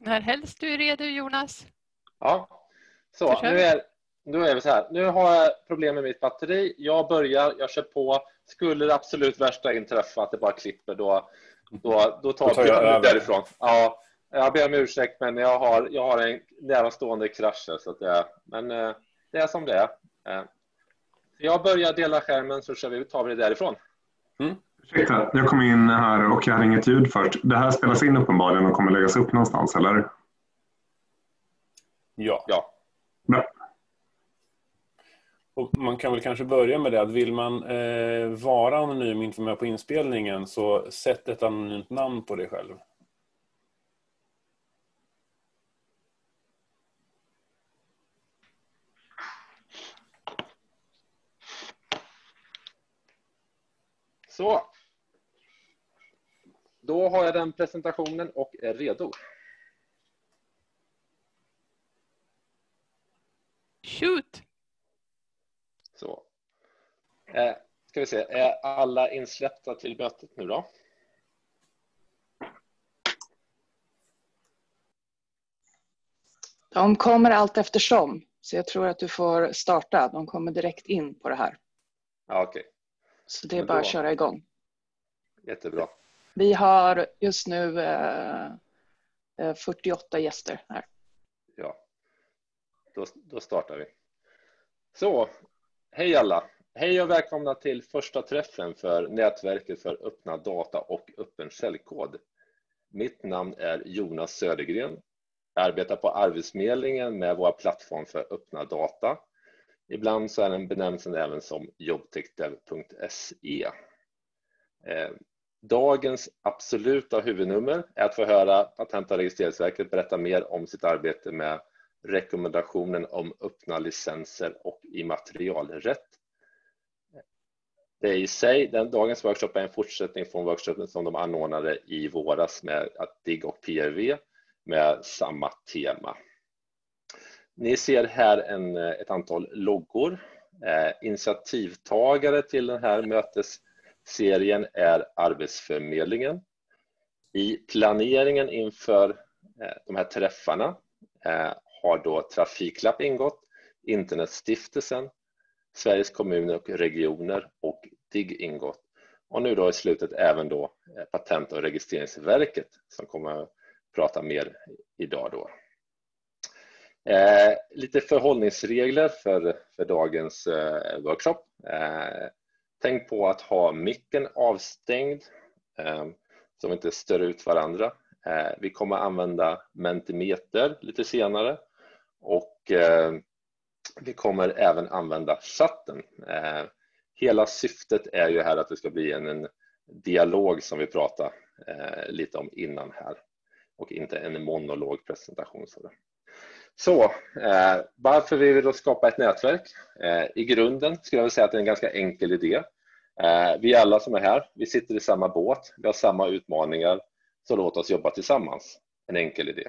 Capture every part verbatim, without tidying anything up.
När helst du är redo, Jonas. Ja, så nu är, nu är vi så här. Nu har jag problem med mitt batteri. Jag börjar, jag kör på. Skulle det absolut värsta inträffa att det bara klipper, då, då, då tar, då tar jag över därifrån. Ja, jag ber om ursäkt, men jag har, jag har en närstående krasch. Så att det, men det är som det är. Jag börjar dela skärmen, så kör vi, tar vi det därifrån. Mm. Ursäkta, jag kom in här och jag hade inget ljud först. Det här spelas in uppenbarligen och kommer läggas upp någonstans, eller? Ja. Ja. Bra. Och man kan väl kanske börja med det att vill man eh, vara anonym inte med på inspelningen, så sätt ett anonymt namn på dig själv. Så. Då har jag den presentationen och är redo. Shoot! Så. Eh, ska vi se, är alla insläppta till mötet nu då? De kommer allt eftersom. Så jag tror att du får starta. De kommer direkt in på det här. Ja, okej. Okay. Så det är bara att köra igång. Jättebra. Vi har just nu eh, fyrtioåtta gäster här. Ja, då, då startar vi. Så, hej alla. Hej och välkomna till första träffen för nätverket för öppna data och öppen källkod. Mitt namn är Jonas Södergren. Jag arbetar på Arbetsförmedlingen med vår plattform för öppna data. Ibland så är den benämns även som jobbtechdev punkt se. Dagens absoluta huvudnummer är att få höra Patent- och registreringsverket berätta mer om sitt arbete med rekommendationen om öppna licenser och immaterialrätt. Det är i sig, den dagens workshop är en fortsättning från workshopen som de anordnade i våras med att D I G och P R V med samma tema. Ni ser här en, ett antal loggor. Eh, initiativtagare till den här mötesserien är Arbetsförmedlingen. I planeringen inför eh, de här träffarna eh, har då Trafiklapp ingått, Internetstiftelsen, Sveriges kommuner och regioner och D I G ingått. Och nu då i slutet även då Patent- och registreringsverket som kommer att prata mer idag då. Eh, lite förhållningsregler för, för dagens eh, workshop. Eh, tänk på att ha micken avstängd eh, så vi inte stör ut varandra. Eh, vi kommer använda Mentimeter lite senare och eh, vi kommer även använda chatten. Eh, hela syftet är ju här att det ska bli en, en dialog som vi pratade eh, lite om innan här och inte en monologpresentation. Så, så eh, varför vill vi då skapa ett nätverk? Eh, I grunden skulle jag vilja säga att det är en ganska enkel idé. Eh, vi alla som är här, vi sitter i samma båt, vi har samma utmaningar, så låt oss jobba tillsammans. En enkel idé.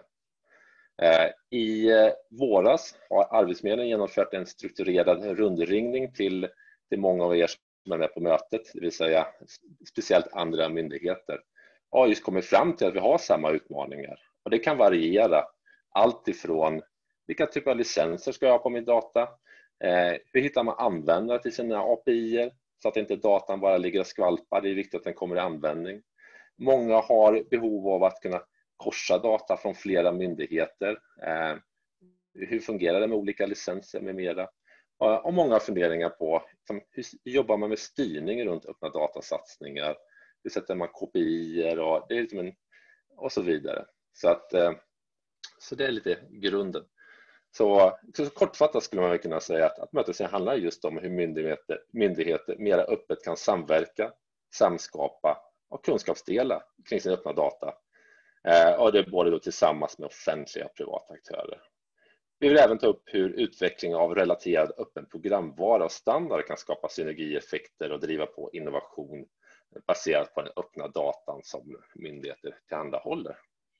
I våras har Arbetsförmedlingen genomfört en strukturerad rundringning till, till många av er som är med på mötet, det vill säga speciellt andra myndigheter. Och just kommit fram till att vi har samma utmaningar. Och det kan variera allt ifrån vilka typer av licenser ska jag ha på min data, eh, hur hittar man användare till sina A P I-er så att inte datan bara ligger och skvalpar, det är viktigt att den kommer i användning. Många har behov av att kunna korsa data från flera myndigheter. Eh, hur fungerar det med olika licenser med mera? Och, och många funderingar på som, hur jobbar man med styrning runt öppna datasatsningar? Hur sätter man K P I-er och, det är liksom en, och så vidare. Så, att, eh, så det är lite grunden. Så, så kortfattat skulle man kunna säga att, att mötet handlar just om hur myndigheter, myndigheter mera öppet kan samverka, samskapa och kunskapsdela kring sin öppna data. Eh, och det är både då tillsammans med offentliga och privata aktörer. Vi vill även ta upp hur utveckling av relaterad öppen programvara och standard kan skapa synergieffekter och driva på innovation baserat på den öppna datan som myndigheter tillhandahåller.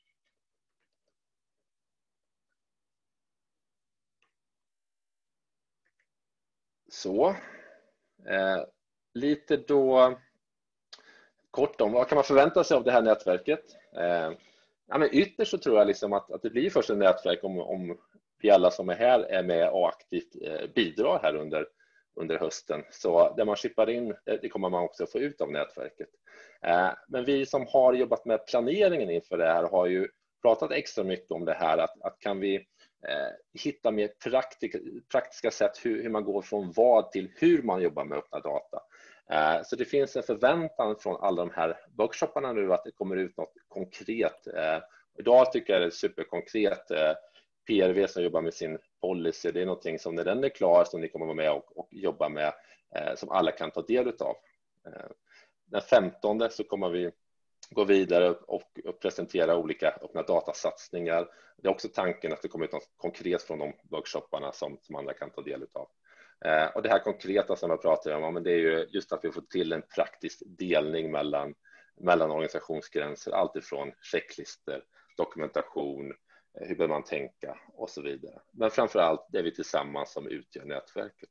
Så, eh, lite då kort om vad kan man förvänta sig av det här nätverket. Eh, ja, men ytterst så tror jag liksom att, att det blir först ett nätverk om, om vi alla som är här är med och aktivt eh, bidrar här under, under hösten. Så det man chippar in, det kommer man också få ut av nätverket. Eh, men vi som har jobbat med planeringen inför det här har ju pratat extra mycket om det här, att, att kan vi eh, hitta mer praktik, praktiska sätt hur, hur man går från vad till hur man jobbar med öppna data. Eh, så det finns en förväntan från alla de här workshopparna nu att det kommer ut något konkret. Eh, idag tycker jag det är superkonkret. Eh, P R V som jobbar med sin policy, det är någonting som när den är klar som ni kommer vara med och, och jobba med, eh, som alla kan ta del av. Eh, den femtonde så kommer vi gå vidare och, och presentera olika öppna datasatsningar. Det är också tanken att det kommer ut något konkret från de workshopparna som, som andra kan ta del av. Eh, och det här konkreta som jag pratar om, men det är ju just att vi får till en praktisk delning mellan, mellan organisationsgränser, allt ifrån checklister, dokumentation, hur bör man tänka och så vidare. Men framför allt det är vi tillsammans som utgör nätverket.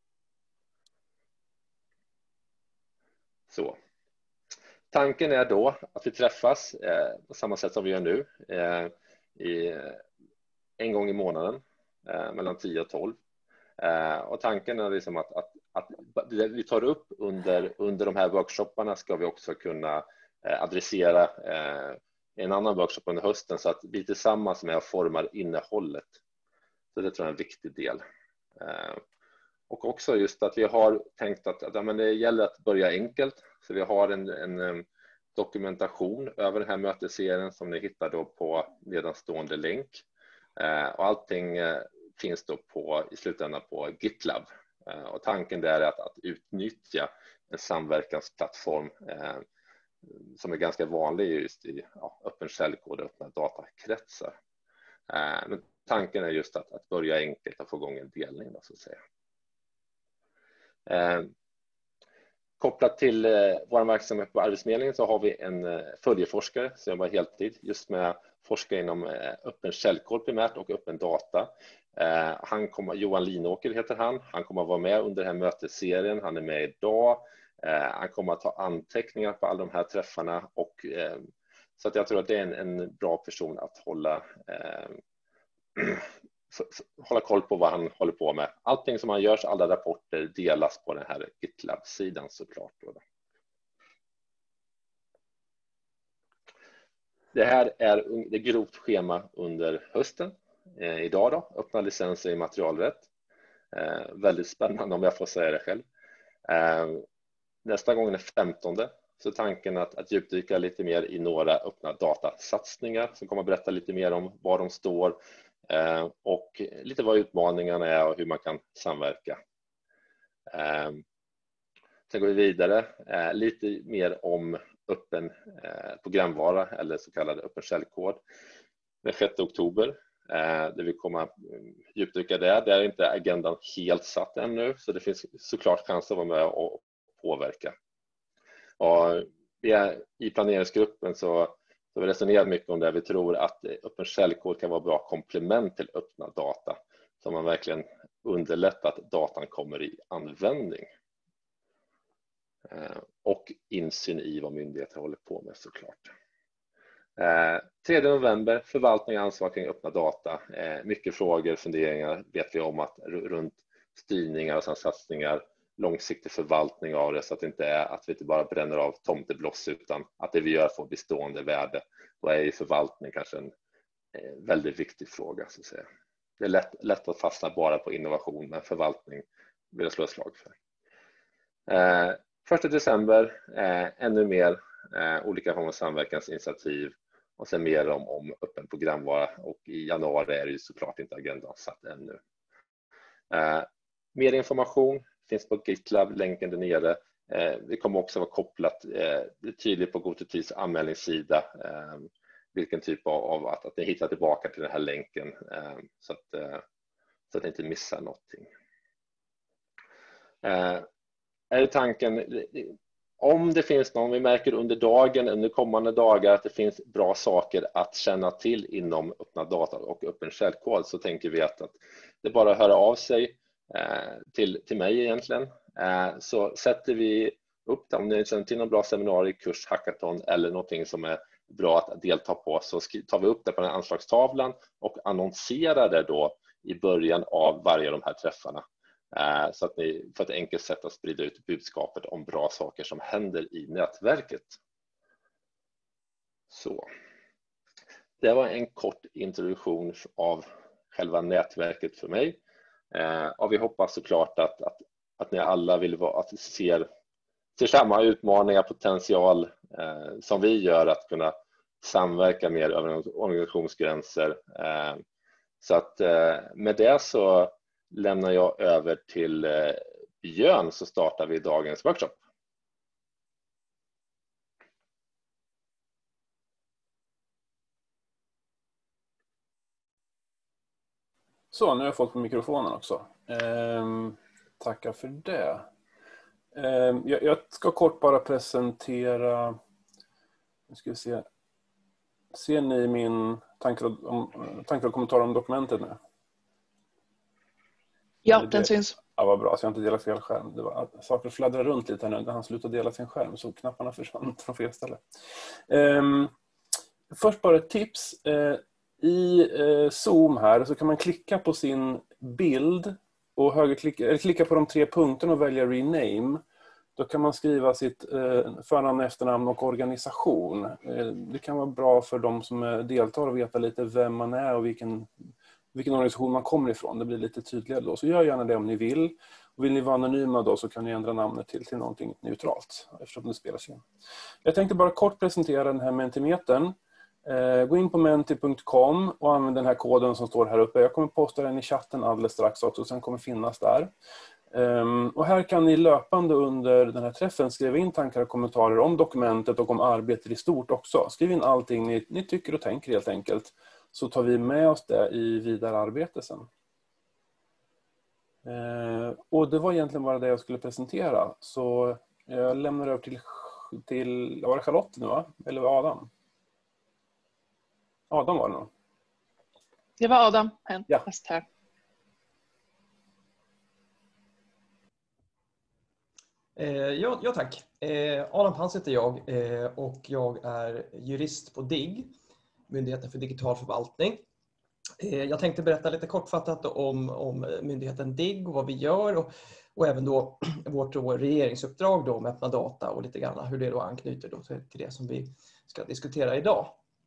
Så. Tanken är då att vi träffas eh, på samma sätt som vi gör nu eh, i, en gång i månaden eh, mellan tio och tolv. Eh, och tanken är liksom att, att, att det vi tar upp under, under de här workshopparna ska vi också kunna eh, adressera eh, en annan workshop under hösten så att vi tillsammans med och formar innehållet. Så det tror jag är en viktig del. Eh, och också just att vi har tänkt att, att ja, men det gäller att börja enkelt. Så vi har en, en dokumentation över den här mötesserien som ni hittar då på nedanstående länk. Eh, och allting eh, finns då på, i slutändan på GitLab. Eh, och tanken där är att, att utnyttja en samverkansplattform eh, som är ganska vanlig just i ja, öppen källkod och öppna datakretsar. Eh, men tanken är just att, att börja enkelt och få igång en delning då, så att säga. Eh, kopplat till eh, vår verksamhet på Arbetsförmedlingen så har vi en eh, följeforskare som jobbar heltid just med forska inom eh, öppen källkod primärt och öppen data. Eh, han kommer, Johan Linåker heter han. Han kommer att vara med under den här mötesserien. Han är med idag. Eh, han kommer att ta anteckningar på alla de här träffarna och eh, så att jag tror att det är en, en bra person att hålla eh, hålla koll på vad han håller på med. Allting som han gör, alla rapporter delas på den här GitLab-sidan såklart. Det här är det grovt schema under hösten. Eh, idag då, öppna licenser i materialrätt. Eh, väldigt spännande om jag får säga det själv. Eh, nästa gång är femtonde. Så tanken att, att djupdyka lite mer i några öppna datasatsningar som kommer att berätta lite mer om var de står. Eh, och lite vad utmaningarna är och hur man kan samverka. Eh, sen går vi vidare eh, lite mer om öppen eh, programvara eller så kallad öppen källkod den sjätte oktober. Eh, där vi kommer att djupdyka där. Där är inte agendan helt satt ännu så det finns såklart chans att vara med och påverka. Och vi är, i planeringsgruppen så Så vi resonerar mycket om det. Vi tror att öppen källkod kan vara bra komplement till öppna data. Så man verkligen underlättar att datan kommer i användning. Och insyn i vad myndigheter håller på med såklart. tredje november, förvaltning och ansvar kring öppna data. Mycket frågor, funderingar vet vi om att runt styrningar och satsningar. Långsiktig förvaltning av det så att det inte är att vi inte bara bränner av tomtebloss utan att det vi gör får bestående värde. Då är ju förvaltning kanske en väldigt viktig fråga så att säga. Det är lätt, lätt att fastna bara på innovation men förvaltning vill jag slå ett slag för. Eh, första december, eh, ännu mer eh, olika former av samverkansinitiativ och sen mer om, om öppen programvara och i januari är det ju såklart inte agendan satt ännu. Eh, mer information finns på GitLab, länken där nere. Eh, det kommer också vara kopplat eh, tydligt på GoToTees anmälningssida eh, vilken typ av, av att, att ni hittar tillbaka till den här länken eh, så, att, eh, så att ni inte missar någonting. Eh, är det tanken, om det finns någon, vi märker under dagen, under kommande dagar att det finns bra saker att känna till inom öppna data och öppen källkod så tänker vi att, att det är bara att höra av sig Till, till mig egentligen så sätter vi upp det om ni känner till någon bra seminarier, kurs, hackathon eller någonting som är bra att delta på, så tar vi upp det på den här anslagstavlan och annonserar det då i början av varje av de här träffarna. Så att ni får ett enkelt sätt att sprida ut budskapet om bra saker som händer i nätverket. Så. Det var en kort introduktion av själva nätverket för mig. Och vi hoppas såklart att, att, att ni alla vill vara, att ser, ser samma utmaningar, potential eh, som vi gör att kunna samverka mer över organisationsgränser. Eh, så att eh, med det så lämnar jag över till eh, Björn, så startar vi dagens workshop. Så, nu har jag fått på mikrofonen också. Ehm, tackar för det. Ehm, jag, jag ska kort bara presentera... Nu ska vi se. Ser ni min tankar och, tankar och kommentarer om dokumentet nu? Ja, det, den syns. Ja, vad bra. Så jag inte delar fel skärm. Det var, saker fladdrar runt lite här nu när han slutade dela sin skärm. Så knapparna försvann från fel ställe. Ehm, först bara ett tips. Ehm, I eh, Zoom här så kan man klicka på sin bild och högerklicka, eller klicka på de tre punkterna och välja rename. Då kan man skriva sitt eh, förnamn, efternamn och organisation. Eh, det kan vara bra för de som eh, deltar och veta lite vem man är och vilken, vilken organisation man kommer ifrån. Det blir lite tydligare då. Så gör gärna det om ni vill. Och vill ni vara anonyma då så kan ni ändra namnet till, till någonting neutralt eftersom det spelas in. Jag tänkte bara kort presentera den här Mentimetern. Gå in på menti punkt com och använd den här koden som står här uppe. Jag kommer posta den i chatten alldeles strax också, sen kommer finnas där. Och här kan ni löpande under den här träffen skriva in tankar och kommentarer om dokumentet och om arbetet i stort också. Skriv in allting ni, ni tycker och tänker helt enkelt, så tar vi med oss det i vidare arbete sen. Och det var egentligen bara det jag skulle presentera. Så jag lämnar över till, till var det Charlotte nu va? Eller Adam? Adam var det nog. Det var Adam, en ja. fast här. Eh, ja, ja, tack. Eh, Adam Pans heter jag eh, och jag är jurist på D I G, Myndigheten för digital förvaltning. Eh, jag tänkte berätta lite kortfattat om, om myndigheten D I G och vad vi gör och, och även då vårt då regeringsuppdrag då med öppna data och lite grann hur det då anknyter då till, till det som vi ska diskutera idag.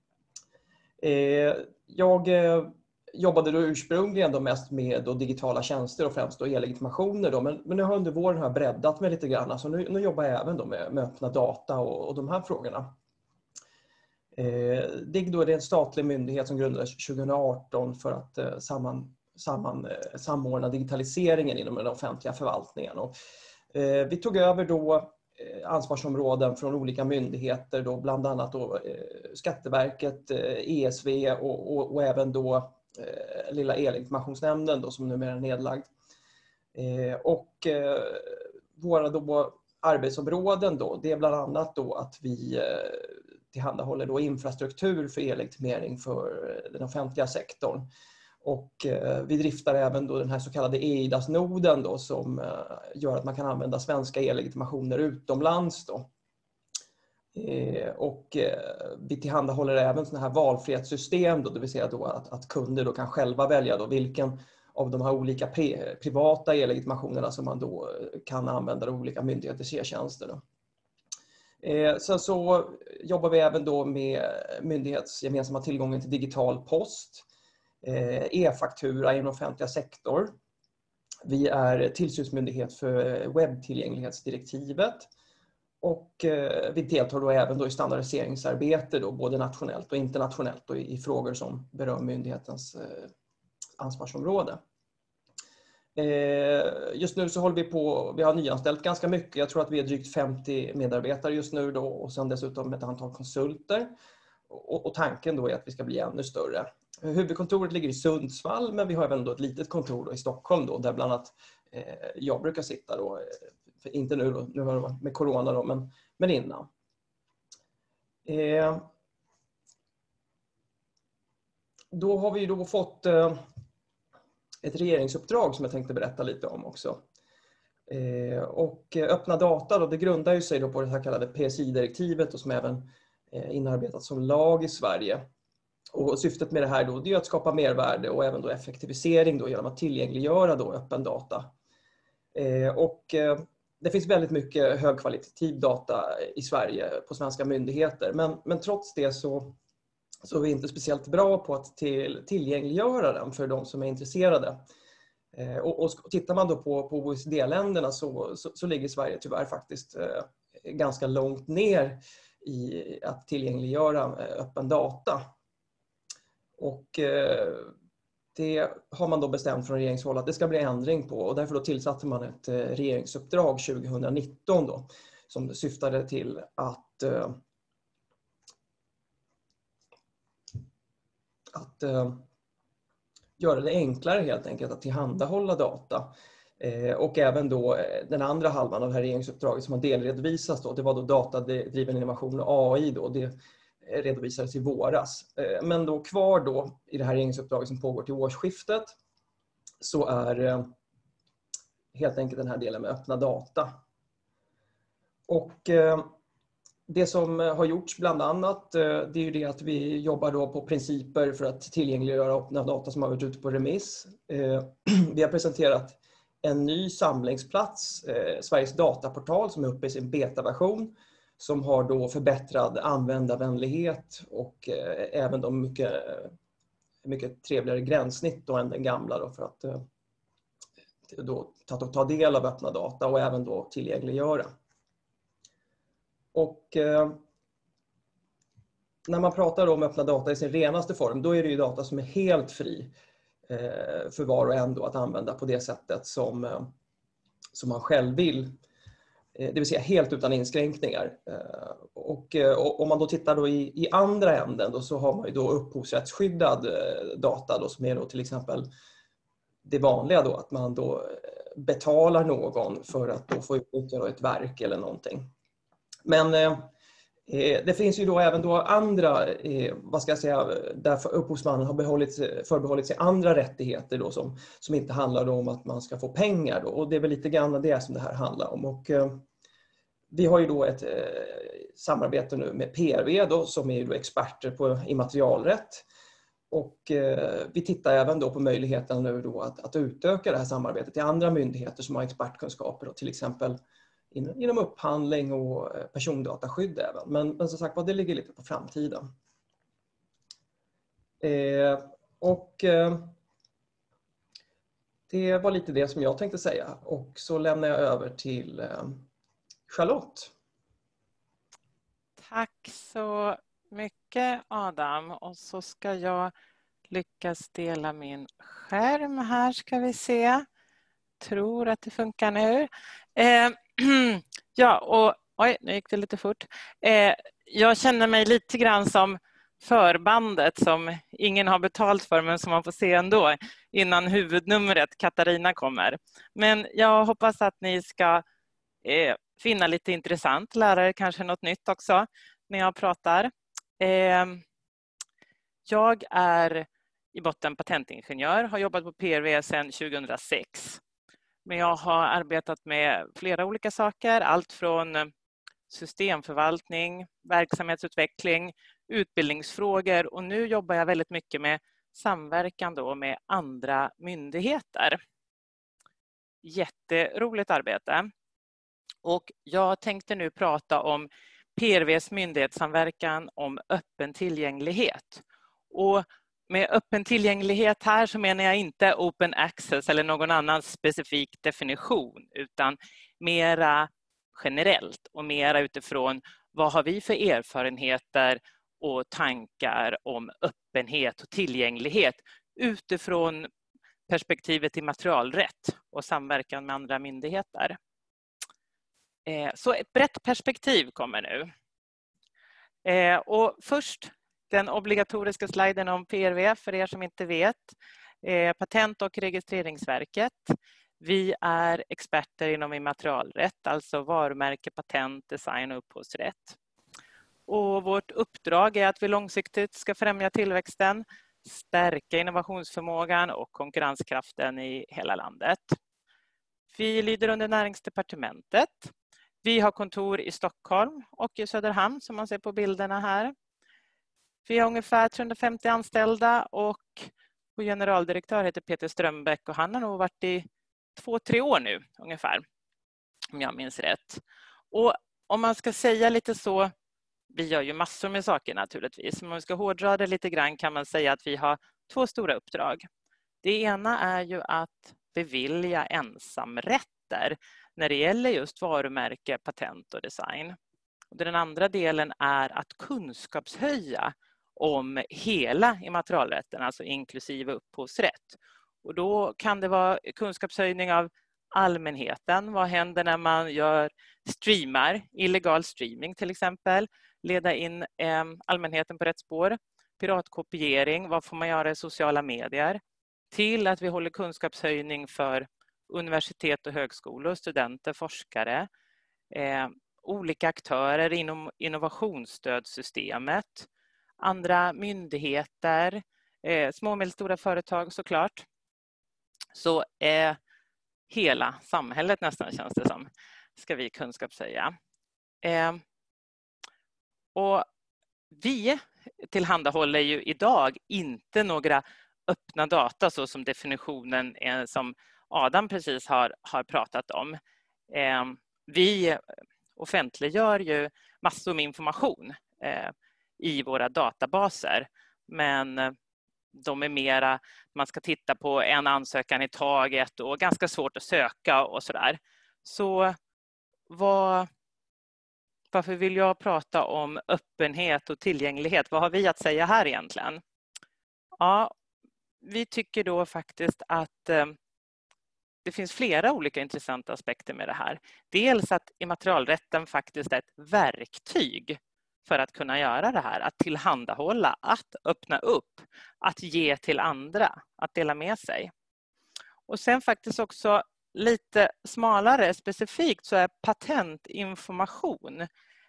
Jag jobbade då ursprungligen då mest med då digitala tjänster och främst då e-legitimationer då, men, men nu har under våren har jag breddat mig lite grann, så nu, nu jobbar jag även då med, med öppna data och, och de här frågorna. Eh, D I G då är det en statlig myndighet som grundades tjugo arton för att eh, samman, samman, eh, samordna digitaliseringen inom den offentliga förvaltningen. Och, eh, vi tog över då ansvarsområden från olika myndigheter, då bland annat då, eh, Skatteverket, eh, E S V och, och, och även då eh, lilla e-legitimationsnämnden då, som numera är nedlagd. Eh, och eh, våra då arbetsområden då, det är bland annat då att vi eh, tillhandahåller då infrastruktur för e-legitimering för den offentliga sektorn. Och eh, vi driftar även då den här så kallade E I D A S-noden då, som eh, gör att man kan använda svenska e-legitimationer utomlands då. Eh, och eh, vi tillhandahåller även såna här valfrihetssystem då, det vill säga då att, att kunder då kan själva välja då vilken av de här olika pri, privata e-legitimationerna som man då kan använda då olika myndigheters e-tjänster då. Eh, sen så jobbar vi även då med myndighetsgemensamma tillgången till digital post, e-faktura i den offentliga sektor. Vi är tillsynsmyndighet för webbtillgänglighetsdirektivet och vi deltar då även då i standardiseringsarbete då, både nationellt och internationellt och i frågor som berör myndighetens ansvarsområde. Just nu så håller vi på, vi har nyanställt ganska mycket. Jag tror att vi är drygt femtio medarbetare just nu då, och sen dessutom ett antal konsulter. Och, och tanken då är att vi ska bli ännu större. Huvudkontoret ligger i Sundsvall, men vi har även då ett litet kontor då i Stockholm då, där bland annat eh, jag brukar sitta då, för inte nu då, nu har det varit med corona då, men, men innan. Eh, då har vi då fått eh, ett regeringsuppdrag som jag tänkte berätta lite om också. Eh, och öppna data då, det grundar ju sig då på det här kallade P S I-direktivet och som även inarbetat som lag i Sverige. Och syftet med det här då, det är att skapa mervärde och även då effektivisering då genom att tillgängliggöra då öppen data. Och det finns väldigt mycket högkvalitativ data i Sverige på svenska myndigheter. Men, men trots det så, så är vi inte speciellt bra på att till, tillgängliggöra den för de som är intresserade. Och, och tittar man då på, på O E C D-länderna så, så, så ligger Sverige tyvärr faktiskt eh, ganska långt ner i att tillgängliggöra öppen data. Och eh, det har man då bestämt från regeringshåll att det ska bli ändring på, och därför då tillsatte man ett eh, regeringsuppdrag tjugonitton då, som syftade till att, eh, att eh, göra det enklare helt enkelt att tillhandahålla data. Eh, och även då eh, den andra halvan av det här regeringsuppdraget som har delredovisats då, det var då datadriven innovation och A I då, det redovisades i våras. Eh, men då kvar då i det här regeringsuppdraget som pågår till årsskiftet så är eh, helt enkelt den här delen med öppna data. Och eh, det som har gjorts bland annat, det är ju det att vi jobbar då på principer för att tillgängliggöra öppna data som har varit ute på remiss. Vi har presenterat en ny samlingsplats, Sveriges dataportal, som är uppe i sin betaversion, som har då förbättrad användarvänlighet och även då mycket, mycket trevligare gränssnitt då än den gamla då för att då ta, ta del av öppna data och även då tillgängliggöra. Och eh, när man pratar om öppna data i sin renaste form, då är det ju data som är helt fri eh, för var och en då att använda på det sättet som, eh, som man själv vill. Eh, det vill säga helt utan inskränkningar. Eh, och, eh, och om man då tittar då i, i andra änden då, så har man ju då upphovsrättsskyddad eh, data då, som är då till exempel det vanliga då att man då betalar någon för att då få utnyttja ett verk eller någonting. Men eh, det finns ju då även då andra, eh, vad ska jag säga, där upphovsmannen har behållit, förbehållit sig andra rättigheter då som, som inte handlar om att man ska få pengar då. Och det är väl lite grann det som det här handlar om. Och eh, vi har ju då ett eh, samarbete nu med P R V då, som är ju då experter på immaterialrätt. Och eh, vi tittar även då på möjligheten nu då att, att utöka det här samarbetet till andra myndigheter som har expertkunskaper då, till exempel inom upphandling och persondataskydd även. Men, men som sagt, det ligger lite på framtiden. Eh, och eh, det var lite det som jag tänkte säga. Och så lämnar jag över till eh, Charlotte. Tack så mycket Adam. Och så ska jag lyckas dela min skärm här, ska vi se. Tror att det funkar nu. Eh, ja, och oj, nu gick det lite fort. Eh, jag känner mig lite grann som förbandet som ingen har betalt för men som man får se ändå innan huvudnumret Katarina kommer. Men jag hoppas att ni ska eh, finna lite intressant, lära er kanske något nytt också när jag pratar. Eh, jag är i botten patentingenjör, har jobbat på P R V sedan tjugohundrasex. Men jag har arbetat med flera olika saker, allt från systemförvaltning, verksamhetsutveckling, utbildningsfrågor och nu jobbar jag väldigt mycket med samverkan då med andra myndigheter. Jätteroligt arbete. Och jag tänkte nu prata om P R V:s myndighetssamverkan om öppen tillgänglighet. Och med öppen tillgänglighet här så menar jag inte open access eller någon annan specifik definition utan mera generellt och mera utifrån vad har vi för erfarenheter och tankar om öppenhet och tillgänglighet utifrån perspektivet immaterialrätt och samverkan med andra myndigheter. Så ett brett perspektiv kommer nu. Och först den obligatoriska sliden om P R V för er som inte vet. Patent- och registreringsverket. Vi är experter inom immaterialrätt, alltså varumärke, patent, design och upphovsrätt. Och vårt uppdrag är att vi långsiktigt ska främja tillväxten, stärka innovationsförmågan och konkurrenskraften i hela landet. Vi lyder under Näringsdepartementet. Vi har kontor i Stockholm och i Söderhamn som man ser på bilderna här. Vi har ungefär trehundrafemtio anställda och vår generaldirektör heter Peter Strömbäck och han har nog varit i två, tre år nu ungefär, om jag minns rätt. Och om man ska säga lite så, vi gör ju massor med saker naturligtvis, men om man ska hårdra det lite grann kan man säga att vi har två stora uppdrag. Det ena är ju att bevilja ensamrätter när det gäller just varumärke, patent och design. Och den andra delen är att kunskapshöja om hela immaterialrätten, alltså inklusive upphovsrätt. Och då kan det vara kunskapshöjning av allmänheten. Vad händer när man gör streamar, illegal streaming till exempel, leda in eh, allmänheten på rätt spår, piratkopiering, vad får man göra i sociala medier, till att vi håller kunskapshöjning för universitet och högskolor, studenter, forskare, eh, olika aktörer inom innovationsstödsystemet, andra myndigheter, eh, små och medelstora företag såklart. Så eh, hela samhället nästan känns det som, ska vi kunskapshöja. Eh, och vi tillhandahåller ju idag inte några öppna data så som definitionen är, som Adam precis har, har pratat om. Eh, vi offentliggör ju massor med information eh, i våra databaser, men de är mera, man ska titta på en ansökan i taget och ganska svårt att söka och sådär. Så vad, varför vill jag prata om öppenhet och tillgänglighet? Vad har vi att säga här egentligen? Ja, vi tycker då faktiskt att eh, det finns flera olika intressanta aspekter med det här. Dels att immaterialrätten faktiskt är ett verktyg för att kunna göra det här. Att tillhandahålla, att öppna upp, att ge till andra, att dela med sig. Och sen faktiskt också lite smalare specifikt så är patentinformation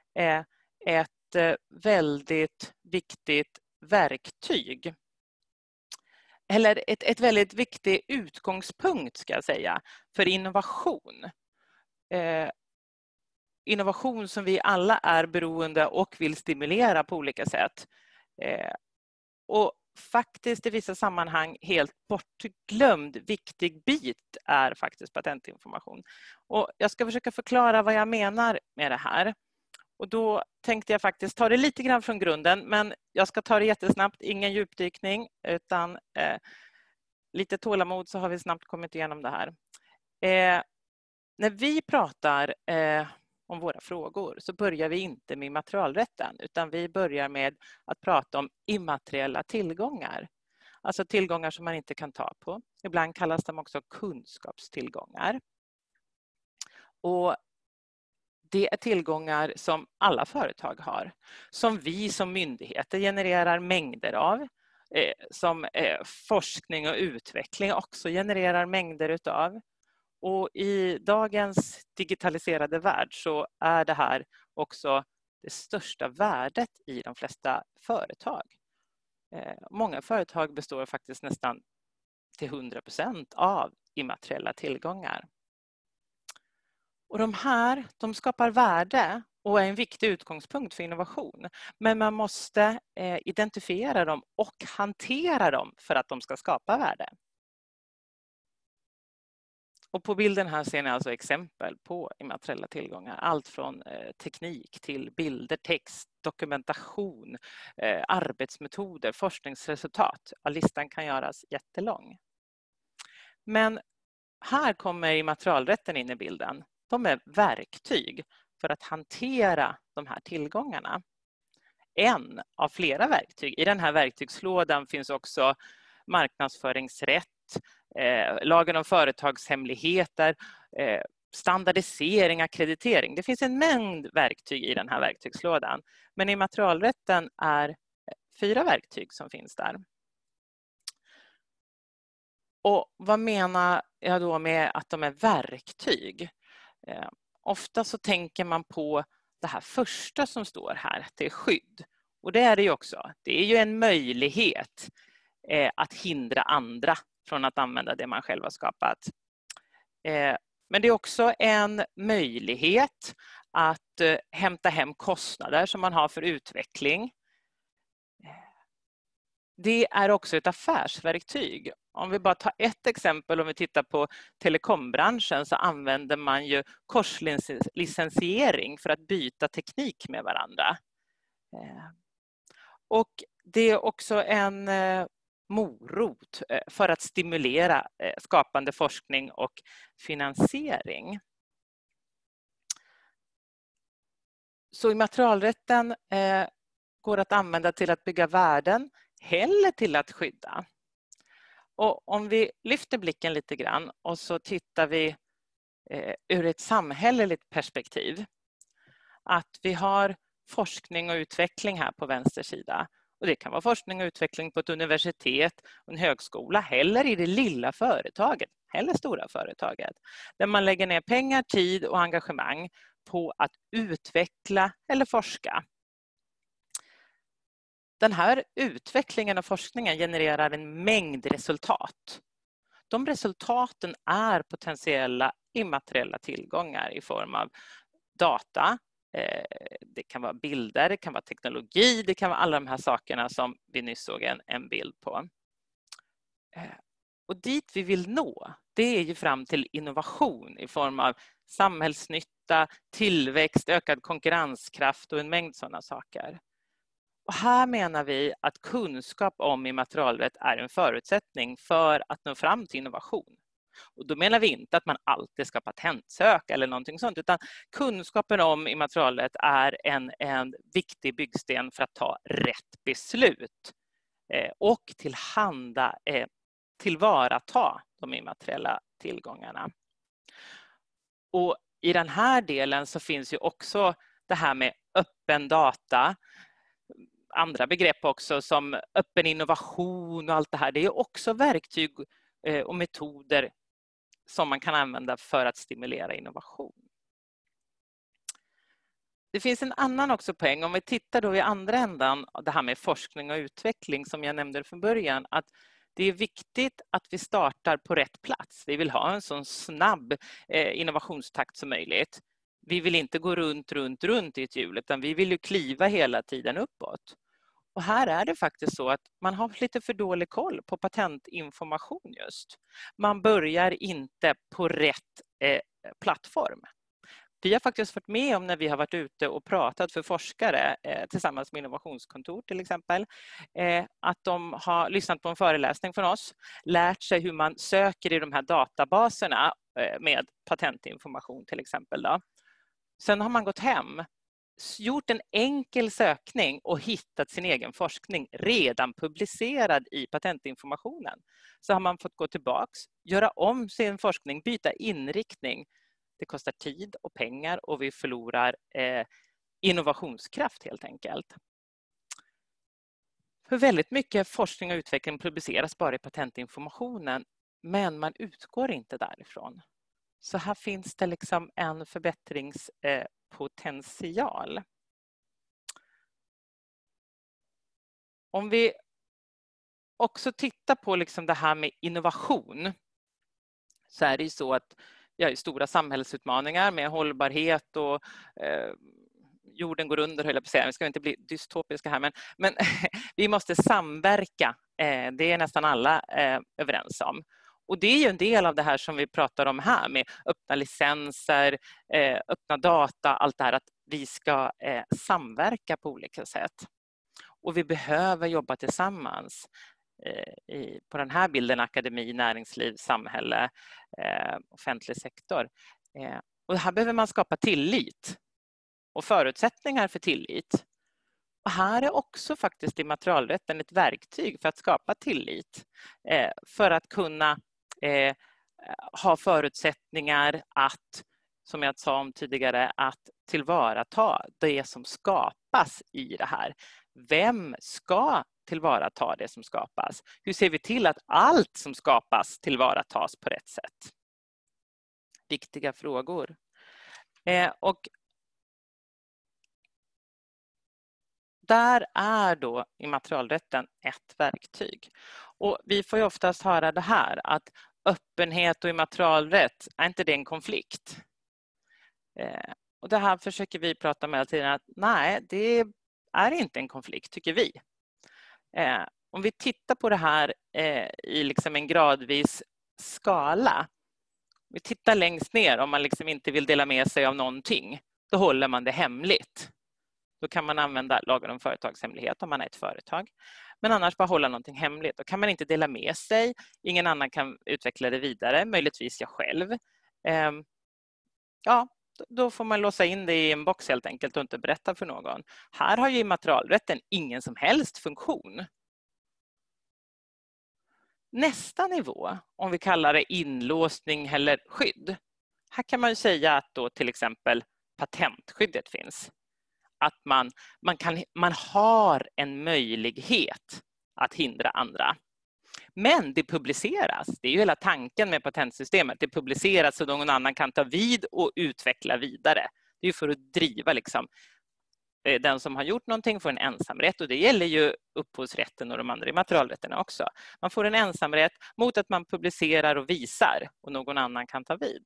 ett väldigt viktigt verktyg. Eller ett, ett väldigt viktig utgångspunkt ska jag säga för innovation. Eh, innovation som vi alla är beroende och vill stimulera på olika sätt. Eh, och faktiskt i vissa sammanhang helt bortglömd viktig bit är faktiskt patentinformation. Och jag ska försöka förklara vad jag menar med det här. Och då tänkte jag faktiskt ta det lite grann från grunden, men jag ska ta det jättesnabbt, ingen djupdykning utan eh, lite tålamod så har vi snabbt kommit igenom det här. Eh, när vi pratar eh, om våra frågor så börjar vi inte med immaterialrätten utan vi börjar med att prata om immateriella tillgångar. Alltså tillgångar som man inte kan ta på. Ibland kallas de också kunskapstillgångar. Och det är tillgångar som alla företag har, som vi som myndigheter genererar mängder av, eh, som eh, forskning och utveckling också genererar mängder utav. Och i dagens digitaliserade värld så är det här också det största värdet i de flesta företag. Eh, många företag består faktiskt nästan till hundra procent av immateriella tillgångar. Och de här, de skapar värde och är en viktig utgångspunkt för innovation. Men man måste eh, identifiera dem och hantera dem för att de ska skapa värde. Och på bilden här ser ni alltså exempel på immateriella tillgångar. Allt från eh, teknik till bilder, text, dokumentation, eh, arbetsmetoder, forskningsresultat. Ja, listan kan göras jättelång. Men här kommer immaterialrätten in i bilden. De är verktyg för att hantera de här tillgångarna. En av flera verktyg. I den här verktygslådan finns också marknadsföringsrätt, eh, lagen om företagshemligheter, eh, standardisering, akkreditering. Det finns en mängd verktyg i den här verktygslådan. Men immaterialrätten är fyra verktyg som finns där. Och vad menar jag då med att de är verktyg? Eh, ofta så tänker man på det här första som står här, det är skydd. Och det är det ju också. Det är ju en möjlighet eh, att hindra andra från att använda det man själv har skapat. Eh, men det är också en möjlighet att eh, hämta hem kostnader som man har för utveckling. Det är också ett affärsverktyg. Om vi bara tar ett exempel, om vi tittar på telekombranschen, så använder man ju korslicensiering för att byta teknik med varandra. Och det är också en morot för att stimulera skapande forskning och finansiering. Så immaterialrätten går att använda till att bygga värden eller till att skydda. Och om vi lyfter blicken lite grann och så tittar vi eh, ur ett samhälleligt perspektiv. Att vi har forskning och utveckling här på vänster sida. Och det kan vara forskning och utveckling på ett universitet, en högskola eller i det lilla företaget eller stora företaget. Där man lägger ner pengar, tid och engagemang på att utveckla eller forska. Den här utvecklingen och forskningen genererar en mängd resultat. De resultaten är potentiella immateriella tillgångar i form av data. Det kan vara bilder, det kan vara teknologi, det kan vara alla de här sakerna som vi nyss såg en, en bild på. Och dit vi vill nå, det är ju fram till innovation i form av samhällsnytta, tillväxt, ökad konkurrenskraft och en mängd sådana saker. Och här menar vi att kunskap om immaterialrätt är en förutsättning för att nå fram till innovation. Och då menar vi inte att man alltid ska patentsöka eller någonting sånt, utan kunskapen om immaterialrätt är en, en viktig byggsten för att ta rätt beslut eh, och tillhanda, eh, tillvarata de immateriella tillgångarna. Och i den här delen så finns ju också det här med öppen data, andra begrepp också som öppen innovation och allt det här. Det är också verktyg och metoder som man kan använda för att stimulera innovation. Det finns en annan också poäng. Om vi tittar då i andra ändan, det här med forskning och utveckling som jag nämnde från början, att det är viktigt att vi startar på rätt plats. Vi vill ha en sån snabb innovationstakt som möjligt. Vi vill inte gå runt, runt, runt i ett hjul, utan vi vill ju kliva hela tiden uppåt. Och här är det faktiskt så att man har lite för dålig koll på patentinformation just. Man börjar inte på rätt eh, plattform. Vi har faktiskt varit med om när vi har varit ute och pratat för forskare eh, tillsammans med innovationskontor till exempel. Eh, att de har lyssnat på en föreläsning från oss, lärt sig hur man söker i de här databaserna eh, med patentinformation till exempel. Då. Sen har man gått hem, gjort en enkel sökning och hittat sin egen forskning redan publicerad i patentinformationen. Så har man fått gå tillbaks, göra om sin forskning, byta inriktning. Det kostar tid och pengar och vi förlorar eh, innovationskraft helt enkelt. För väldigt mycket forskning och utveckling publiceras bara i patentinformationen, men man utgår inte därifrån. Så här finns det liksom en förbättringspotential. Om vi också tittar på liksom det här med innovation, så är det ju så att vi har stora samhällsutmaningar med hållbarhet och eh, jorden går under, höll jag på att säga. Vi ska inte bli dystopiska här, men, men vi måste samverka. Eh, det är nästan alla eh, överens om. Och det är ju en del av det här som vi pratar om här med öppna licenser, eh, öppna data, allt det här, att vi ska eh, samverka på olika sätt. Och vi behöver jobba tillsammans. I, på den här bilden akademi, näringsliv, samhälle, eh, offentlig sektor. Eh, och här behöver man skapa tillit och förutsättningar för tillit. Och här är också faktiskt immaterialrätten ett verktyg för att skapa tillit. Eh, för att kunna eh, ha förutsättningar att, som jag sa om tidigare, att tillvarata det som skapas i det här. Vem ska tillvarata det som skapas? Hur ser vi till att allt som skapas tillvaratas på rätt sätt? Viktiga frågor. Eh, och där är då immaterialrätten ett verktyg. Och vi får ju oftast höra det här, att öppenhet och immaterialrätt, är inte det en konflikt? Eh, och det här försöker vi prata med hela tiden, att nej, det är inte en konflikt, tycker vi. Eh, om vi tittar på det här eh, i liksom en gradvis skala. Vi tittar längst ner om man liksom inte vill dela med sig av någonting. Då håller man det hemligt. Då kan man använda lagen om företagshemlighet om man är ett företag. Men annars bara hålla någonting hemligt. Då kan man inte dela med sig. Ingen annan kan utveckla det vidare. Möjligtvis jag själv. Eh, ja, då får man låsa in det i en box helt enkelt och inte berätta för någon. Här har ju immaterialrätten ingen som helst funktion. Nästa nivå, om vi kallar det inlåsning eller skydd. Här kan man ju säga att då till exempel patentskyddet finns. Att man, man, kan, man har en möjlighet att hindra andra. Men det publiceras. Det är ju hela tanken med patentsystemet. Det publiceras så någon annan kan ta vid och utveckla vidare. Det är ju för att driva liksom, den som har gjort någonting får en ensamrätt, och det gäller ju upphovsrätten och de andra immaterialrätterna också. Man får en ensamrätt mot att man publicerar och visar och någon annan kan ta vid.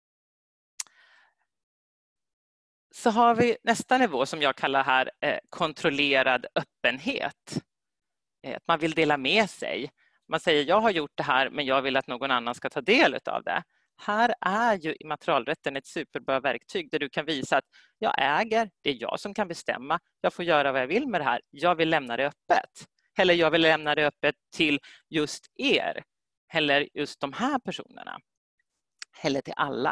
Så har vi nästa nivå som jag kallar här eh, kontrollerad öppenhet. Eh, att man vill dela med sig. Man säger jag har gjort det här men jag vill att någon annan ska ta del av det. Här är ju immaterialrätten ett superbra verktyg där du kan visa att jag äger, det är jag som kan bestämma, jag får göra vad jag vill med det här, jag vill lämna det öppet. Eller jag vill lämna det öppet till just er, eller just de här personerna. Eller till alla.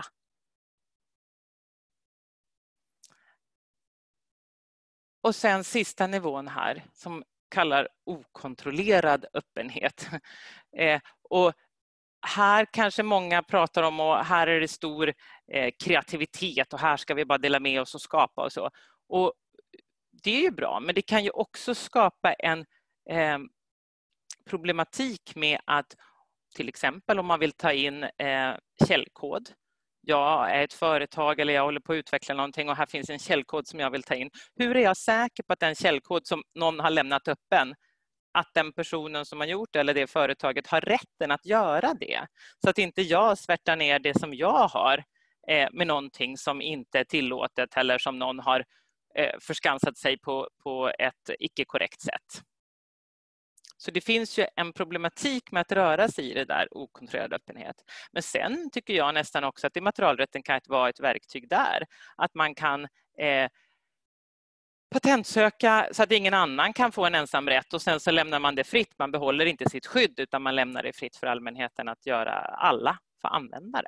Och sen sista nivån här som kallar okontrollerad öppenhet. Eh, och här kanske många pratar om och här är det stor eh, kreativitet och här ska vi bara dela med oss och skapa och så. Och det är ju bra, men det kan ju också skapa en eh, problematik med att till exempel om man vill ta in eh, källkod. Jag är ett företag eller jag håller på att utveckla någonting och här finns en källkod som jag vill ta in. Hur är jag säker på att den källkod som någon har lämnat öppen, att den personen som har gjort det eller det företaget har rätten att göra det? Så att inte jag svärtar ner det som jag har eh, med någonting som inte är tillåtet eller som någon har eh, förskansat sig på, på ett icke-korrekt sätt. Så det finns ju en problematik med att röra sig i det där okontrollerad öppenhet. Men sen tycker jag nästan också att immaterialrätten kan vara ett verktyg där. Att man kan eh, patentsöka så att ingen annan kan få en ensamrätt och sen så lämnar man det fritt. Man behåller inte sitt skydd utan man lämnar det fritt för allmänheten att göra alla för användare.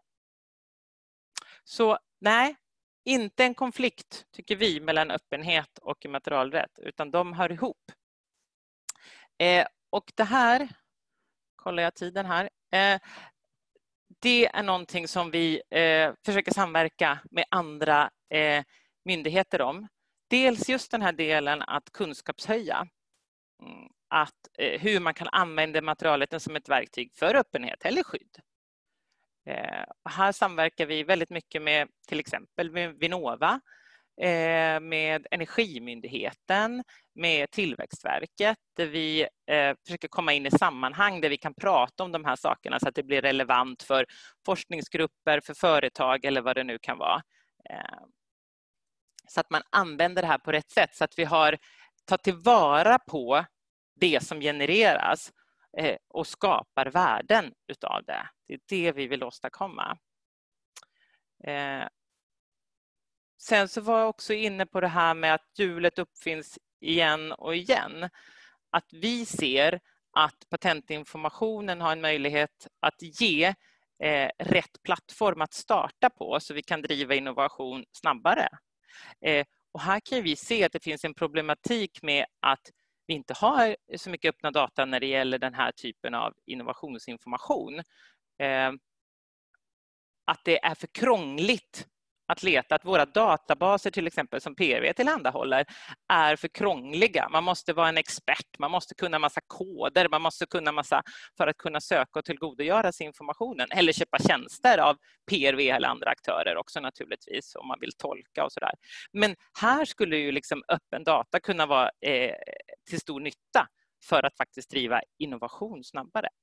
Så nej, inte en konflikt tycker vi mellan öppenhet och immaterialrätt utan de hör ihop. Eh, och det här, kollar jag tiden här, eh, det är någonting som vi eh, försöker samverka med andra eh, myndigheter om. Dels just den här delen att kunskapshöja, att, eh, hur man kan använda materialet som ett verktyg för öppenhet eller skydd. Eh, här samverkar vi väldigt mycket med till exempel med Vinnova, eh, med Energimyndigheten, med Tillväxtverket där vi eh, försöker komma in i sammanhang där vi kan prata om de här sakerna så att det blir relevant för forskningsgrupper, för företag eller vad det nu kan vara. Eh, så att man använder det här på rätt sätt så att vi har tagit tillvara på det som genereras eh, och skapar värden utav det. Det är det vi vill åstadkomma. Eh, sen så var jag också inne på det här med att hjulet uppfinns igen och igen. Att vi ser att patentinformationen har en möjlighet att ge eh, rätt plattform att starta på så vi kan driva innovation snabbare. Eh, och här kan vi se att det finns en problematik med att vi inte har så mycket öppna data när det gäller den här typen av innovationsinformation. Eh, att det är för krångligt att leta, att våra databaser till exempel som P R V tillhandahåller är för krångliga. Man måste vara en expert, man måste kunna massa koder, man måste kunna massa för att kunna söka och tillgodogöra sig informationen eller köpa tjänster av P R V eller andra aktörer också naturligtvis om man vill tolka och sådär. Men här skulle ju liksom öppen data kunna vara eh, till stor nytta för att faktiskt driva innovation snabbare.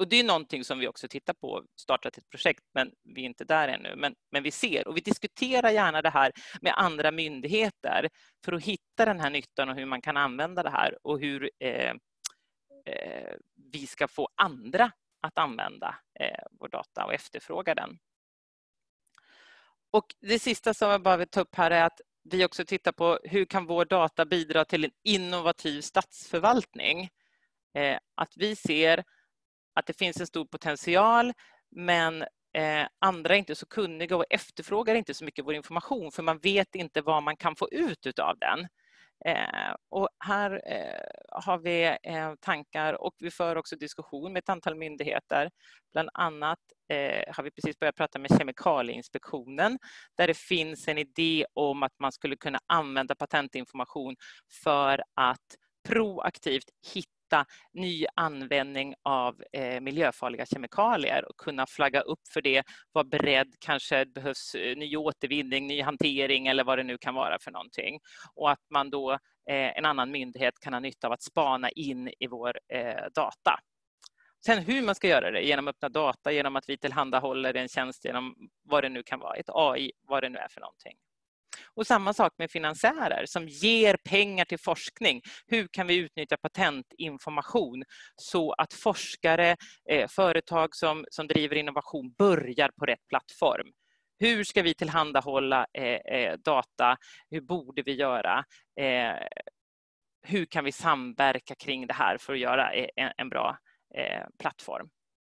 och det är någonting som vi också tittar på, startat ett projekt, men vi är inte där ännu. Men, men vi ser, och vi diskuterar gärna det här med andra myndigheter för att hitta den här nyttan och hur man kan använda det här och hur eh, eh, vi ska få andra att använda eh, vår data och efterfråga den. Och det sista som jag bara vill ta upp här är att vi också tittar på hur kan vår data bidra till en innovativ statsförvaltning. Eh, att vi ser att det finns en stor potential, men eh, andra är inte så kunniga och efterfrågar inte så mycket vår information, för man vet inte vad man kan få ut av den. Eh, och här eh, har vi eh, tankar, och vi för också diskussion med ett antal myndigheter. Bland annat eh, har vi precis börjat prata med Kemikalieinspektionen, där det finns en idé om att man skulle kunna använda patentinformation för att proaktivt hitta ny användning av eh, miljöfarliga kemikalier och kunna flagga upp för det, vara beredd, kanske behövs ny återvinning, ny hantering eller vad det nu kan vara för någonting. Och att man då, eh, en annan myndighet kan ha nytta av att spana in i vår eh, data. Sen hur man ska göra det, genom öppna data, genom att vi tillhandahåller en tjänst, genom vad det nu kan vara, ett A I, vad det nu är för någonting. Och samma sak med finansiärer som ger pengar till forskning. Hur kan vi utnyttja patentinformation så att forskare, eh, företag som, som driver innovation börjar på rätt plattform? Hur ska vi tillhandahålla eh, eh, data? Hur borde vi göra? Eh, hur kan vi samverka kring det här för att göra en, en bra eh, plattform?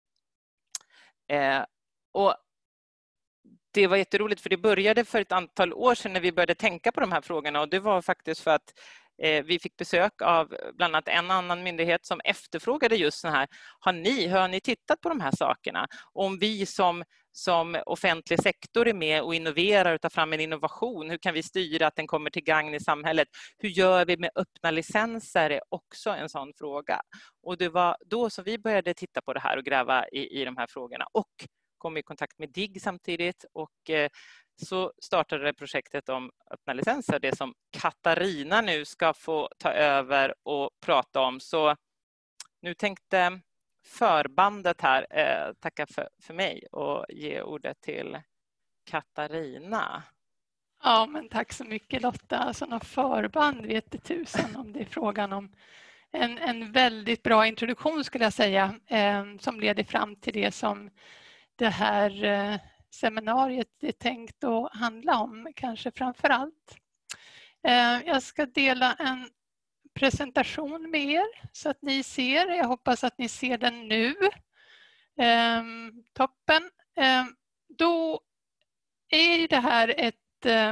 Eh, och Det var jätteroligt, för det började för ett antal år sedan när vi började tänka på de här frågorna, och det var faktiskt för att eh, vi fick besök av bland annat en annan myndighet som efterfrågade just så här, har ni, har ni tittat på de här sakerna? Om vi som, som offentlig sektor är med och innoverar och tar fram en innovation, hur kan vi styra att den kommer till gagn i samhället? Hur gör vi med öppna licenser är också en sån fråga. Och det var då som vi började titta på det här och gräva i, i de här frågorna, och kom i kontakt med D I G samtidigt, och eh, så startade det projektet om öppna licenser, det som Katarina nu ska få ta över och prata om. Så nu tänkte förbandet här eh, tacka för, för mig och ge ordet till Katarina. Ja, men tack så mycket Lotta. Alltså någon förband vet tusen om det är frågan om. En, en väldigt bra introduktion skulle jag säga, eh, som leder fram till det som det här eh, seminariet är tänkt att handla om, kanske framför allt. Eh, jag ska dela en presentation med er så att ni ser. Jag hoppas att ni ser den nu. Eh, toppen. Eh, då är det här ett, eh,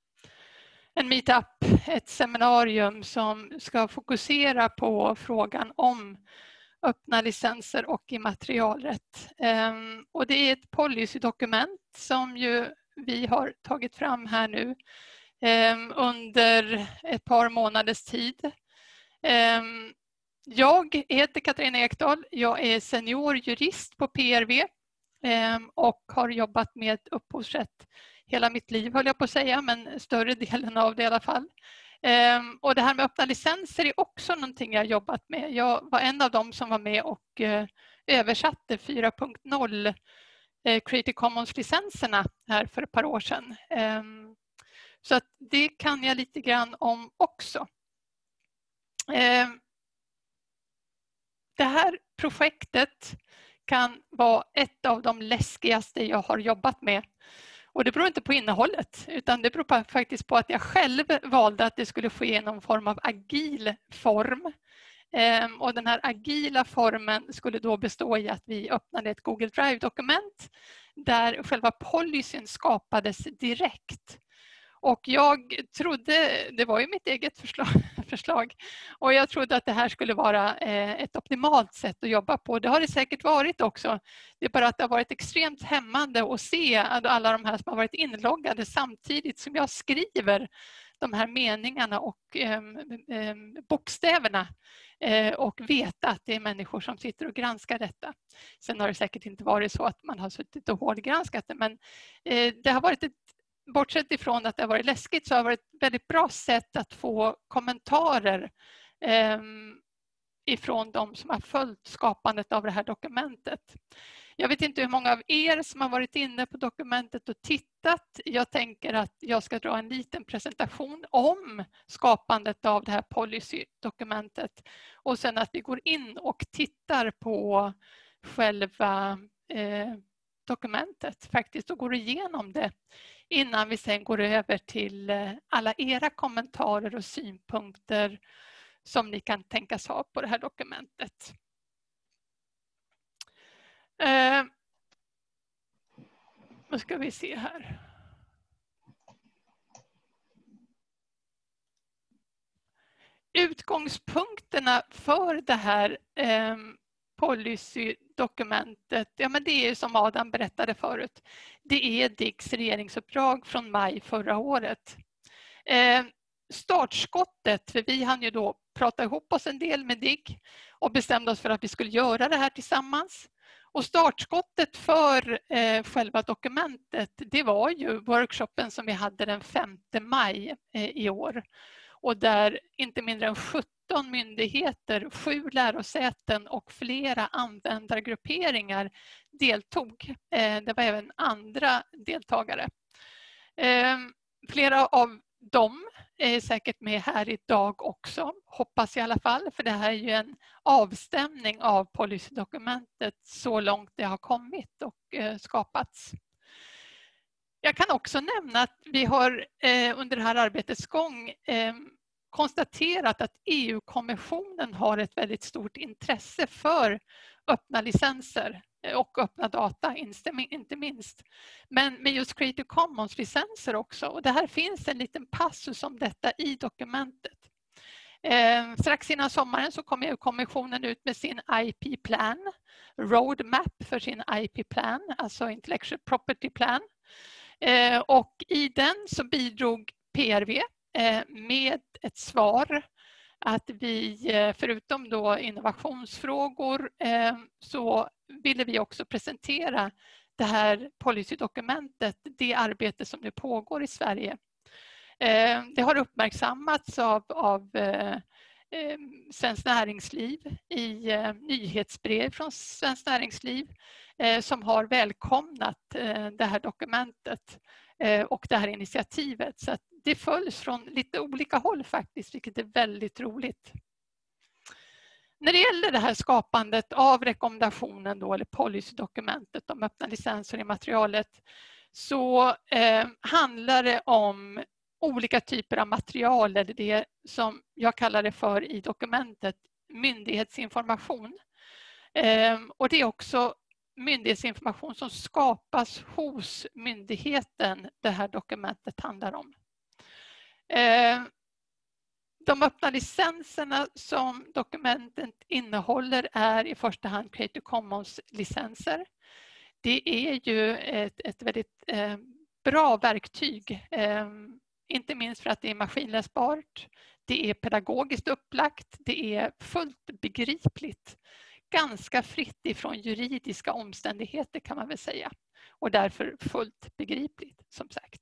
en meetup, ett seminarium som ska fokusera på frågan om öppna licenser och immaterialrätt. Um, och det är ett policydokument som ju vi har tagit fram här nu um, under ett par månaders tid. Um, jag heter Katarina Ekdahl, jag är seniorjurist på P R V um, och har jobbat med upphovsrätt hela mitt liv, höll jag på att säga, men större delen av det i alla fall. Um, och det här med öppna licenser är också någonting jag jobbat med. Jag var en av dem som var med och uh, översatte fyra punkt noll uh, Creative Commons-licenserna här för ett par år sedan. Um, så att det kan jag lite grann om också. Um, det här projektet kan vara ett av de läskigaste jag har jobbat med. Och det beror inte på innehållet, utan det beror på, faktiskt på att jag själv valde att det skulle ske i någon form av agil form. Ehm, och den här agila formen skulle då bestå i att vi öppnade ett Google Drive-dokument där själva policyn skapades direkt. Och jag trodde, det var ju mitt eget förslag, förslag, och jag trodde att det här skulle vara ett optimalt sätt att jobba på. Det har det säkert varit också. Det är bara att det har varit extremt hämmande att se alla de här som har varit inloggade samtidigt som jag skriver de här meningarna och eh, eh, bokstäverna eh, och veta att det är människor som sitter och granskar detta. Sen har det säkert inte varit så att man har suttit och hårdgranskat det, men eh, det har varit ett bortsett ifrån att det har varit läskigt, så har det varit ett väldigt bra sätt att få kommentarer eh, ifrån de som har följt skapandet av det här dokumentet. Jag vet inte hur många av er som har varit inne på dokumentet och tittat. Jag tänker att jag ska dra en liten presentation om skapandet av det här policydokumentet. Och sen att vi går in och tittar på själva eh, dokumentet faktiskt och går igenom det innan vi sen går över till eh, alla era kommentarer och synpunkter som ni kan tänkas ha på det här dokumentet. Eh, vad ska vi se här? Utgångspunkterna för det här eh, policydokumentet, ja men det är ju som Adam berättade förut, det är D I G:s regeringsuppdrag från maj förra året. Eh, startskottet, för vi hann ju då prata ihop oss en del med D I G och bestämde oss för att vi skulle göra det här tillsammans. Och startskottet för eh, själva dokumentet, det var ju workshopen som vi hade den femte maj eh, i år. Och där inte mindre än sjutton myndigheter, sju lärosäten och flera användargrupperingar deltog. Eh, det var även andra deltagare. Eh, flera av dem är säkert med här idag också, hoppas i alla fall, för det här är ju en avstämning av policydokumentet så långt det har kommit och eh, skapats. Jag kan också nämna att vi har eh, under det här arbetets gång eh, konstaterat att E U-kommissionen har ett väldigt stort intresse för öppna licenser och öppna data, inte minst. Men med just Creative Commons-licenser också. Och det här finns en liten passus om detta i dokumentet. Eh, strax innan sommaren så kom E U-kommissionen ut med sin I P-plan, roadmap för sin I P-plan, alltså Intellectual Property Plan. Eh, och i den så bidrog P R V eh, med ett svar att vi, eh, förutom då innovationsfrågor, eh, så ville vi också presentera det här policydokumentet, det arbete som nu pågår i Sverige. Eh, det har uppmärksammats av, av eh, eh, Svenskt Näringsliv i eh, nyhetsbrev från Svenskt Näringsliv eh, som har välkomnat eh, det här dokumentet eh, och det här initiativet. Så att det följs från lite olika håll faktiskt, vilket är väldigt roligt. När det gäller det här skapandet av rekommendationen då, eller policydokumentet om öppna licenser i materialet, så eh, handlar det om olika typer av material, eller det som jag kallar det för i dokumentet, myndighetsinformation. Eh, och det är också myndighetsinformation som skapas hos myndigheten det här dokumentet handlar om. Eh, De öppna licenserna som dokumentet innehåller är i första hand Creative Commons-licenser. Det är ju ett, ett väldigt eh, bra verktyg, eh, inte minst för att det är maskinläsbart, det är pedagogiskt upplagt, det är fullt begripligt, ganska fritt ifrån juridiska omständigheter kan man väl säga, och därför fullt begripligt som sagt.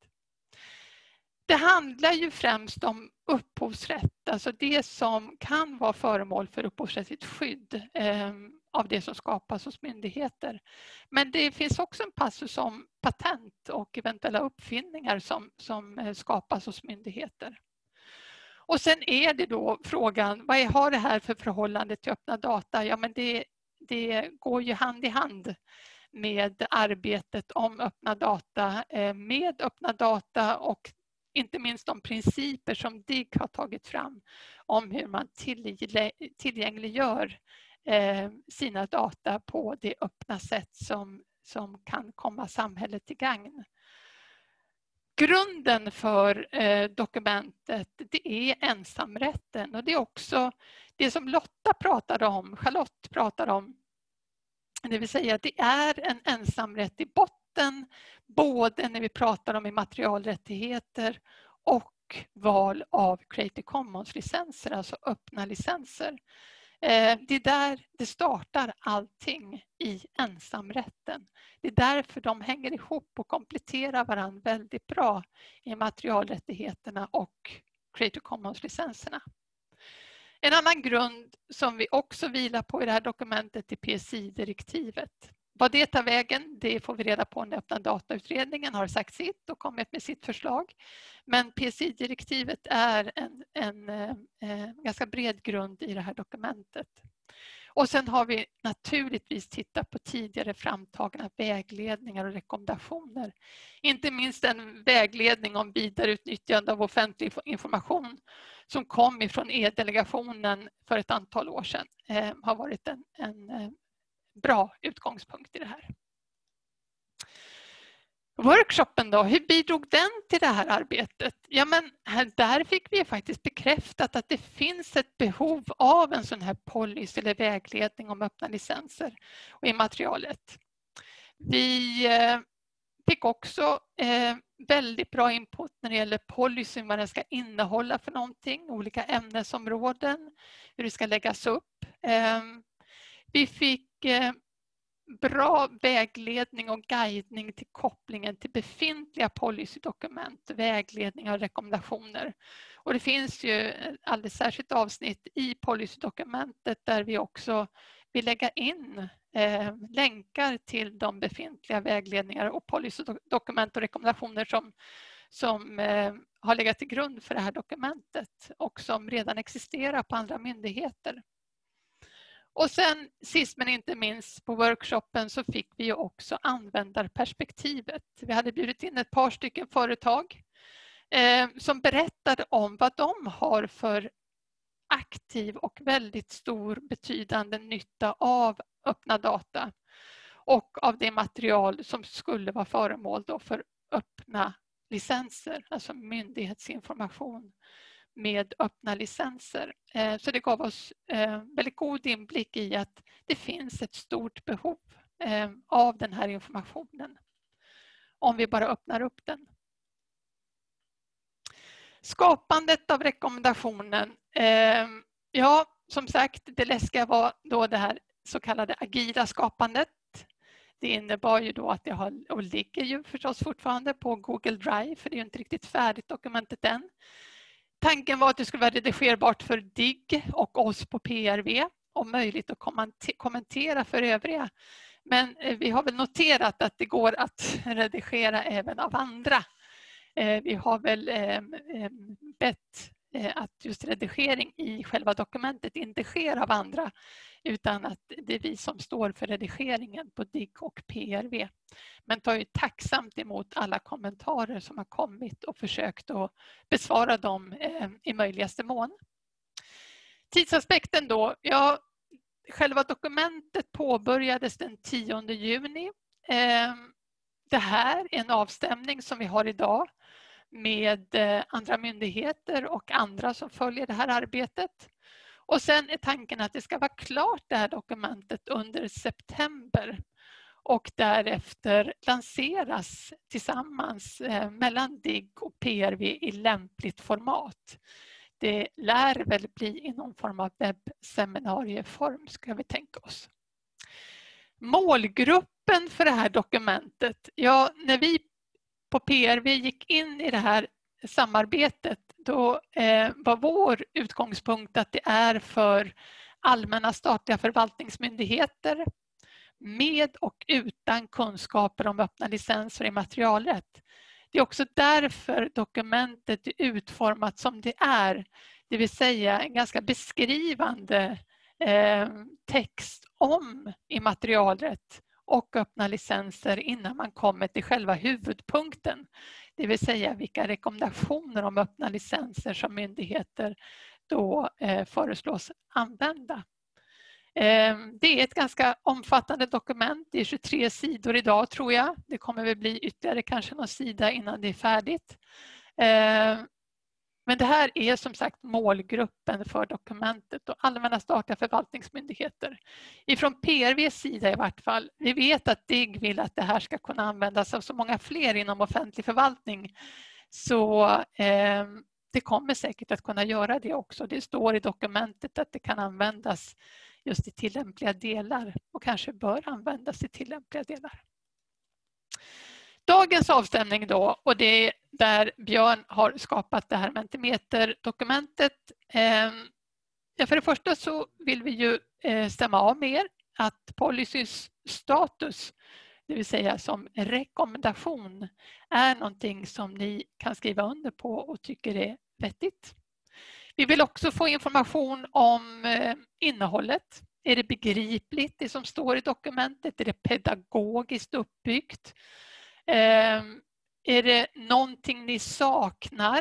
Det handlar ju främst om upphovsrätt, alltså det som kan vara föremål för upphovsrättsligt skydd eh, av det som skapas hos myndigheter. Men det finns också en passus om patent och eventuella uppfinningar som, som skapas hos myndigheter. Och sen är det då frågan, vad har det här för förhållande till öppna data? Ja, men det, det går ju hand i hand med arbetet om öppna data, eh, med öppna data och inte minst de principer som D I G har tagit fram om hur man tillgängliggör eh, sina data på det öppna sätt som, som kan komma samhället till gagn. Grunden för eh, dokumentet, det är ensamrätten, och det är också det som Lotta pratade om, Charlotte pratade om. Det vill säga att det är en ensamrätt i botten, både när vi pratar om immaterialrättigheter och val av Creative Commons-licenser, alltså öppna licenser. Det är där det startar allting i ensamrätten. Det är därför de hänger ihop och kompletterar varandra väldigt bra i immaterialrättigheterna och Creative Commons-licenserna. En annan grund som vi också vilar på i det här dokumentet är P S I-direktivet. Vad det tar vägen, det får vi reda på när öppna datautredningen har sagt sitt och kommit med sitt förslag. Men P S I-direktivet är en, en, en ganska bred grund i det här dokumentet. Och sen har vi naturligtvis tittat på tidigare framtagna vägledningar och rekommendationer. Inte minst en vägledning om vidareutnyttjande av offentlig information som kom ifrån E-delegationen för ett antal år sedan eh, har varit en, en bra utgångspunkt i det här. Workshopen då, hur bidrog den till det här arbetet? Ja, men här, där fick vi faktiskt bekräftat att det finns ett behov av en sån här policy eller vägledning om öppna licenser och immaterialet. Vi eh, fick också eh, väldigt bra input när det gäller policyn, vad den ska innehålla för någonting, olika ämnesområden, hur det ska läggas upp. Eh, vi fick eh, bra vägledning och guidning till kopplingen till befintliga policydokument, vägledning och rekommendationer. Och det finns ju ett alldeles särskilt avsnitt i policydokumentet där vi också vill lägga in eh, länkar till de befintliga vägledningar och policydokument och rekommendationer som, som eh, har legat till grund för det här dokumentet och som redan existerar på andra myndigheter. Och sen sist men inte minst på workshopen så fick vi ju också användarperspektivet. Vi hade bjudit in ett par stycken företag eh, som berättade om vad de har för aktiv och väldigt stor betydande nytta av öppna data och av det material som skulle vara föremål då för öppna licenser, alltså myndighetsinformation med öppna licenser. Så det gav oss väldigt god inblick i att det finns ett stort behov av den här informationen om vi bara öppnar upp den. Skapandet av rekommendationen. Ja, som sagt, det läskiga var då det här så kallade agila skapandet. Det innebar ju då att det har, och ligger ju förstås fortfarande på Google Drive, för det är ju inte riktigt färdigt dokumentet än. Tanken var att det skulle vara redigerbart för D I G och oss på P R V och möjligt att kommentera för övriga. Men vi har väl noterat att det går att redigera även av andra. Vi har väl bett att just redigering i själva dokumentet inte sker av andra utan att det är vi som står för redigeringen på D I G och P R V. Men tar ju tacksamt emot alla kommentarer som har kommit och försökt att besvara dem i möjligaste mån. Tidsaspekten då, ja, själva dokumentet påbörjades den tionde juni. Det här är en avstämning som vi har idag med andra myndigheter och andra som följer det här arbetet. Och sen är tanken att det ska vara klart det här dokumentet under september och därefter lanseras tillsammans mellan D I G och P R V i lämpligt format. Det lär väl bli i någon form av webbseminarieform, ska vi tänka oss. Målgruppen för det här dokumentet, ja, när vi på P R V gick in i det här samarbetet, då eh, var vår utgångspunkt att det är för allmänna statliga förvaltningsmyndigheter med och utan kunskaper om öppna licenser i immaterialrätt. Det är också därför dokumentet är utformat som det är, det vill säga en ganska beskrivande eh, text om immaterialrätt och öppna licenser innan man kommer till själva huvudpunkten. Det vill säga vilka rekommendationer om öppna licenser som myndigheter då eh, föreslås använda. Eh, det är ett ganska omfattande dokument. Det är tjugotre sidor idag tror jag. Det kommer väl bli ytterligare kanske någon sida innan det är färdigt. Eh, Men det här är som sagt målgruppen för dokumentet och allmänna statliga förvaltningsmyndigheter. Ifrån P R V:s sida i vart fall. Vi vet att D I G vill att det här ska kunna användas av så många fler inom offentlig förvaltning. Så eh, det kommer säkert att kunna göra det också. Det står i dokumentet att det kan användas just i tillämpliga delar och kanske bör användas i tillämpliga delar. Dagens avstämning då, och det är där Björn har skapat det här Mentimeter-dokumentet. Ja, för det första så vill vi ju stämma av med er att policys status, det vill säga som rekommendation, är någonting som ni kan skriva under på och tycker är vettigt. Vi vill också få information om innehållet. Är det begripligt det som står i dokumentet? Är det pedagogiskt uppbyggt? Är det någonting ni saknar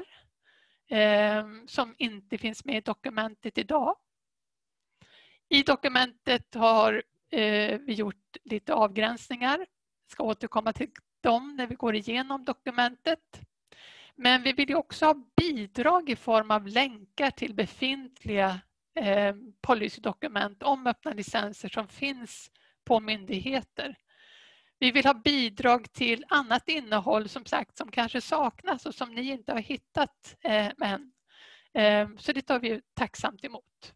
som inte finns med i dokumentet idag? I dokumentet har vi gjort lite avgränsningar. Jag ska återkomma till dem när vi går igenom dokumentet. Men vi vill ju också ha bidrag i form av länkar till befintliga eh, policydokument om öppna licenser som finns på myndigheter. Vi vill ha bidrag till annat innehåll som sagt som kanske saknas och som ni inte har hittat eh, än. Eh, så det tar vi tacksamt emot.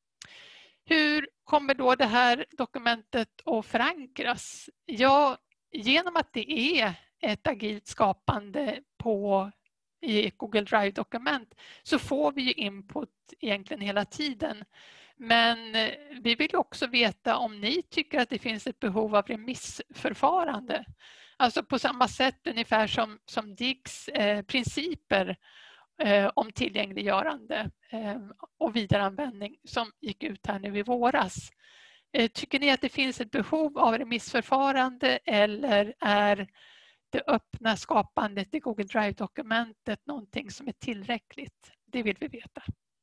Hur kommer då det här dokumentet att förankras? Ja, genom att det är ett agilt skapande på i Google Drive-dokument så får vi ju input egentligen hela tiden. Men vi vill också veta om ni tycker att det finns ett behov av remissförfarande. Alltså på samma sätt ungefär som, som D I G:s eh, principer eh, om tillgängliggörande eh, och vidareanvändning som gick ut här nu i våras. Eh, tycker ni att det finns ett behov av remissförfarande eller är det öppna skapandet i Google Drive-dokumentet någonting som är tillräckligt? Det vill vi veta.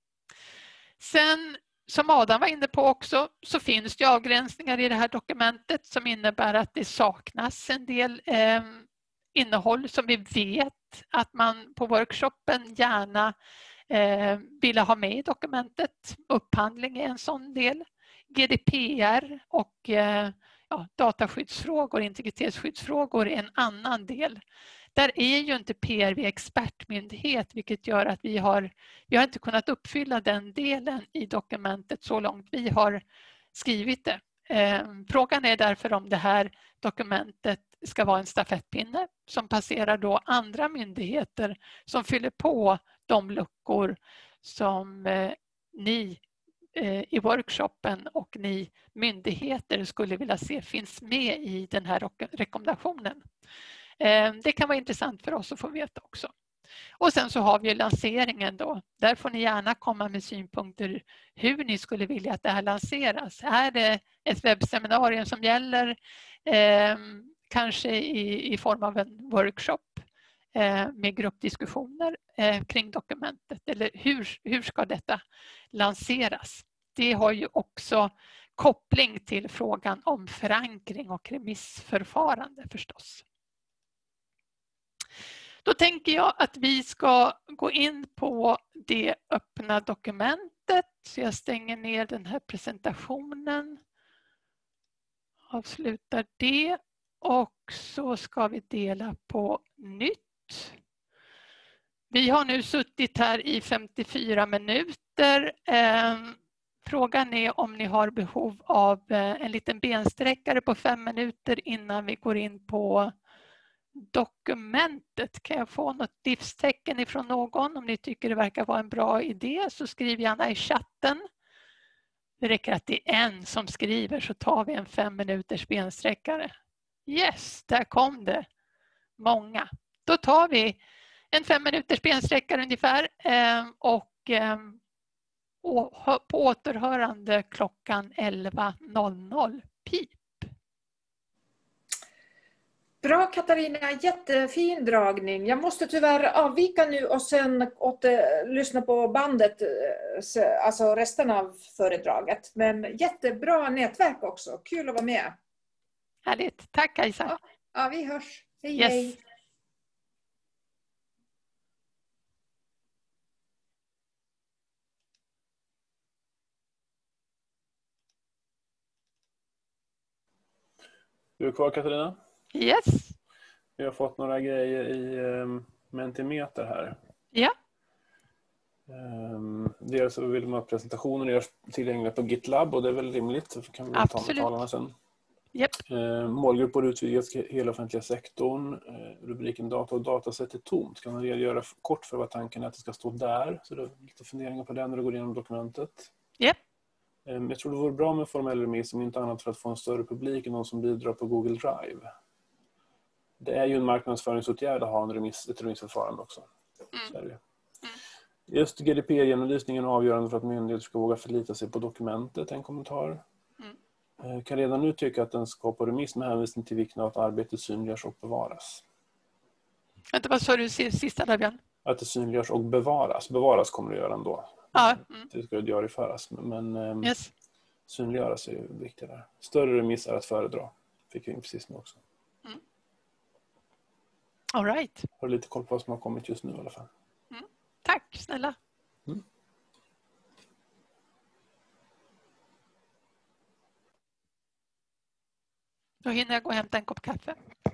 Sen, som Adam var inne på också, så finns det avgränsningar i det här dokumentet som innebär att det saknas en del eh, innehåll som vi vet att man på workshopen gärna eh, vill ha med i dokumentet. Upphandling är en sån del. G D P R och eh, ja, dataskyddsfrågor, integritetsskyddsfrågor är en annan del. Där är ju inte P R V expertmyndighet, vilket gör att vi har, vi har inte kunnat uppfylla den delen i dokumentet så långt vi har skrivit det. Eh, frågan är därför om det här dokumentet ska vara en stafettpinne som passerar då andra myndigheter som fyller på de luckor som eh, ni i workshopen och ni myndigheter skulle vilja se finns med i den här rekommendationen. Det kan vara intressant för oss att få veta också. Och sen så har vi lanseringen då. Där får ni gärna komma med synpunkter hur ni skulle vilja att det här lanseras. Är det ett webbseminarium som gäller eh, kanske i, i form av en workshop eh, med gruppdiskussioner eh, kring dokumentet? Eller hur, hur ska detta lanseras? Det har ju också koppling till frågan om förankring och remissförfarande förstås. Då tänker jag att vi ska gå in på det öppna dokumentet. Så jag stänger ner den här presentationen. Avslutar det. Och så ska vi dela på nytt. Vi har nu suttit här i femtiofyra minuter. Frågan är om ni har behov av en liten bensträckare på fem minuter innan vi går in på dokumentet. Kan jag få något livstecken ifrån någon? Om ni tycker det verkar vara en bra idé så skriv gärna i chatten. Det räcker att det är en som skriver så tar vi en fem minuters bensträckare. Yes, där kom det. Många. Då tar vi en fem minuters bensträckare ungefär och på återhörande klockan elva noll noll. Pip. Bra Katarina, jättefin dragning. Jag måste tyvärr avvika nu och sen åter, lyssna på bandet, alltså resten av föredraget. Men jättebra nätverk också, kul att vara med. Härligt, tack Kajsa. Ja, ja vi hörs. Hej yes. hej. Du är kvar Katarina? Yes. Vi har fått några grejer i um, Mentimeter här. Ja. Um, dels så vill man att presentationen görs tillgängliga på GitLab och det är väl rimligt. Så kan vi ta med talarna sen. Yep. Uh, målgrupp och utvidgas till hela offentliga sektorn. Uh, rubriken data och datasätt är tomt. Kan man redogöra kort för vad tanken är att det ska stå där? Så det är lite funderingar på det när du går igenom dokumentet. Yep. Jag tror det vore bra med formell remiss, om inte annat för att få en större publik än någon som bidrar på Google Drive. Det är ju en marknadsföringsåtgärd att ha en remiss, ett remissförfarande också. Mm. Så är det. Mm. Just G D P R-genomlysningen är avgörande för att myndigheter ska våga förlita sig på dokumentet, en kommentar. Mm. Kan redan nu tycka att den ska på remiss med hänvisning till vikten av att arbetet synliggörs och bevaras. Vänta, vad sa du sista där, Björn? Att det synliggörs och bevaras. Bevaras kommer det göra ändå. Ja. Mm. Det ska diarieföras. Men yes. synliggöras är ju viktigare. Större remiss är att föredra. Fick vi in precis nu också. Mm. All right. Har lite koll på vad som har kommit just nu i alla fall. Mm. Tack, snälla. Mm. Då hinner jag gå och hämta en kopp kaffe.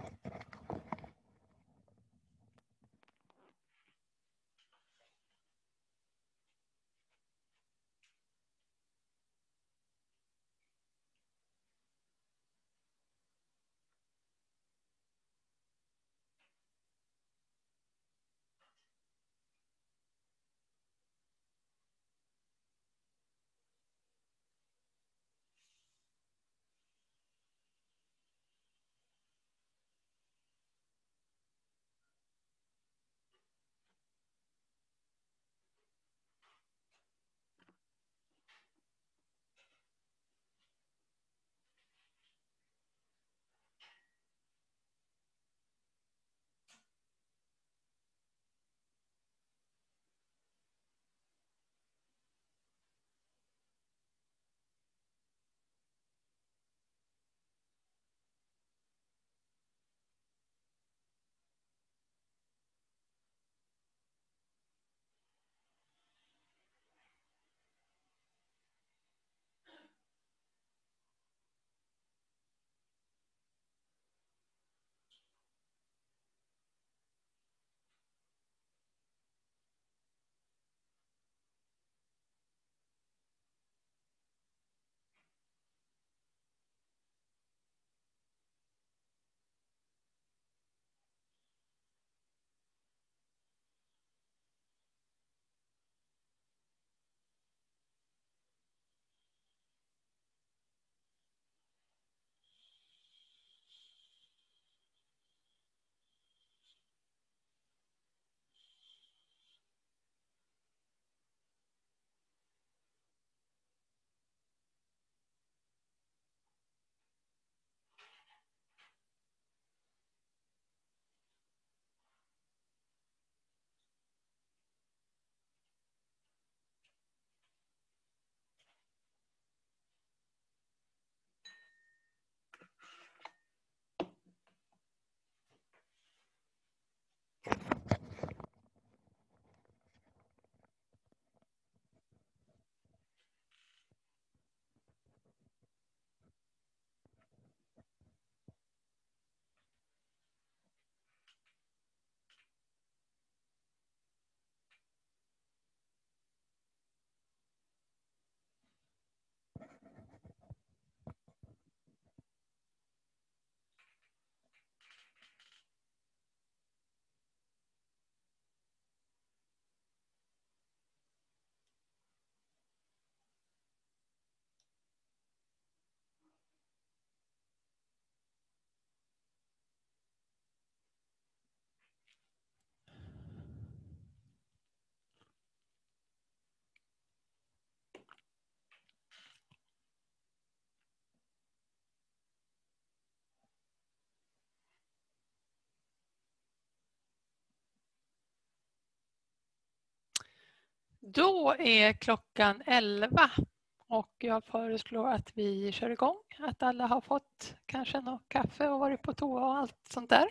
Då är klockan elva och jag föreslår att vi kör igång. Att alla har fått kanske något kaffe och varit på toa och allt sånt där.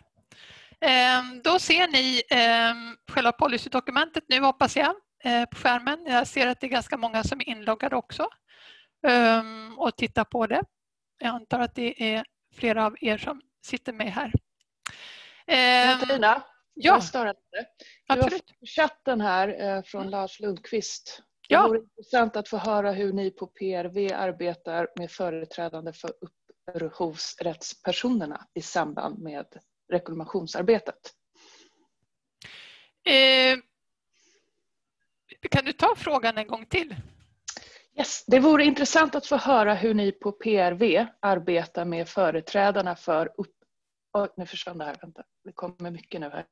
Då ser ni själva policydokumentet nu, hoppas jag, på skärmen. Jag ser att det är ganska många som är inloggade också och tittar på det. Jag antar att det är flera av er som sitter med här. Katarina, ja. jag stör inte. Du har fått chatten här från mm. Lars Lundqvist. Det ja. vore intressant att få höra hur ni på P R V arbetar med företrädande för upphovsrättspersonerna i samband med reklamationsarbetet. Eh, kan du ta frågan en gång till? Yes, det vore intressant att få höra hur ni på P R V arbetar med företrädarna för upp... Oh, nu försvann det här, vänta. Det kommer mycket nu här.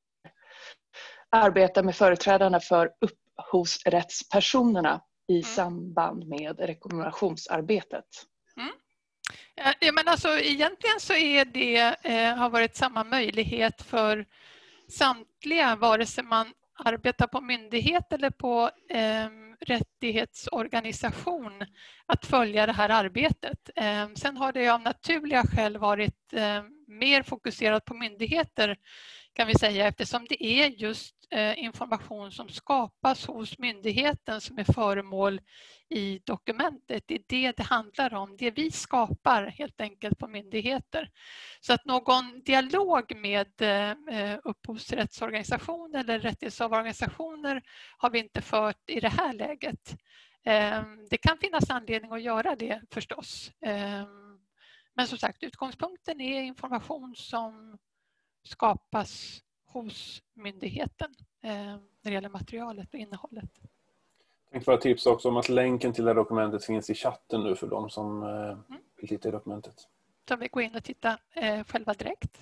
Arbetar med företrädarna för upphovsrättspersonerna i mm. samband med rekommendationsarbetet. Mm. Ja, men alltså, egentligen så är det, eh, har varit samma möjlighet för samtliga, vare sig man arbetar på myndighet eller på eh, rättighetsorganisation, att följa det här arbetet. Eh, sen har det av naturliga skäl varit eh, mer fokuserat på myndigheter, kan vi säga, eftersom det är just eh, information som skapas hos myndigheten som är föremål i dokumentet. Det är det det handlar om. Det vi skapar helt enkelt på myndigheter. Så att någon dialog med eh, upphovsrättsorganisationer eller rättighetsorganisationer har vi inte fört i det här läget. Eh, det kan finnas anledning att göra det förstås. Eh, men som sagt, utgångspunkten är information som skapas hos myndigheten eh, när det gäller materialet och innehållet. Jag tänkte bara tipsa också om att länken till det här dokumentet finns i chatten nu för de som eh, mm. vill titta i dokumentet. Så vi går in och tittar eh, själva direkt.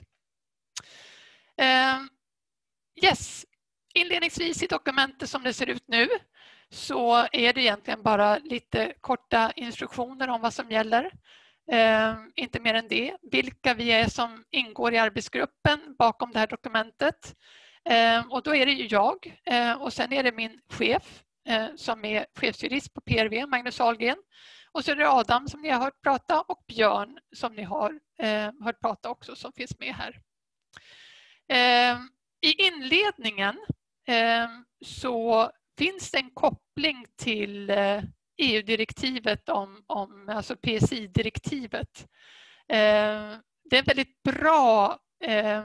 Eh, yes, inledningsvis i dokumentet som det ser ut nu så är det egentligen bara lite korta instruktioner om vad som gäller. Eh, inte mer än det. Vilka vi är som ingår i arbetsgruppen bakom det här dokumentet. Eh, och då är det ju jag eh, och sen är det min chef eh, som är chefsjurist på P R V, Magnus Ahlgren. Och så är det Adam som ni har hört prata och Björn som ni har eh, hört prata också som finns med här. Eh, I inledningen eh, så finns det en koppling till eh, E U-direktivet om, om alltså P S I-direktivet. Eh, det är en väldigt bra eh,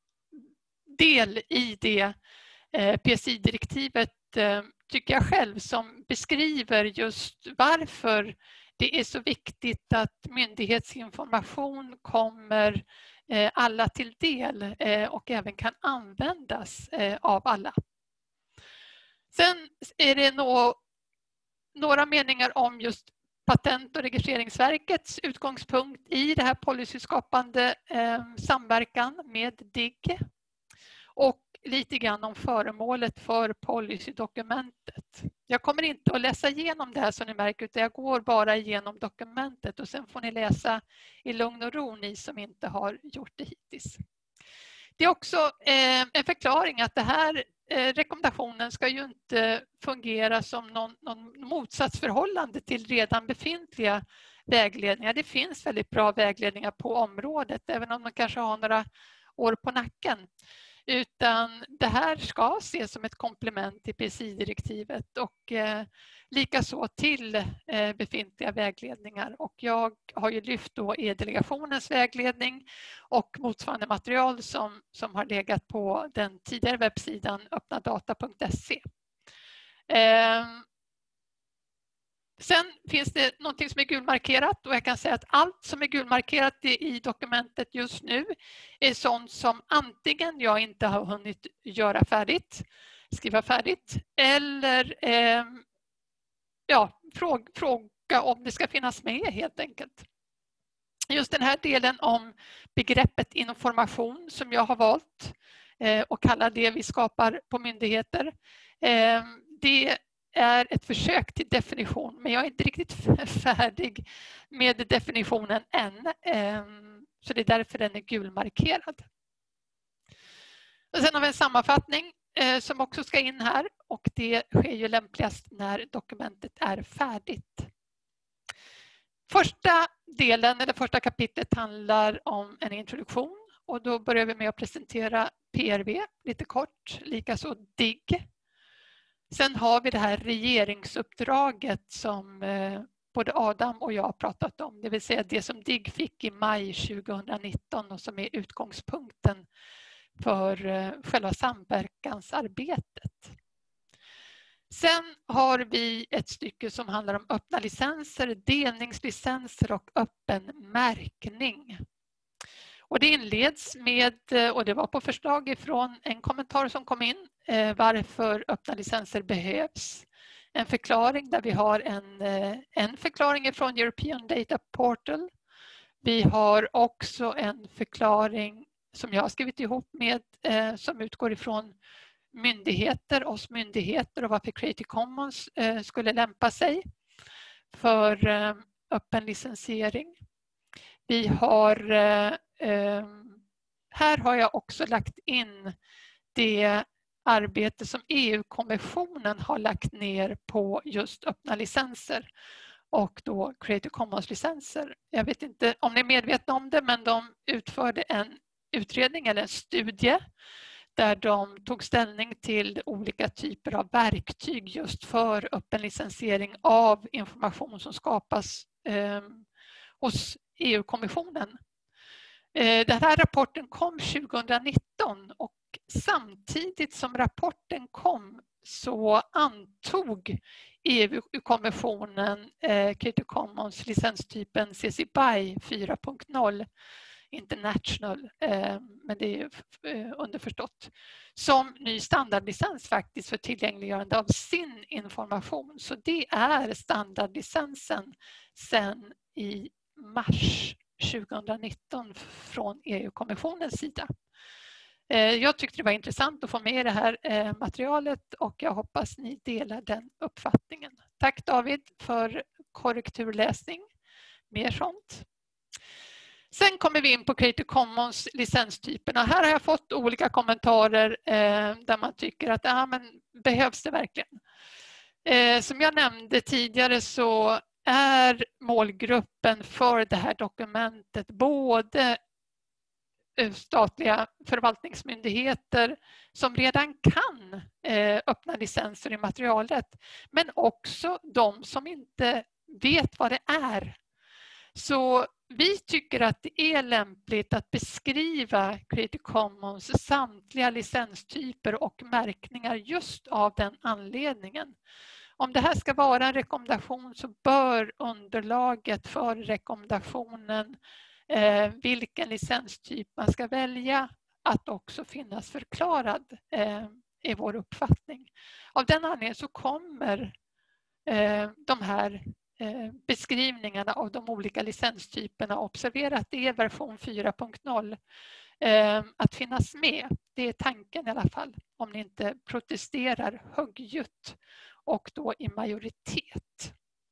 del i det eh, P S I-direktivet eh, tycker jag själv, som beskriver just varför det är så viktigt att myndighetsinformation kommer eh, alla till del eh, och även kan användas eh, av alla. Sen är det nog några meningar om just Patent- och registreringsverkets utgångspunkt i det här policyskapande eh, samverkan med D I G. Och lite grann om föremålet för policydokumentet. Jag kommer inte att läsa igenom det här som ni märker, utan jag går bara igenom dokumentet och sen får ni läsa i lugn och ro, ni som inte har gjort det hittills. Det är också eh, en förklaring att det här eh, rekommendationen ska ju inte fungera som någon, någon motsatsförhållande till redan befintliga vägledningar. Det finns väldigt bra vägledningar på området, även om de kanske har några år på nacken. Utan det här ska ses som ett komplement till P S I-direktivet och eh, likaså till eh, befintliga vägledningar. Och jag har ju lyft då E-delegationens vägledning och motsvarande material som, som har legat på den tidigare webbsidan öppnadata punkt se. Eh, Sen finns det någonting som är gulmarkerat och jag kan säga att allt som är gulmarkerat i dokumentet just nu är sånt som antingen jag inte har hunnit göra färdigt, skriva färdigt, eller eh, ja, fråga, fråga om det ska finnas med helt enkelt. Just den här delen om begreppet information som jag har valt eh, och kallar det vi skapar på myndigheter, eh, det är ett försök till definition, men jag är inte riktigt färdig med definitionen än. Så det är därför den är gulmarkerad. Och sen har vi en sammanfattning som också ska in här och det sker ju lämpligast när dokumentet är färdigt. Första delen eller första kapitlet handlar om en introduktion och då börjar vi med att presentera P R V lite kort, likaså D I G. Sen har vi det här regeringsuppdraget som eh, både Adam och jag har pratat om. Det vill säga det som D I G fick i maj tjugonitton och som är utgångspunkten för eh, själva samverkansarbetet. Sen har vi ett stycke som handlar om öppna licenser, delningslicenser och öppen märkning. Och det inleds med, och det var på förslag ifrån en kommentar som kom in, varför öppna licenser behövs. en förklaring där vi har en, en förklaring från European Data Portal. Vi har också en förklaring som jag har skrivit ihop med eh, som utgår ifrån myndigheter, oss myndigheter och varför Creative Commons eh, skulle lämpa sig för eh, öppen licensiering. Vi har, eh, eh, här har jag också lagt in det arbete som E U-kommissionen har lagt ner på just öppna licenser och då Creative Commons-licenser. Jag vet inte om ni är medvetna om det, men de utförde en utredning eller en studie där de tog ställning till olika typer av verktyg just för öppen licensiering av information som skapas eh, hos E U-kommissionen. Eh, den här rapporten kom tjugonitton och samtidigt som rapporten kom så antog E U-kommissionen eh, Creative Commons licenstypen C C B Y fyra punkt noll International, eh, men det är eh, underförstått, som ny standardlicens faktiskt för tillgängliggörande av sin information. Så det är standardlicensen sedan i mars tjugonitton från E U-kommissionens sida. Jag tyckte det var intressant att få med det här materialet och jag hoppas ni delar den uppfattningen. Tack David för korrekturläsning. Mer sånt. Sen kommer vi in på Creative Commons licenstyperna. Här har jag fått olika kommentarer där man tycker att ja, men behövs det verkligen? Som jag nämnde tidigare så är målgruppen för det här dokumentet både statliga förvaltningsmyndigheter som redan kan öppna licenser i materialet, men också de som inte vet vad det är. Så vi tycker att det är lämpligt att beskriva Creative Commons samtliga licenstyper och märkningar just av den anledningen. Om det här ska vara en rekommendation så bör underlaget för rekommendationen, eh, vilken licenstyp man ska välja, att också finnas förklarad eh, i vår uppfattning. Av den anledningen så kommer eh, de här eh, beskrivningarna av de olika licenstyperna, observera att det är version fyra punkt noll, eh, att finnas med. Det är tanken i alla fall, om ni inte protesterar högljutt och då i majoritet.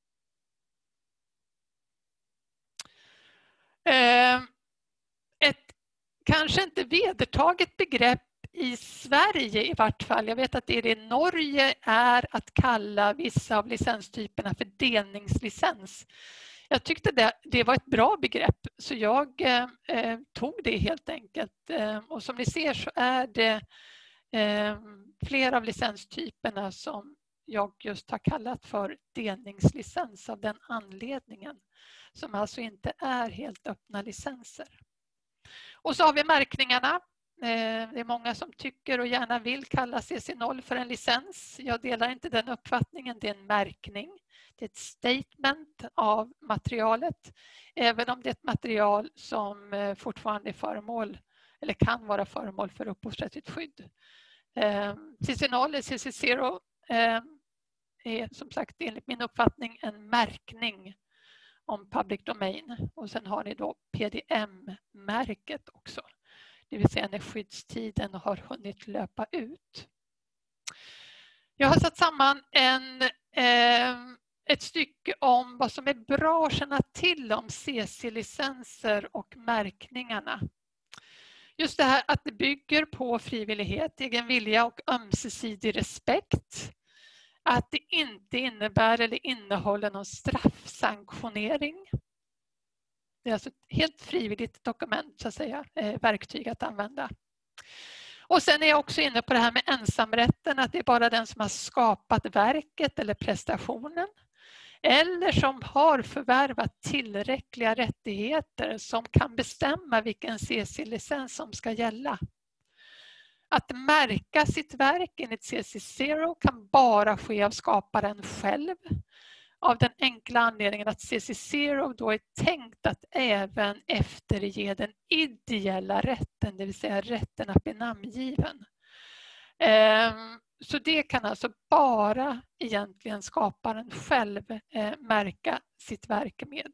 Ett kanske inte vedertaget begrepp i Sverige i vart fall, jag vet att det är det i Norge, är att kalla vissa av licenstyperna för delningslicens. Jag tyckte det, det var ett bra begrepp så jag eh, tog det helt enkelt. Eh, och som ni ser så är det eh, flera av licenstyperna som jag just har kallat för delningslicens av den anledningen, som alltså inte är helt öppna licenser. Och så har vi märkningarna. Det är många som tycker och gärna vill kalla C C noll för en licens. Jag delar inte den uppfattningen. Det är en märkning. Det är ett statement av materialet. Även om det är ett material som fortfarande är föremål eller kan vara föremål för upphovsrättsligt skydd. C C noll eller C C zero är som sagt enligt min uppfattning en märkning om public domain. Och sen har ni då P D M-märket också. Det vill säga när skyddstiden har hunnit löpa ut. Jag har satt samman en, eh, ett stycke om vad som är bra att känna till om C C-licenser och märkningarna. Just det här att det bygger på frivillighet, egen vilja och ömsesidig respekt. Att det inte innebär eller innehåller någon straffsanktionering. Det är alltså ett helt frivilligt dokument, så att säga, verktyg att använda. Och sen är jag också inne på det här med ensamrätten, att det är bara den som har skapat verket eller prestationen eller som har förvärvat tillräckliga rättigheter som kan bestämma vilken C C-licens som ska gälla. Att märka sitt verk enligt C C zero kan bara ske av skaparen själv. Av den enkla anledningen att C C zero då är tänkt att även efterge den ideella rätten, det vill säga rätten att bli namngiven. så det kan alltså bara egentligen skaparen själv eh, märka sitt verk med.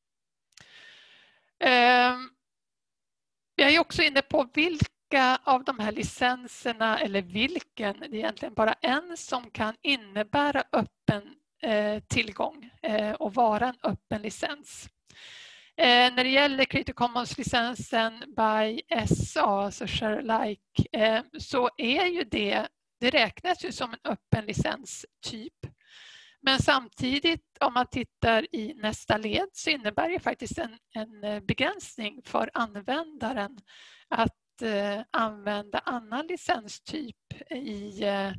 Eh, jag är också inne på vilka av de här licenserna, eller vilken, det är egentligen bara en som kan innebära öppen eh, tillgång eh, och vara en öppen licens. Eh, när det gäller Creative Commons-licensen by S A, alltså share alike, eh, så är ju det, det räknas ju som en öppen licenstyp. Men samtidigt, om man tittar i nästa led, så innebär det faktiskt en, en begränsning för användaren att eh, använda annan licenstyp i eh,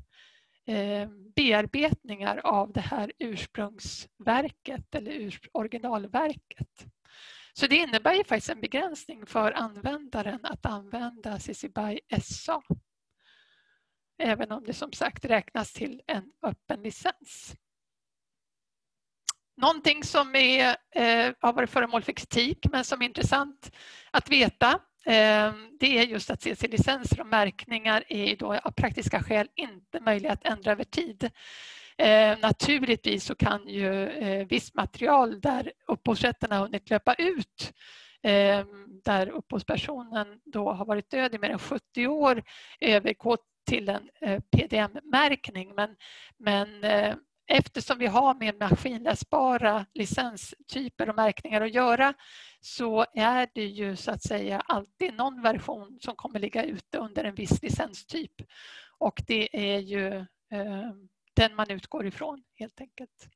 bearbetningar av det här ursprungsverket eller urs- originalverket. Så det innebär ju faktiskt en begränsning för användaren att använda C C BY S A. Även om det som sagt räknas till en öppen licens. Någonting som är, eh, har varit föremål för kritik men som är intressant att veta, eh, det är just att C C-licenser och märkningar är då av praktiska skäl inte möjliga att ändra över tid. Eh, naturligtvis så kan ju eh, visst material där upphovsrätten har hunnit löpa ut, eh, där upphovspersonen då har varit död i mer än sjuttio år, övergå till en eh, P D M-märkning. Men, men eh, eftersom vi har med maskinläsbara licenstyper och märkningar att göra, så är det ju så att säga alltid någon version som kommer ligga ute under en viss licenstyp. Och det är ju eh, den man utgår ifrån helt enkelt.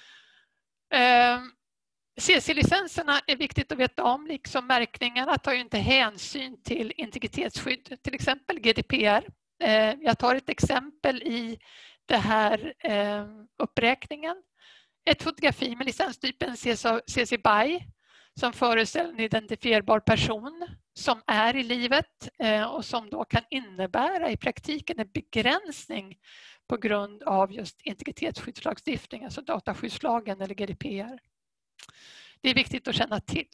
Eh, C C-licenserna är viktigt att veta om, liksom märkningarna tar ju inte hänsyn till integritetsskydd, till exempel G D P R. Eh, jag tar ett exempel i det här eh, uppräkningen. Ett fotografi med licenstypen C C BY som föreställer en identifierbar person som är i livet eh, och som då kan innebära i praktiken en begränsning på grund av just integritetsskyddslagstiftning, alltså dataskyddslagen eller G D P R. Det är viktigt att känna till.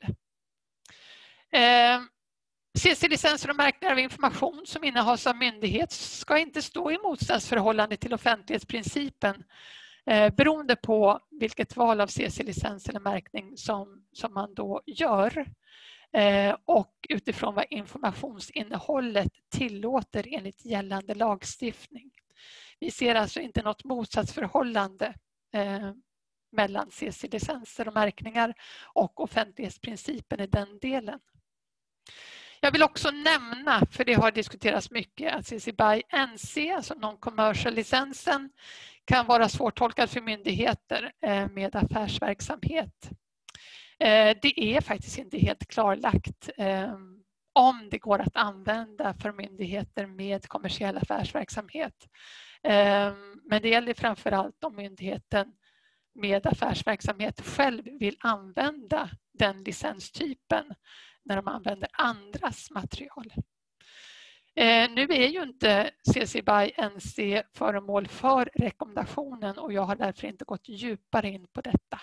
Eh, C C-licenser och märkningar av information som innehas av myndighet ska inte stå i motsatsförhållande till offentlighetsprincipen eh, beroende på vilket val av C C-licens eller märkning som, som man då gör eh, och utifrån vad informationsinnehållet tillåter enligt gällande lagstiftning. Vi ser alltså inte något motsatsförhållande eh, mellan C C-licenser och märkningar och offentlighetsprincipen i den delen. Jag vill också nämna, för det har diskuterats mycket, att C C BY N C, alltså non-commercial-licensen, kan vara svårtolkad för myndigheter med affärsverksamhet. Det är faktiskt inte helt klarlagt om det går att använda för myndigheter med kommersiell affärsverksamhet. Men det gäller framförallt om myndigheten med affärsverksamhet själv vill använda den licenstypen när de använder andras material. Eh, nu är ju inte C C BY N C föremål för rekommendationen och jag har därför inte gått djupare in på detta.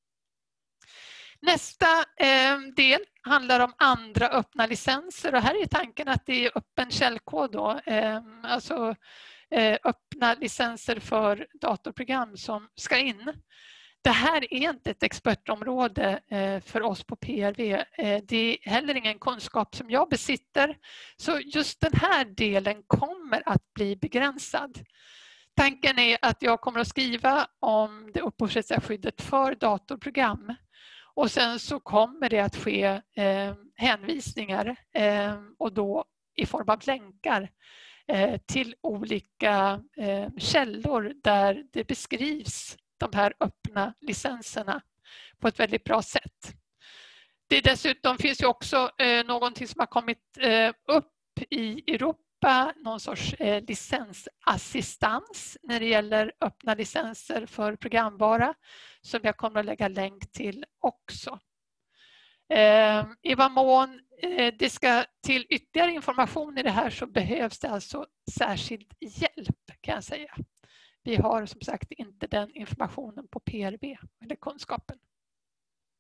Nästa eh, del handlar om andra öppna licenser och här är tanken att det är öppen källkod då, eh, alltså eh, öppna licenser för datorprogram som ska in. Det här är inte ett expertområde för oss på P R V. Det är heller ingen kunskap som jag besitter. Så just den här delen kommer att bli begränsad. Tanken är att jag kommer att skriva om det upphovsrättsliga skyddet för datorprogram. Och sen så kommer det att ske eh, hänvisningar eh, och då i form av länkar eh, till olika eh, källor där det beskrivs de här öppna licenserna på ett väldigt bra sätt. Det dessutom finns ju också eh, någonting som har kommit eh, upp i Europa, någon sorts eh, licensassistans när det gäller öppna licenser för programvara som jag kommer att lägga länk till också. Eh, I vad mån eh, det ska till ytterligare information i det här så behövs det alltså särskild hjälp kan jag säga. Vi har som sagt inte den informationen på P R V eller kunskapen.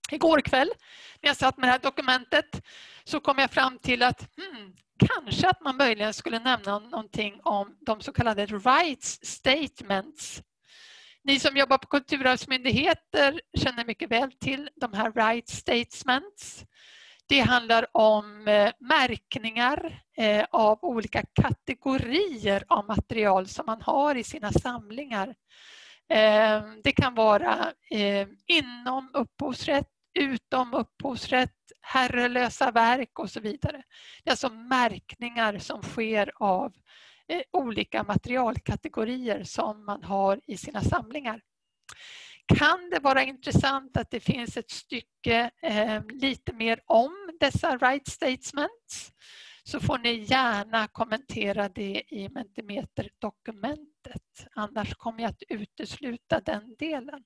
Igår kväll när jag satt med det här dokumentet så kom jag fram till att hmm, kanske att man möjligen skulle nämna någonting om de så kallade rights statements. Ni som jobbar på kulturarvsmyndigheter känner mycket väl till de här rights statements. Det handlar om märkningar av olika kategorier av material som man har i sina samlingar. Det kan vara inom upphovsrätt, utom upphovsrätt, herrelösa verk och så vidare. Det är alltså märkningar som sker av olika materialkategorier som man har i sina samlingar. Kan det vara intressant att det finns ett stycke eh, lite mer om dessa right statements, så får ni gärna kommentera det i Mentimeter-dokumentet. Annars kommer jag att utesluta den delen.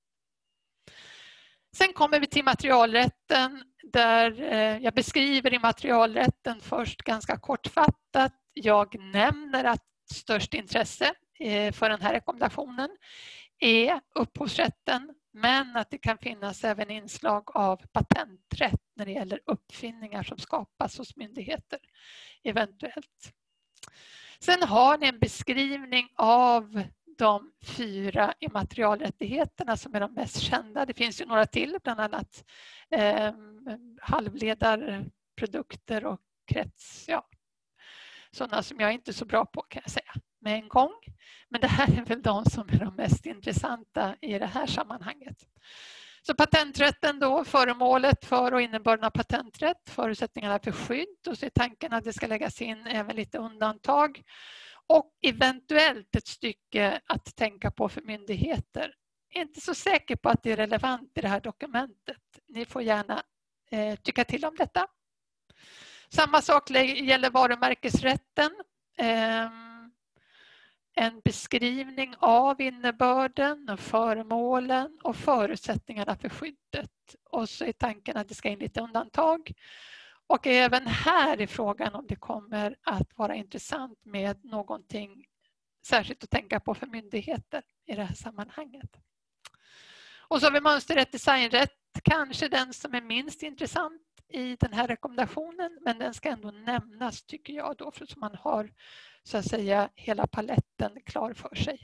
Sen kommer vi till materialrätten där eh, jag beskriver i materialrätten först ganska kortfattat. Jag nämner att störst intresse eh, för den här rekommendationen är upphovsrätten, men att det kan finnas även inslag av patenträtt när det gäller uppfinningar som skapas hos myndigheter eventuellt. Sen har ni en beskrivning av de fyra immaterialrättigheterna som är de mest kända. Det finns ju några till, bland annat eh, halvledarprodukter och krets, ja, sådana som jag inte är så bra på kan jag säga med en gång. Men det här är väl de som är de mest intressanta i det här sammanhanget. Så patenträtten då, föremålet för och innebörden av patenträtt, förutsättningarna för skydd, och så är tanken att det ska läggas in även lite undantag och eventuellt ett stycke att tänka på för myndigheter. Jag är inte så säker på att det är relevant i det här dokumentet. Ni får gärna eh, tycka till om detta. Samma sak gäller varumärkesrätten. Eh, en beskrivning av innebörden och föremålen och förutsättningarna för skyddet. Och så är tanken att det ska in lite undantag. Och även här är frågan om det kommer att vara intressant med någonting särskilt att tänka på för myndigheter i det här sammanhanget. Och så har vi mönsterrätt, designrätt, kanske den som är minst intressant i den här rekommendationen, men den ska ändå nämnas tycker jag då, för att man har så att säga hela paletten klar för sig.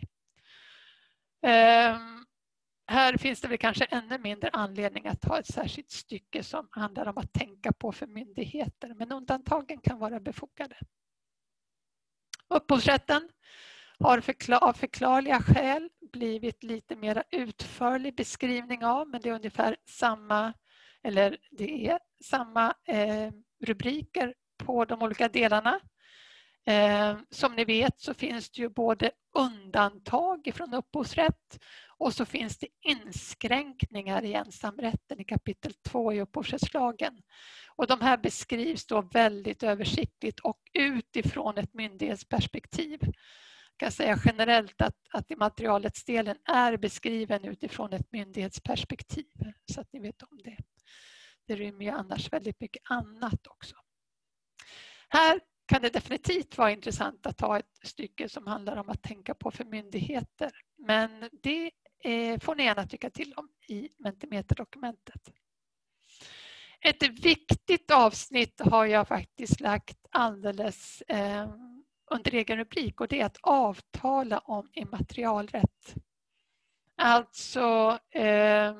Um, här finns det väl kanske ännu mindre anledning att ha ett särskilt stycke som handlar om att tänka på för myndigheter, men undantagen kan vara befogade. Upphovsrätten har förklar- av förklarliga skäl blivit lite mer utförlig beskrivning av, men det är ungefär samma, eller det är samma eh, rubriker på de olika delarna. Eh, som ni vet så finns det ju både undantag från upphovsrätt och så finns det inskränkningar i ensamrätten i kapitel två i upphovsrättslagen. Och de här beskrivs då väldigt översiktligt och utifrån ett myndighetsperspektiv. Jag kan säga generellt att, att immaterialrättsdelen är beskriven utifrån ett myndighetsperspektiv, så att ni vet om det. Det rymmer ju annars väldigt mycket annat också. Här kan det definitivt vara intressant att ta ett stycke som handlar om att tänka på för myndigheter. Men det eh, får ni gärna tycka till om i Mentimeter-dokumentet. Ett viktigt avsnitt har jag faktiskt lagt alldeles eh, under egen rubrik, och det är att avtala om immaterialrätt. Alltså eh,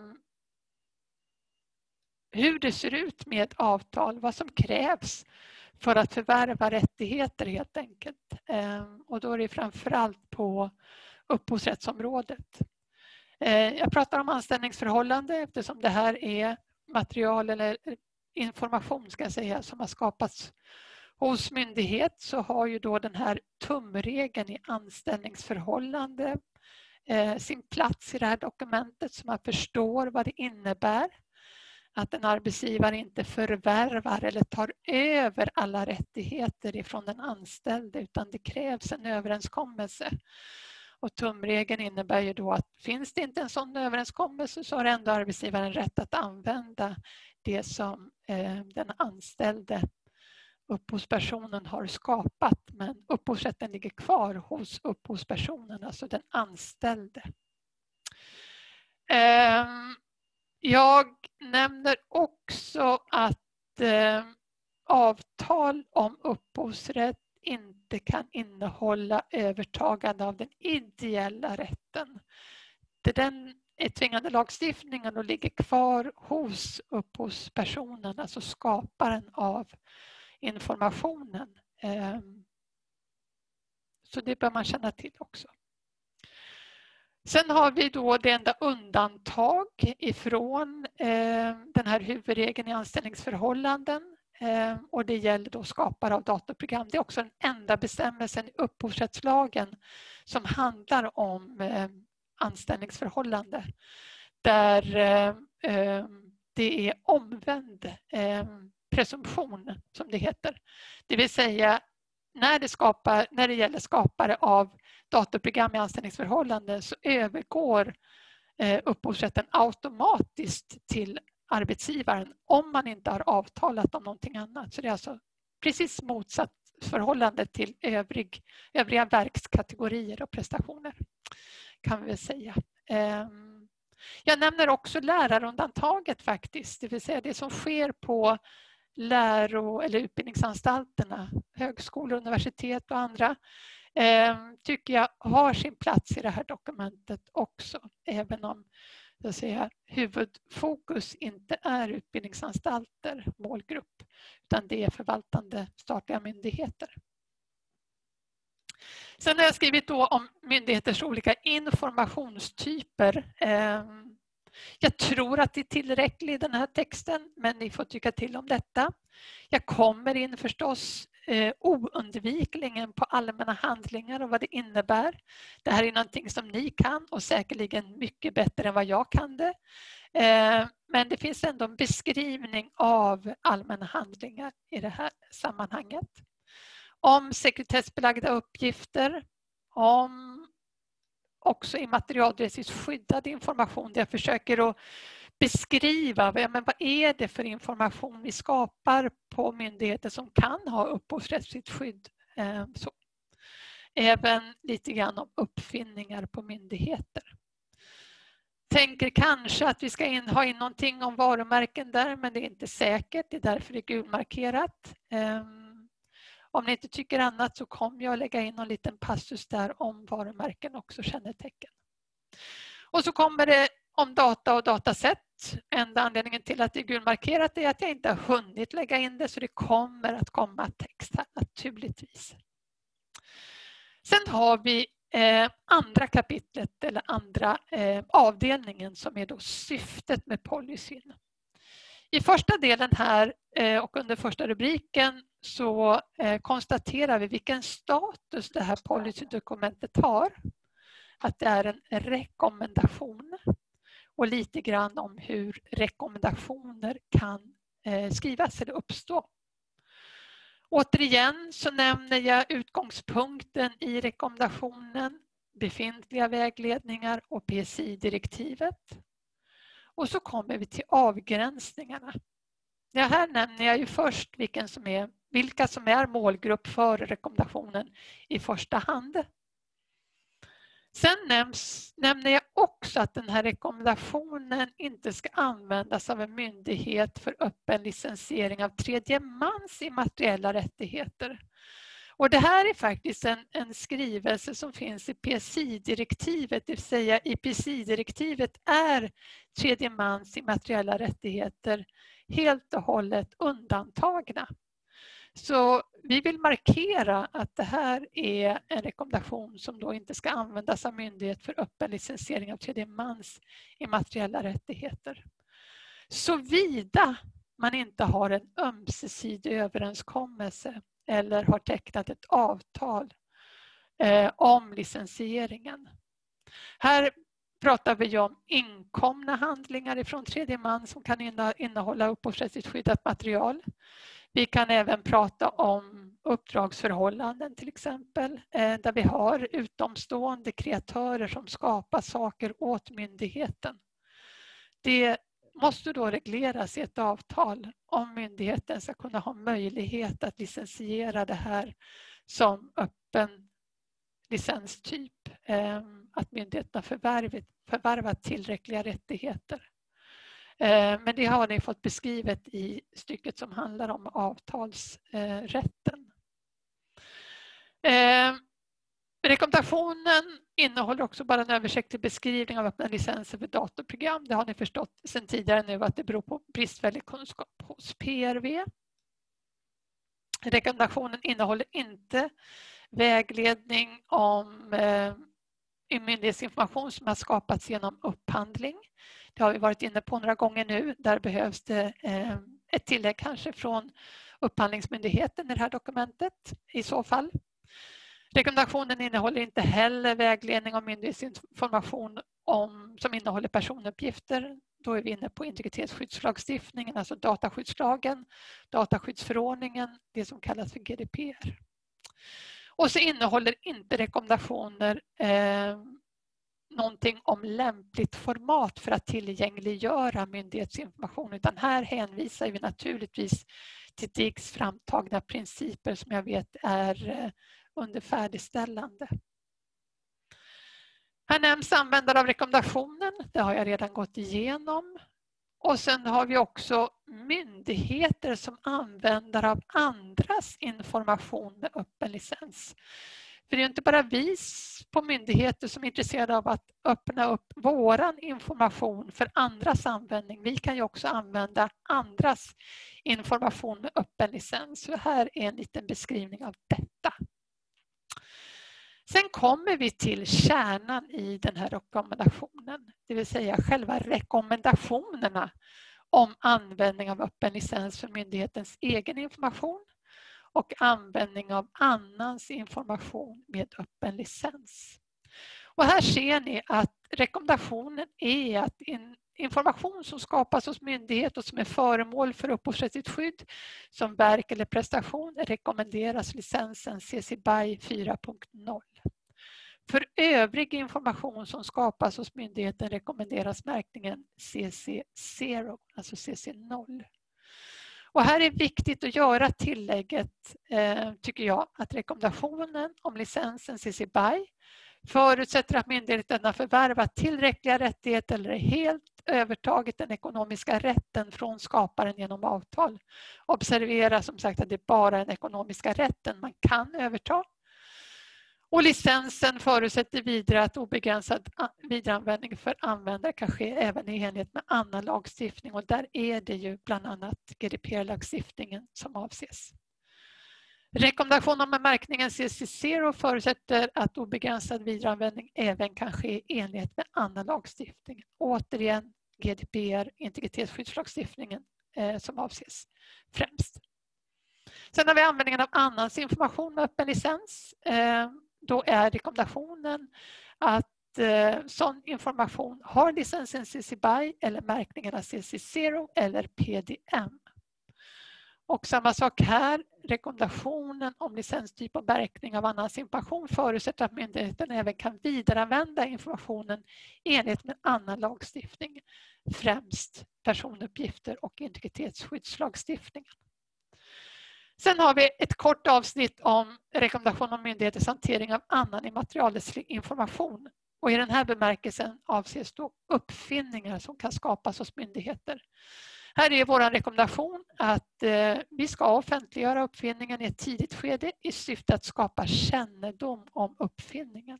hur det ser ut med avtal, vad som krävs för att förvärva rättigheter helt enkelt. Och då är det framförallt på upphovsrättsområdet. Jag pratar om anställningsförhållande eftersom det här är material eller information ska jag säga som har skapats hos myndighet, så har ju då den här tumregeln i anställningsförhållande sin plats i det här dokumentet så man förstår vad det innebär. Att en arbetsgivare inte förvärvar eller tar över alla rättigheter ifrån den anställde, utan det krävs en överenskommelse. Och tumregeln innebär ju då att finns det inte en sån överenskommelse så har ändå arbetsgivaren rätt att använda det som eh, den anställde upphovspersonen har skapat. Men upphovsrätten ligger kvar hos upphovspersonen, alltså den anställde. Eh, Jag nämner också att eh, avtal om upphovsrätt inte kan innehålla övertagande av den ideella rätten. Den är tvingande lagstiftningen och ligger kvar hos upphovspersonen, alltså skaparen av informationen. Så det bör man känna till också. Sen har vi då det enda undantag ifrån den här huvudregeln i anställningsförhållanden. Och det gäller då skapare av datorprogram. Det är också den enda bestämmelsen i upphovsrättslagen som handlar om anställningsförhållande. Där det är omvänd presumtion som det heter. Det vill säga när det, skapar, när det gäller skapare av datorprogram i anställningsförhållande så övergår upphovsrätten automatiskt till arbetsgivaren om man inte har avtalat om någonting annat. Så det är alltså precis motsatt förhållande till övrig, övriga verkskategorier och prestationer kan vi väl säga. Jag nämner också lärarundantaget faktiskt, det vill säga det som sker på läro- eller utbildningsanstalterna, högskolor, universitet och andra, tycker jag har sin plats i det här dokumentet också, även om så att säga, huvudfokus inte är utbildningsanstalter, målgrupp, utan det är förvaltande statliga myndigheter. Sen har jag skrivit då om myndigheters olika informationstyper. Jag tror att det är tillräckligt i den här texten, men ni får tycka till om detta. Jag kommer in förstås eh, oundvikligen på allmänna handlingar och vad det innebär. Det här är någonting som ni kan och säkerligen mycket bättre än vad jag kan det. Eh, men det finns ändå en beskrivning av allmänna handlingar i det här sammanhanget. Om sekretessbelagda uppgifter, om också immaterialrättsligt skyddad information där jag försöker att beskriva ja, men vad är det för information vi skapar på myndigheter som kan ha upphovsrättsligt skydd. Så. Även lite grann om uppfinningar på myndigheter. Tänker kanske att vi ska in, ha in någonting om varumärken där, men det är inte säkert. Det är därför det är gulmarkerat. Om ni inte tycker annat så kommer jag att lägga in en liten passus där om varumärken också kännetecken. Och så kommer det om data och datasätt. Enda anledningen till att det är gulmarkerat är att jag inte har hunnit lägga in det, så det kommer att komma text här naturligtvis. Sen har vi eh, andra kapitlet eller andra eh, avdelningen som är då syftet med policyn. I första delen här eh, och under första rubriken så eh, konstaterar vi vilken status det här policydokumentet har. Att det är en rekommendation och lite grann om hur rekommendationer kan eh, skrivas eller uppstå. Återigen så nämner jag utgångspunkten i rekommendationen, befintliga vägledningar och P S I-direktivet. Och så kommer vi till avgränsningarna. Det här nämner jag ju först vilken som är, vilka som är målgrupp för rekommendationen i första hand. Sen nämns, nämner jag också att den här rekommendationen inte ska användas av en myndighet för öppen licensiering av tredje mans immateriella rättigheter. Och det här är faktiskt en, en skrivelse som finns i P S I-direktivet, det vill säga i P S I-direktivet är tredje mans immateriella rättigheter helt och hållet undantagna. Så vi vill markera att det här är en rekommendation som då inte ska användas av myndighet för öppen licensiering av tredje mans immateriella rättigheter. Såvida man inte har en ömsesidig överenskommelse eller har tecknat ett avtal eh, om licensieringen. Här pratar vi om inkomna handlingar ifrån tredje man som kan innehålla upphovsrättsligt skyddat material. Vi kan även prata om uppdragsförhållanden till exempel, eh, där vi har utomstående kreatörer som skapar saker åt myndigheten. Det måste då regleras i ett avtal om myndigheten ska kunna ha möjlighet att licensiera det här som öppen licenstyp. Att myndigheten har förvärvat, förvärvat tillräckliga rättigheter. Men det har ni fått beskrivet i stycket som handlar om avtalsrätten. Rekommendationen innehåller också bara en översiktlig beskrivning av öppna licenser för datorprogram. Det har ni förstått sedan tidigare nu att det beror på bristfällig kunskap hos P R V. Rekommendationen innehåller inte vägledning om eh, myndighetsinformation som har skapats genom upphandling. Det har vi varit inne på några gånger nu. Där behövs det eh, ett tillägg kanske från upphandlingsmyndigheten i det här dokumentet i så fall. Rekommendationen innehåller inte heller vägledning om myndighetsinformation om, som innehåller personuppgifter. Då är vi inne på integritetsskyddslagstiftningen, alltså dataskyddslagen, dataskyddsförordningen, det som kallas för G D P R. Och så innehåller inte rekommendationer eh, någonting om lämpligt format för att tillgängliggöra myndighetsinformation, utan här hänvisar vi naturligtvis till D I K:s framtagna principer som jag vet är eh, under färdigställande. Här nämns användare av rekommendationen, det har jag redan gått igenom. Och sen har vi också myndigheter som använder av andras information med öppen licens. För det är inte bara vi på myndigheter som är intresserade av att öppna upp våran information för andras användning. Vi kan ju också använda andras information med öppen licens. Så här är en liten beskrivning av detta. Sen kommer vi till kärnan i den här rekommendationen, det vill säga själva rekommendationerna om användning av öppen licens för myndighetens egen information och användning av annans information med öppen licens. Och här ser ni att rekommendationen är att information som skapas hos myndighet och som är föremål för upphovsrättsligt skydd som verk eller prestation rekommenderas licensen C C B Y fyra punkt noll. För övrig information som skapas hos myndigheten rekommenderas märkningen C C noll, alltså C C noll. Och här är viktigt att göra tillägget, eh, tycker jag, att rekommendationen om licensen C C B Y förutsätter att myndigheten har förvärvat tillräckliga rättigheter eller helt övertagit den ekonomiska rätten från skaparen genom avtal. Observera som sagt att det är bara den ekonomiska rätten man kan överta. Och licensen förutsätter vidare att obegränsad vidareanvändning för användare kan ske även i enlighet med annan lagstiftning. Och där är det ju bland annat G D P R-lagstiftningen som avses. Rekommendationen med märkningen C C noll förutsätter att obegränsad vidareanvändning även kan ske i enlighet med annan lagstiftning. Återigen G D P R, integritetsskyddslagstiftningen eh, som avses främst. Sen har vi användningen av annans information med öppen licens. Eh, då är rekommendationen att eh, sån information har licensen C C B Y eller märkningarna C C noll eller P D M. Och samma sak här, rekommendationen om licenstyp och märkning av annans information förutsätter att myndigheten även kan vidareanvända informationen i enlighet med annan lagstiftning, främst personuppgifter och integritetsskyddslagstiftningen. Sen har vi ett kort avsnitt om rekommendation om myndigheters hantering av annan immaterialrättslig information. Och i den här bemärkelsen avses då uppfinningar som kan skapas hos myndigheter. Här är vår rekommendation att eh, vi ska offentliggöra uppfinningen i ett tidigt skede i syfte att skapa kännedom om uppfinningen.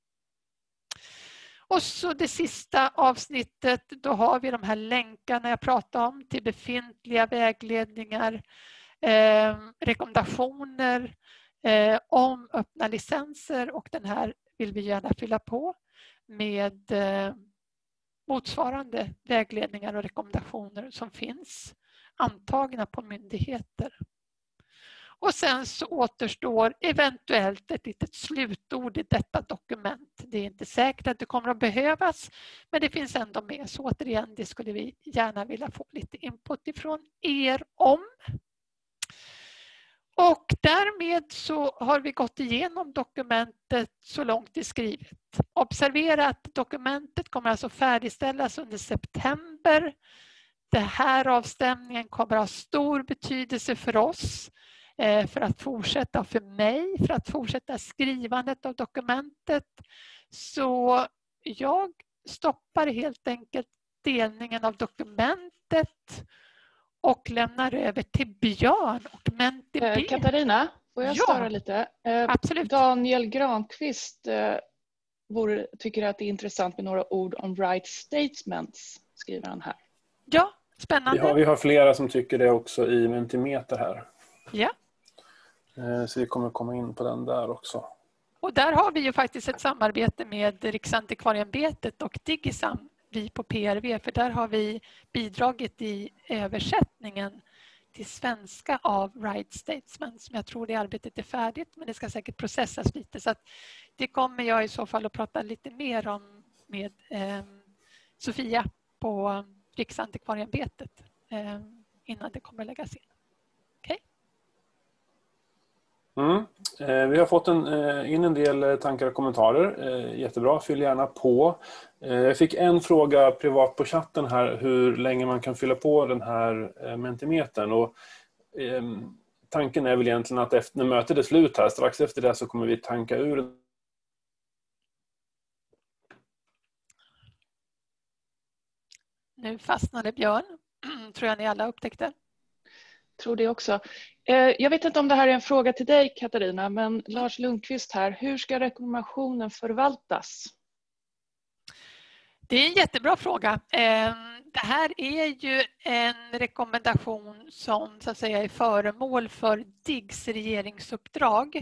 Och så det sista avsnittet, då har vi de här länkarna jag pratade om till befintliga vägledningar, eh, rekommendationer eh, om öppna licenser, och den här vill vi gärna fylla på med eh, motsvarande vägledningar och rekommendationer som finns antagna på myndigheter. Och sen så återstår eventuellt ett litet slutord i detta dokument. Det är inte säkert att det kommer att behövas, men det finns ändå med. Så återigen, det skulle vi gärna vilja få lite input ifrån er om. Och därmed så har vi gått igenom dokumentet så långt det är skrivet. Observera att dokumentet kommer alltså färdigställas under september. Den här avstämningen kommer att ha stor betydelse för oss, för att fortsätta, för mig, för att fortsätta skrivandet av dokumentet. Så jag stoppar helt enkelt delningen av dokumentet och lämnar över till Björn och Mentimeter. Eh, Katarina, får jag Ja, störa lite? Eh, absolut. Daniel Granqvist eh, vore, tycker att det är intressant med några ord om right statements, skriver han här. Ja, Vi spännande. har, vi har flera som tycker det också i Mentimeter här. Ja. Eh, så vi kommer komma in på den där också. Och där har vi ju faktiskt ett samarbete med Riksantikvarieämbetet och Digisam, vi på P R V, för där har vi bidragit i översättningen till svenska av Right Statements. Men jag tror det arbetet är färdigt, men det ska säkert processas lite. Så att det kommer jag i så fall att prata lite mer om med eh, Sofia på Riksantikvarieämbetet eh, innan det kommer läggas in. Okej? Mm. Eh, vi har fått en, eh, in en del tankar och kommentarer. Eh, jättebra, fyll gärna på. Eh, jag fick en fråga privat på chatten här hur länge man kan fylla på den här eh, Mentimetern. Och, eh, tanken är väl egentligen att efter, när mötet är slut här, strax efter det så kommer vi tanka ur. Nu fastnade Björn, tror jag ni alla upptäckte. Tror det också. Jag vet inte om det här är en fråga till dig, Katarina, men Lars Lundqvist här. Hur ska rekommendationen förvaltas? Det är en jättebra fråga. Det här är ju en rekommendation som så att säga är föremål för D I G:s regeringsuppdrag.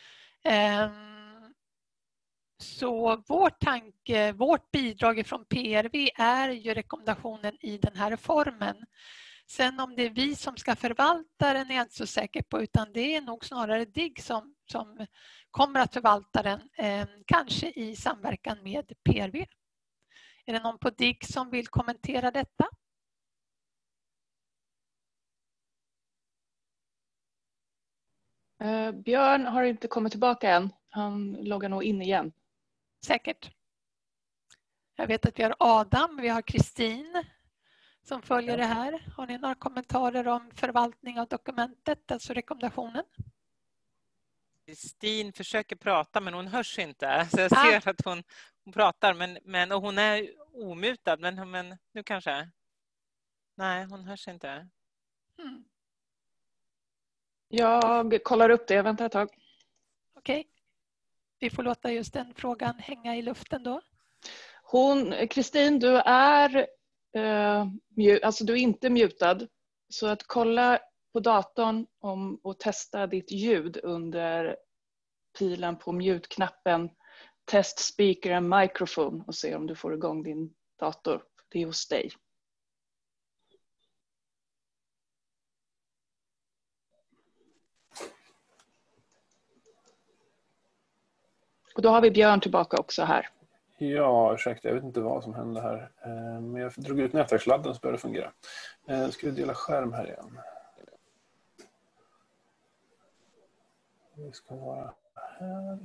Så vår tanke, vårt bidrag från P R V är ju rekommendationen i den här formen. Sen om det är vi som ska förvalta den är jag inte så säker på, utan det är nog snarare D I G som, som kommer att förvalta den, eh, kanske i samverkan med P R V. Är det någon på D I G som vill kommentera detta? Eh, Björn har inte kommit tillbaka än. Han loggar nog in igen. Säkert. Jag vet att vi har Adam, vi har Kristin som följer det här. Har ni några kommentarer om förvaltning av dokumentet, alltså rekommendationen? Kristin försöker prata men hon hörs inte. Så jag ser ah. att hon, hon pratar men, men, och hon är omutad. Men, men nu kanske? Nej, hon hörs inte. Hmm. Jag kollar upp det, jag väntar ett tag. Okej. Okay. Vi får låta just den frågan hänga i luften då. Hon, Kristin, du är Uh, alltså du är inte mutad, så att kolla på datorn om, och testa ditt ljud under pilen på mute-knappen test speaker and microphone och se om du får igång din dator. Det är hos dig. Och då har vi Björn tillbaka också här. Ja, ursäkta, jag vet inte vad som hände här. Men jag drog ut nätverksladden så började det fungera. Ska vi dela skärm här igen? Vi ska vara här.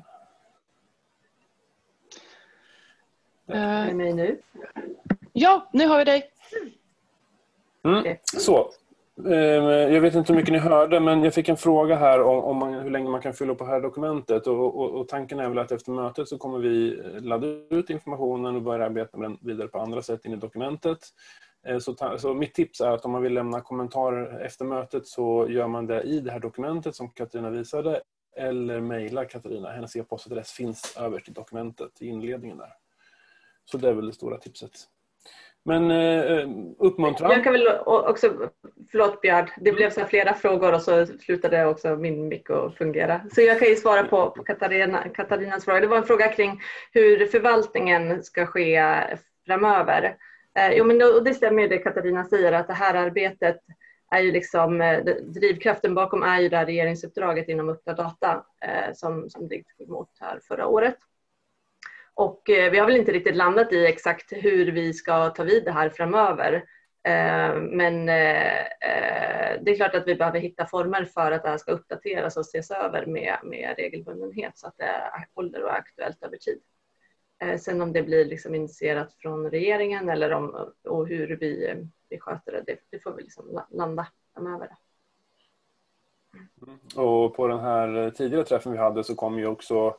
Är det mig nu? Ja, nu har vi dig. Mm. Så. Jag vet inte hur mycket ni hörde, men jag fick en fråga här om, om man, hur länge man kan fylla på det här dokumentet. Och, och, och tanken är väl att efter mötet så kommer vi ladda ut informationen och börja arbeta med den vidare på andra sätt in i dokumentet. Så, så mitt tips är att om man vill lämna kommentarer efter mötet så gör man det i det här dokumentet som Katarina visade. Eller mejla Katarina. Hennes e-postadress finns överst i dokumentet i inledningen där. Så det är väl det stora tipset. Men eh, uppmuntran. Jag kan väl också, förlåt Björn, det blev så flera frågor och så slutade också min mick att fungera. Så jag kan ju svara på, på Katarina, Katarinas fråga. Det var en fråga kring hur förvaltningen ska ske framöver. Eh, jo, men och det stämmer det Katarina säger, att det här arbetet är ju liksom, drivkraften bakom är ju det här regeringsuppdraget inom Öppna data eh, som, som D I G tog emot här förra året. Och vi har väl inte riktigt landat i exakt hur vi ska ta vid det här framöver. Men det är klart att vi behöver hitta former för att det här ska uppdateras och ses över med, med regelbundenhet så att det håller och är aktuellt över tid. Sen om det blir liksom initierat från regeringen eller om, och hur vi, vi sköter det, det, det får vi liksom landa framöver. Och på den här tidigare träffen vi hade så kom ju också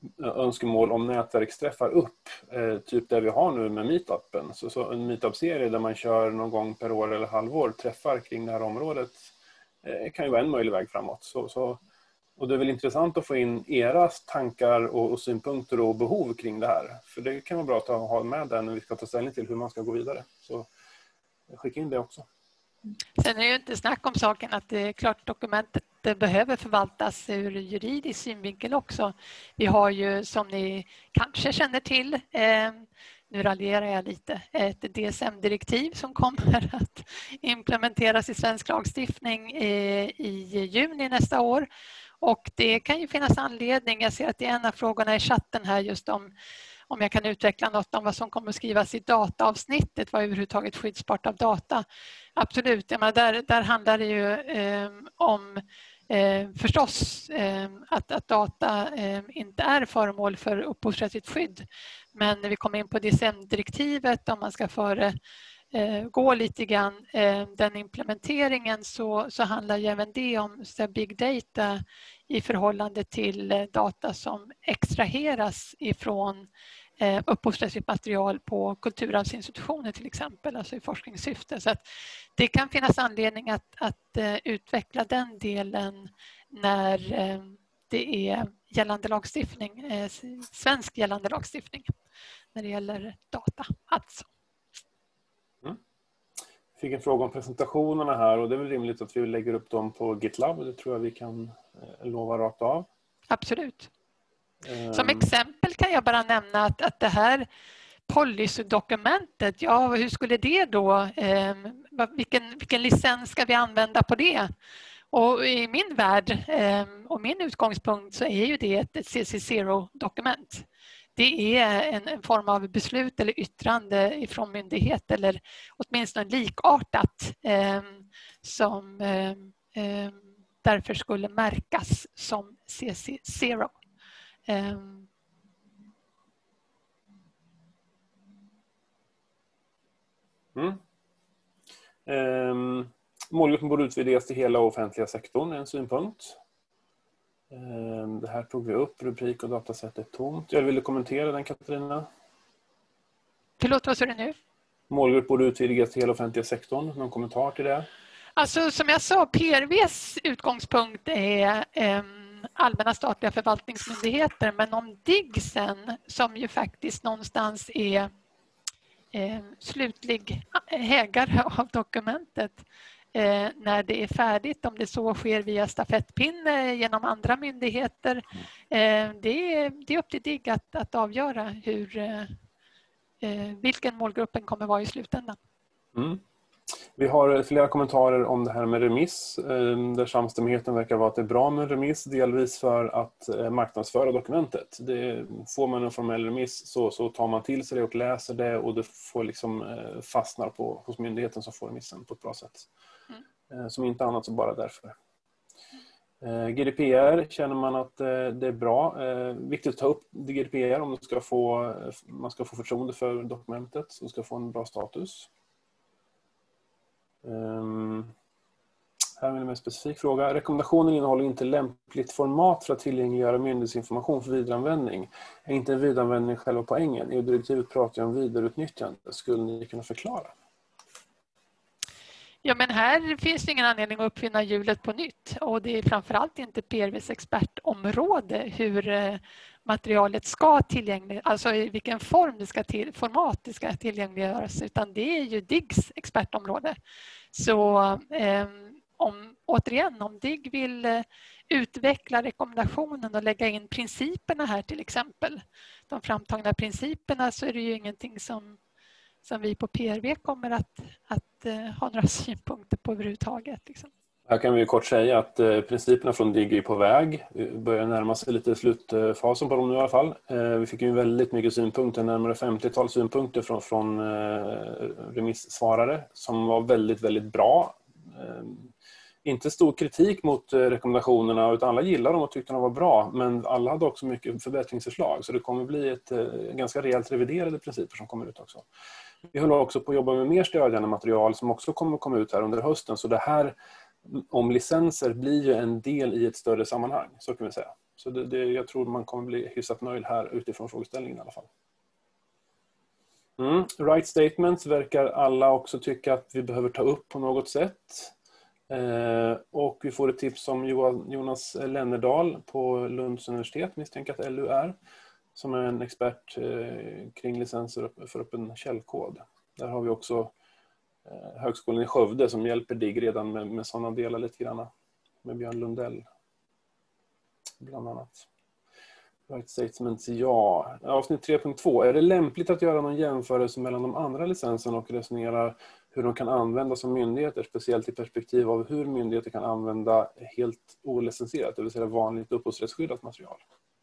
önskemål om nätverksträffar upp, eh, typ det vi har nu med Meetupen. Så, så en Meetup-serie där man kör någon gång per år eller halvår träffar kring det här området eh, kan ju vara en möjlig väg framåt. Så, så, och det är väl intressant att få in era tankar och, och synpunkter och behov kring det här. För det kan vara bra att ha med där när vi ska ta ställning till hur man ska gå vidare. Så skicka in det också. Sen är det ju inte snack om saken att det är klart dokumentet det behöver förvaltas ur juridisk synvinkel också. Vi har ju, som ni kanske känner till, eh, nu raljerar jag lite, ett D S M-direktiv som kommer att implementeras i svensk lagstiftning eh, i juni nästa år. Och det kan ju finnas anledning, jag ser att det är en av frågorna i chatten här just om om jag kan utveckla något om vad som kommer att skrivas i dataavsnittet, vad är överhuvudtaget skyddsbart av data. Absolut, jag menar, där, där handlar det ju eh, om eh, förstås eh, att, att data eh, inte är föremål för upphovsrättsligt skydd. Men när vi kommer in på D S M-direktivet, om man ska före eh, gå lite grann eh, den implementeringen så, så handlar ju även det om så big data i förhållande till eh, data som extraheras ifrån eh, upphovsrättsligt material på kulturarvsinstitutioner till exempel, alltså i forskningssyfte. Så att det kan finnas anledning att, att eh, utveckla den delen när eh, det är gällande lagstiftning, eh, svensk gällande lagstiftning när det gäller data alltså. Mm. Fick en fråga om presentationerna här och det är väl rimligt att vi lägger upp dem på GitLab och det tror jag vi kan eh, lova rakt av. Absolut. Um... Som exempel kan jag bara nämna att, att det här policydokumentet, ja hur skulle det då, eh, vilken, vilken licens ska vi använda på det? Och i min värld eh, och min utgångspunkt så är ju det ett C C zero-dokument. Det är en, en form av beslut eller yttrande ifrån myndighet eller åtminstone likartat eh, som eh, eh, därför skulle märkas som C C zero. Eh. Mm. Um. Målgruppen borde utvidgas till hela offentliga sektorn är en synpunkt. Det här tog vi upp, rubrik och dataset är tomt. Jag ville kommentera den, Katarina. Förlåt, vad sa du nu? Målgrupp borde utvidgas till hela offentliga sektorn. Någon kommentar till det? Alltså som jag sa, P R V:s utgångspunkt är eh, allmänna statliga förvaltningsmyndigheter. Men om D I G sen, som ju faktiskt någonstans är eh, slutlig ägare av dokumentet, Eh, när det är färdigt, om det så sker via stafettpinne genom andra myndigheter. Eh, det, är, det är upp till D I G att, att avgöra hur, eh, vilken målgruppen kommer vara i slutändan. Mm. Vi har flera kommentarer om det här med remiss, eh, där samstämmigheten verkar vara att det är bra med remiss, delvis för att eh, marknadsföra dokumentet. Det, får man en formell remiss så, så tar man till sig det och läser det och det får liksom eh, fastnar på, hos myndigheten som får remissen på ett bra sätt. Mm. Eh, som inte annat så bara därför. Eh, G D P R känner man att eh, det är bra. Eh, viktigt att ta upp G D P R om ska få, man ska få förtroende för dokumentet så ska få en bra status. Um, här är en mer specifik fråga. Rekommendationen innehåller inte lämpligt format för att tillgängliggöra myndighetsinformation för vidareanvändning. Är inte en vidareanvändning själva poängen? I direktivet pratar jag om vidareutnyttjande. Skulle ni kunna förklara? Ja, men här finns det ingen anledning att uppfinna hjulet på nytt. Och det är framförallt inte P R V:s expertområde hur materialet ska tillgängliggöras, alltså i vilken form det ska till, format det ska tillgängliggöras, utan det är ju D I G:s expertområde. Så eh, om, återigen, om D I G vill eh, utveckla rekommendationen och lägga in principerna här till exempel, de framtagna principerna, så är det ju ingenting som som vi på P R V kommer att, att uh, ha några synpunkter på överhuvudtaget. Liksom. Här kan vi kort säga att uh, principerna från D I G är på väg. Vi börjar närma sig lite slutfasen på dem nu i alla fall. Uh, vi fick ju väldigt mycket synpunkter, närmare femtiotal synpunkter från, från uh, remissvarare som var väldigt, väldigt bra. Uh, inte stor kritik mot uh, rekommendationerna utan alla gillade dem och tyckte de var bra, men alla hade också mycket förbättringsförslag, så det kommer bli ett uh, ganska rejält reviderade principer som kommer ut också. Vi håller också på att jobba med mer stödjande material som också kommer att komma ut här under hösten. Så det här om licenser blir ju en del i ett större sammanhang, så kan vi säga. Så det, det, jag tror man kommer bli hyfsat nöjd här utifrån frågeställningen i alla fall. Mm. Right statements verkar alla också tycka att vi behöver ta upp på något sätt. Eh, och vi får ett tips om Jonas Lennerdal på Lunds universitet, misstänker att L U är, som är en expert eh, kring licenser för öppen källkod. Där har vi också eh, Högskolan i Skövde som hjälper D I G redan med, med sådana delar lite grann. Med Björn Lundell bland annat. Right statements, ja. Avsnitt tre punkt två. Är det lämpligt att göra någon jämförelse mellan de andra licenserna och resonera hur de kan användas som myndigheter, speciellt i perspektiv av hur myndigheter kan använda helt olicensierat, det vill säga vanligt upphovsrättsskyddat material?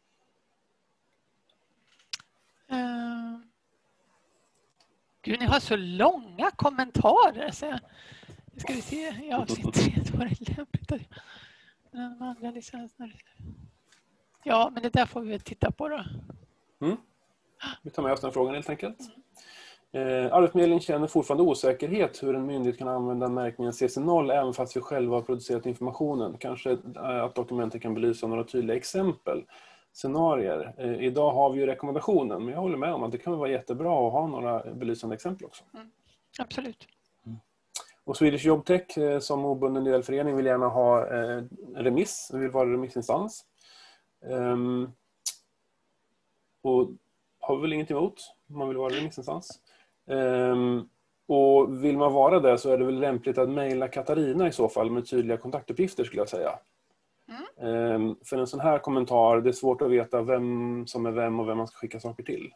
Uh, Gud, ni har så långa kommentarer. Så jag, ska vi se i avsnitt tre. Det var det lämpligt att de andra licenserna. Ja, men det där får vi titta på då. Mm. Vi tar med oss den frågan helt enkelt. Eh, Arbetsförmedlingen känner fortfarande osäkerhet hur en myndighet kan använda märkningen C C noll även fast vi själva har producerat informationen. Kanske att dokumentet kan belysa några tydliga exempel, scenarier. Eh, idag har vi ju rekommendationen, men jag håller med om att det kan vara jättebra att ha några belysande exempel också. Mm. Absolut. Mm. Och Swedish Jobtech eh, som obunden delförening vill gärna ha eh, remiss, vill vara remissinstans. Um, och har vi väl inget emot om man vill vara remissinstans. Um, och vill man vara det så är det väl lämpligt att mejla Katarina i så fall med tydliga kontaktuppgifter skulle jag säga. Mm. Um, för en sån här kommentar, det är svårt att veta vem som är vem och vem man ska skicka saker till.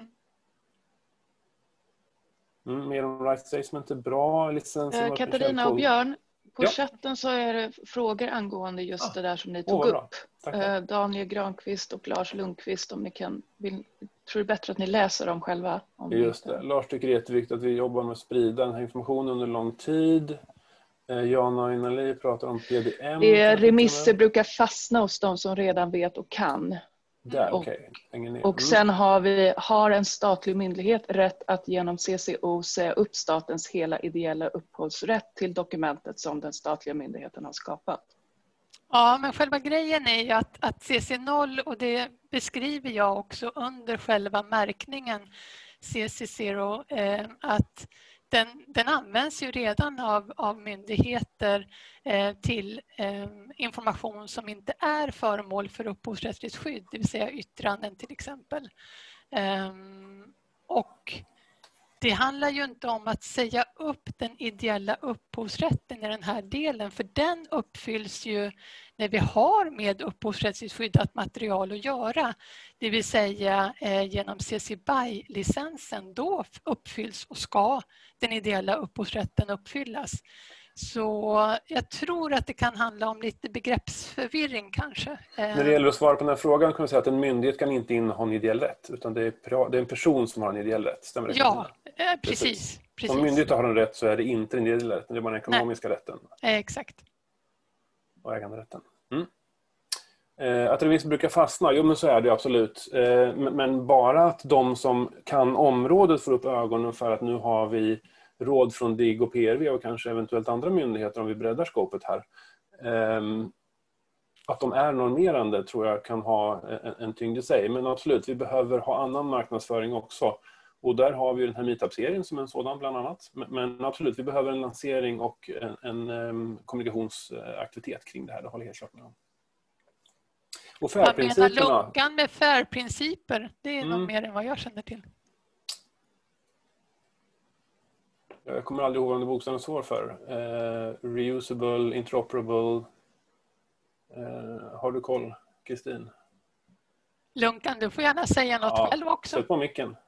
Mm, mer om right statement är bra. Licensen, eh, Katarina och Björn, på ja. chatten så är det frågor angående just ah. det där som ni tog oh, upp. Eh, Daniel Granqvist och Lars Lundqvist, om ni kan, vill, tror det är bättre att ni läser dem själva. Om just det. Lars tycker det är jätteviktigt att vi jobbar med att sprida den här informationen under lång tid. Eh, Jan och Inali pratar om P D M. Det är remisser brukar fastna hos de som redan vet och kan. Där, och, okay. mm. och sen har vi har en statlig myndighet rätt att genom C C O säga upp statens hela ideella upphovsrätt till dokumentet som den statliga myndigheten har skapat. Ja, men själva grejen är ju att, att C C noll, och det beskriver jag också under själva märkningen C C noll, eh, att den, den används ju redan av, av myndigheter eh, till eh, information som inte är föremål för upphovsrättsligt skydd, det vill säga yttranden till exempel. Eh, och det handlar ju inte om att säga upp den ideella upphovsrätten i den här delen, för den uppfylls ju när vi har med upphovsrättsligt skyddat material att göra. Det vill säga eh, genom C C B Y licensen, då uppfylls och ska den ideella upphovsrätten uppfyllas. Så jag tror att det kan handla om lite begreppsförvirring kanske. När det gäller att svara på den här frågan kan man säga att en myndighet kan inte inneha en ideell rätt, utan det är, det är en person som har en ideell rätt. Stämmer det? Ja, eh, precis, precis. Om myndigheten har en rätt så är det inte en ideell rätt, det är bara den ekonomiska Nej. rätten. Eh, exakt. Och äganderätten. Mm. Eh, att remiss brukar fastna, jo men så är det absolut. Eh, men bara att de som kan området får upp ögonen för att nu har vi råd från D I G och P R V och kanske eventuellt andra myndigheter om vi breddar skopet här. Um, att de är normerande tror jag kan ha en, en tyngd i sig. Men absolut, vi behöver ha annan marknadsföring också. Och där har vi den här meetup-serien som en sådan bland annat. Men, men absolut, vi behöver en lansering och en, en um, kommunikationsaktivitet kring det här. Det håller jag helt klart med om. Och fair-principerna. Jag menar luckan med fair-principer. Det är mm. nog mer än vad jag känner till. Jag kommer aldrig ihåg om det bokstaven står för. Uh, reusable, interoperable. Uh, har du koll, Kristin? Lunkan, du får gärna säga något ja, själv också. Sätt på micken.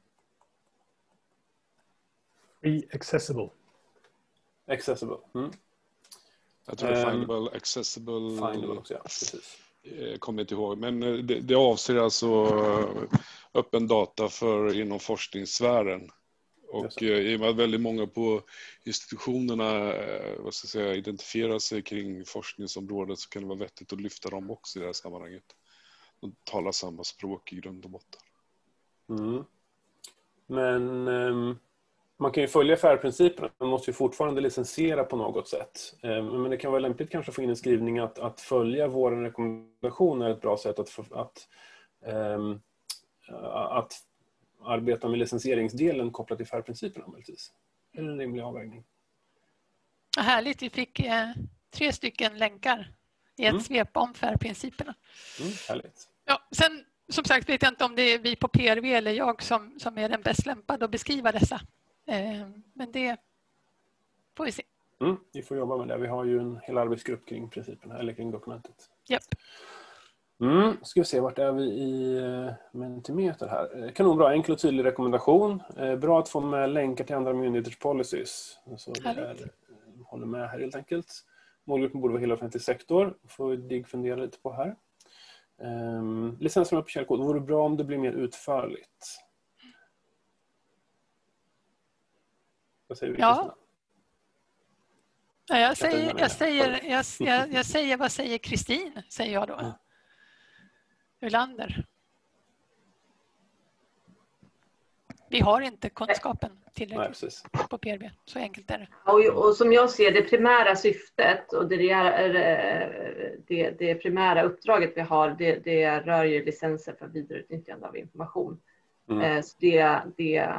Free accessible. Accessible. Mm. Jag tror det är findable, accessible. Findable också, ja. Precis. Jag kommer inte ihåg. Men det, det avser alltså öppen data för inom forskningssfären. Och i och med att väldigt många på institutionerna vad ska jag säga, identifierar sig kring forskningsområdet så kan det vara vettigt att lyfta dem också i det här sammanhanget. De talar samma språk i grund och botten. Mm. Men um, Man kan ju följa F A R-principerna, man måste ju fortfarande licensiera på något sätt. Men det kan vara lämpligt kanske få in en skrivning att, att följa vår rekommendation är ett bra sätt att, att, um, att arbeta med licensieringsdelen kopplat till F A R-principerna. Är det en rimlig avvägning? Härligt, vi fick eh, tre stycken länkar i ett mm. svep om F A R-principerna. Mm, härligt. Ja, sen som sagt vet jag inte om det är vi på P R V eller jag som, som är den bäst lämpade att beskriva dessa. Eh, men det får vi se. Mm, vi får jobba med det. Vi har ju en hel arbetsgrupp kring principerna eller kring dokumentet. Japp. Mm, ska vi se, vart är vi i Mentimeter här? Kanonbra, enkel och tydlig rekommendation. Bra att få med länkar till andra myndigheters policies. Så det är, håller med här helt enkelt. Målgruppen borde vara hela offentlig sektor. Får vi dig fundera lite på här. Um, licensnummer på källkod. Vore bra om det blir mer utförligt. Vad säger vi? Ja. Ja, jag säger, jag säger, jag, jag, jag säger, vad säger Kristin, säger jag då. Mm. Ulander. Vi har inte kunskapen tillräckligt Nej, på P R V. Så enkelt är det. Och, och som jag ser det primära syftet och det, är, det, det primära uppdraget vi har, det, det rör ju licenser för vidareutnyttjande av information. Mm. Så det, det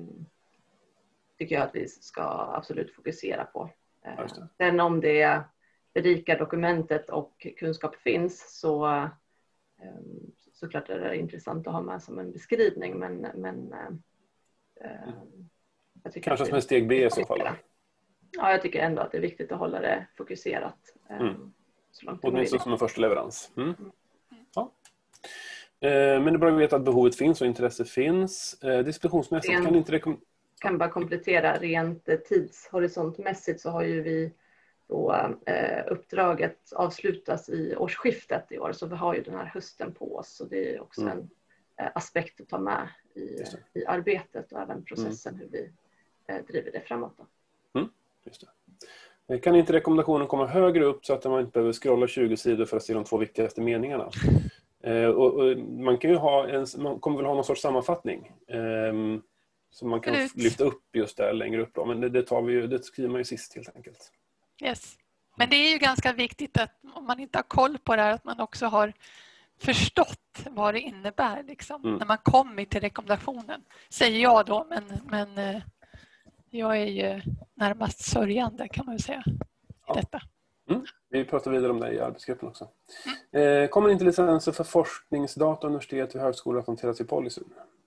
tycker jag att vi ska absolut fokusera på. Sen om det berikar dokumentet och kunskap finns så såklart är det intressant att ha med som en beskrivning, men, men eh, jag tycker kanske som en steg B i så fall. Ja, jag tycker ändå att det är viktigt att hålla det fokuserat. Eh, mm. så långt och åtminstone som en första leverans. Mm. Mm. Ja. Eh, men det är bra att veta att behovet finns och intresse finns. Eh, distributionsmässigt Ren, kan inte rekom- kan bara komplettera rent tidshorisontmässigt så har ju vi då eh, uppdraget avslutas i årsskiftet i år, så vi har ju den här hösten på oss, så det är också mm. en eh, aspekt att ta med i, i arbetet och även processen mm. hur vi eh, driver det framåt. Då. Mm. Just det. Kan inte rekommendationen komma högre upp så att man inte behöver scrolla tjugo sidor för att se de två viktigaste meningarna? eh, och, och man kan ju ha en, man kommer väl ha någon sorts sammanfattning eh, som man kan Absolut. lyfta upp just där längre upp då, men det, det tar vi ju, det skriver man ju sist helt enkelt. Yes. Men det är ju ganska viktigt att om man inte har koll på det här att man också har förstått vad det innebär liksom, mm. när man kommer till rekommendationen. Säger jag då, men, men eh, jag är ju närmast sörjande kan man ju säga i ja. detta. Mm. Vi pratar vidare om det i arbetsgruppen också. Mm. Eh, kommer inte licenser för forskningsdata, universitet och högskolor att hanteras i policyn?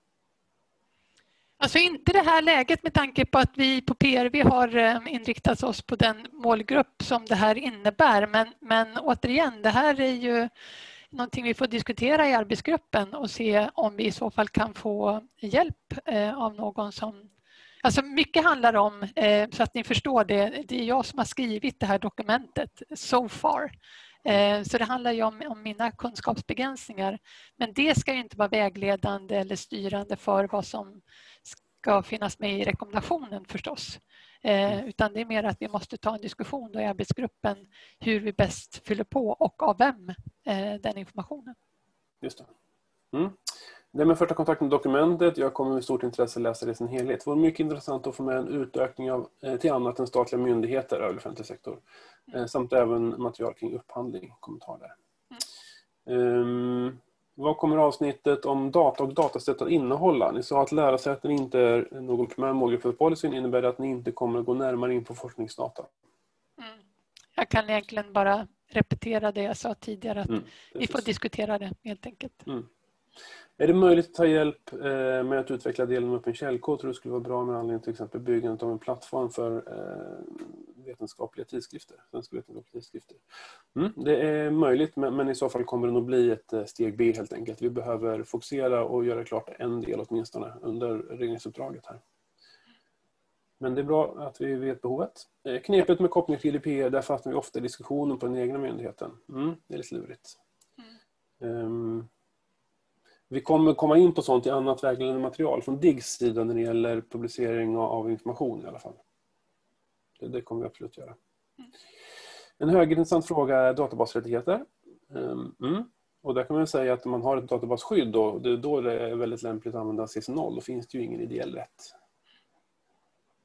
Alltså inte det här läget med tanke på att vi på P R V har inriktat oss på den målgrupp som det här innebär. Men, men återigen, det här är ju någonting vi får diskutera i arbetsgruppen och se om vi i så fall kan få hjälp eh, av någon som... Alltså mycket handlar om, eh, så att ni förstår det, det är jag som har skrivit det här dokumentet so far. Eh, så det handlar ju om, om mina kunskapsbegränsningar. Men det ska ju inte vara vägledande eller styrande för vad som ska finnas med i rekommendationen förstås. Eh, utan det är mer att vi måste ta en diskussion då i arbetsgruppen hur vi bäst fyller på och av vem eh, den informationen. Just det. Mm. Det med första kontakt med dokumentet, jag kommer med stort intresse läsa det i sin helhet. Det var mycket intressant att få med en utökning av, till annat än statliga myndigheter över offentlig sektor. Mm. Samt även material kring upphandling, kommentar där. Mm. Um, vad kommer avsnittet om data och datasätt att innehålla? Ni sa att lärosäten inte är någon primär målgrupp för policyn. Innebär det att ni inte kommer att gå närmare in på forskningsdata? Mm. Jag kan egentligen bara repetera det jag sa tidigare. Att mm, vi får diskutera det helt enkelt. Mm. Är det möjligt att ta hjälp eh, med att utveckla delen med öppen källkod? Tror du det skulle vara bra med anledning till exempel byggandet av en plattform för eh, vetenskapliga tidskrifter? Svenska vetenskapliga tidskrifter. Mm, det är möjligt, men, men i så fall kommer det nog bli ett eh, steg B helt enkelt. Vi behöver fokusera och göra klart en del åtminstone under regeringsuppdraget här. Men det är bra att vi vet behovet. Eh, knepet med koppling till G D P R, där fastnar vi ofta i diskussionen på den egna myndigheten. Mm, det är lite lurigt. Mm. Um, Vi kommer komma in på sånt i annat vägledande material från D I G:s sida när det gäller publicering av information i alla fall. Det, det kommer vi absolut göra. En högintressant fråga är databasrättigheter. Mm. Och där kan man säga att om man har ett databasskydd då, det, då är det väldigt lämpligt att använda C C noll. Då finns det ju ingen ideell rätt.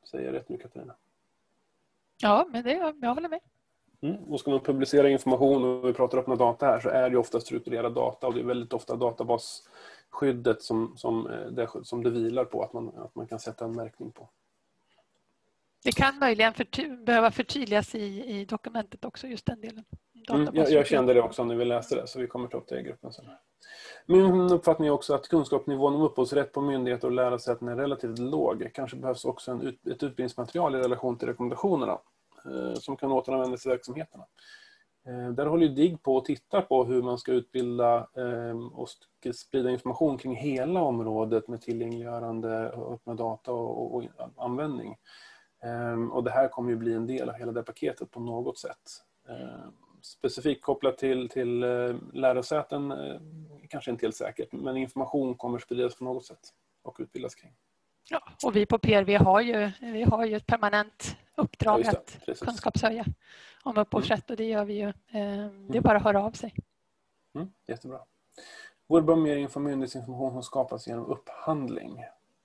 Säger jag rätt nu, Katarina? Ja, men det, jag håller med. Mm. Och ska man publicera information och vi pratar öppna data här så är det ofta strukturerad data och det är väldigt ofta databasskyddet som, som, det, som det vilar på att man, att man kan sätta en märkning på. Det kan möjligen förty- behöva förtydligas i, i dokumentet också, just den delen. Mm, jag, jag kände det också när vi läste det, så vi kommer ta upp det i gruppen sen. Min uppfattning är också att kunskapsnivån om upphovsrätt på myndigheter och lärosäten är relativt låg. Kanske behövs också en ut, ett utbildningsmaterial i relation till rekommendationerna eh, som kan återanvändas i verksamheterna. Eh, där håller ju D I G på och tittar på hur man ska utbilda eh, och sprida information kring hela området med tillgängliggörande, öppna data och, och, och användning. Eh, och det här kommer ju bli en del av hela det paketet på något sätt. Eh, specifikt kopplat till, till lärosäten kanske inte helt säkert, men information kommer spridas på något sätt och utbildas kring. Ja, och vi på P R V har ju, vi har ju ett permanent uppdrag ja, att kunskapshöja om upphovsrätt, och det gör vi ju. Det är bara att höra av sig. Mm, jättebra. Vore bra mer info myndighetsinformation som skapas genom upphandling.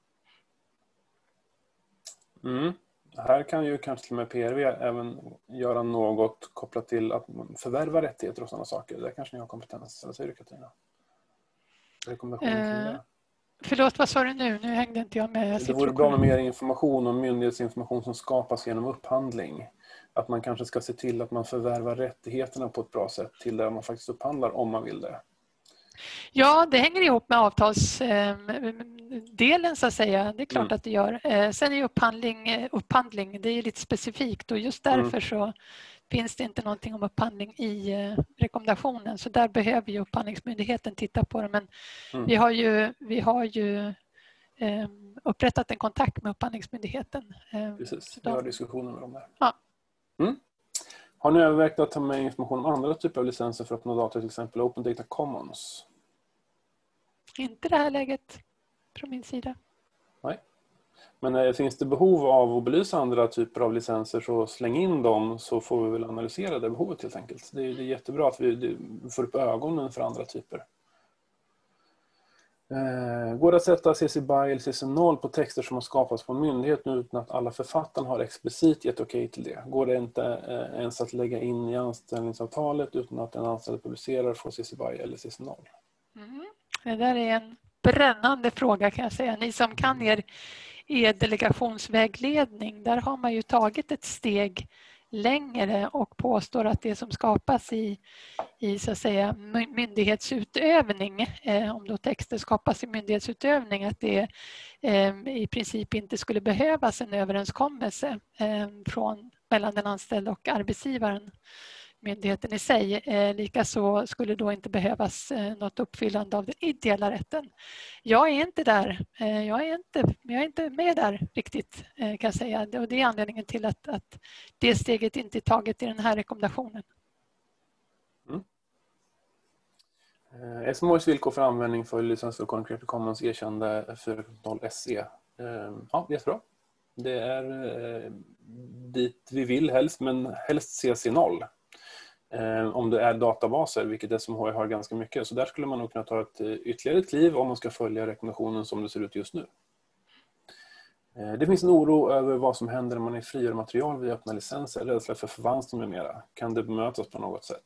Mm. Här kan ju kanske till och med P R V även göra något kopplat till att förvärva rättigheter och sådana saker. Där kanske ni har kompetens. Eller säger du, Katarina? Rekommendationer kring det? Förlåt, vad sa du nu? Nu hängde inte jag med. Jag det vore bra med mer information om myndighetsinformation som skapas genom upphandling. Att man kanske ska se till att man förvärvar rättigheterna på ett bra sätt till där man faktiskt upphandlar om man vill det. Ja, det hänger ihop med avtalsdelen så att säga. Det är klart mm. att det gör. Sen är upphandling, upphandling, det är lite specifikt och just därför mm. så finns det inte någonting om upphandling i rekommendationen. Så där behöver ju upphandlingsmyndigheten titta på det. Men mm. vi har ju, vi har ju upprättat en kontakt med upphandlingsmyndigheten. Precis, vi har diskussioner med dem där. Ja. Mm. Har ni övervägt att ta med information om andra typer av licenser för öppna data, till exempel Open Data Commons? Inte det här läget från min sida. Nej. Men eh, finns det behov av att belysa andra typer av licenser så släng in dem, så får vi väl analysera det behovet helt enkelt. Det är, det är jättebra att vi det, får upp ögonen för andra typer. Eh, går det att sätta C C B Y eller C C noll på texter som har skapats på myndigheten utan att alla författarna har explicit gett okej till det? Går det inte eh, ens att lägga in i anställningsavtalet utan att en anställd publicerar från C C B Y eller C C noll? Mm. Det där är en brännande fråga kan jag säga. Ni som kan er e-delegationsvägledning, där har man ju tagit ett steg längre och påstår att det som skapas i, i så att säga, myndighetsutövning, eh, om då texter skapas i myndighetsutövning, att det eh, i princip inte skulle behövas en överenskommelse eh, från, mellan den anställda och arbetsgivaren, myndigheten i sig. Eh, Likaså skulle då inte behövas eh, något uppfyllande av den ideella rätten. Jag är inte där. Eh, jag, är inte, jag är inte med där riktigt eh, kan jag säga. Och det är anledningen till att, att det steget inte är taget i den här rekommendationen. Mm. Eh, S M H:s villkor för användning för licensvillkoren Creative Commons erkända fyra punkt noll S E. Eh, ja, jättebra. Det är eh, dit vi vill helst, men helst C C noll. Om det är databaser, vilket S M H har ganska mycket. Så där skulle man nog kunna ta ett ytterligare kliv om man ska följa rekommendationen som det ser ut just nu. Det finns en oro över vad som händer när man är frigör material via öppna licenser, rädsla för förvanskning med mera. Kan det bemötas på något sätt?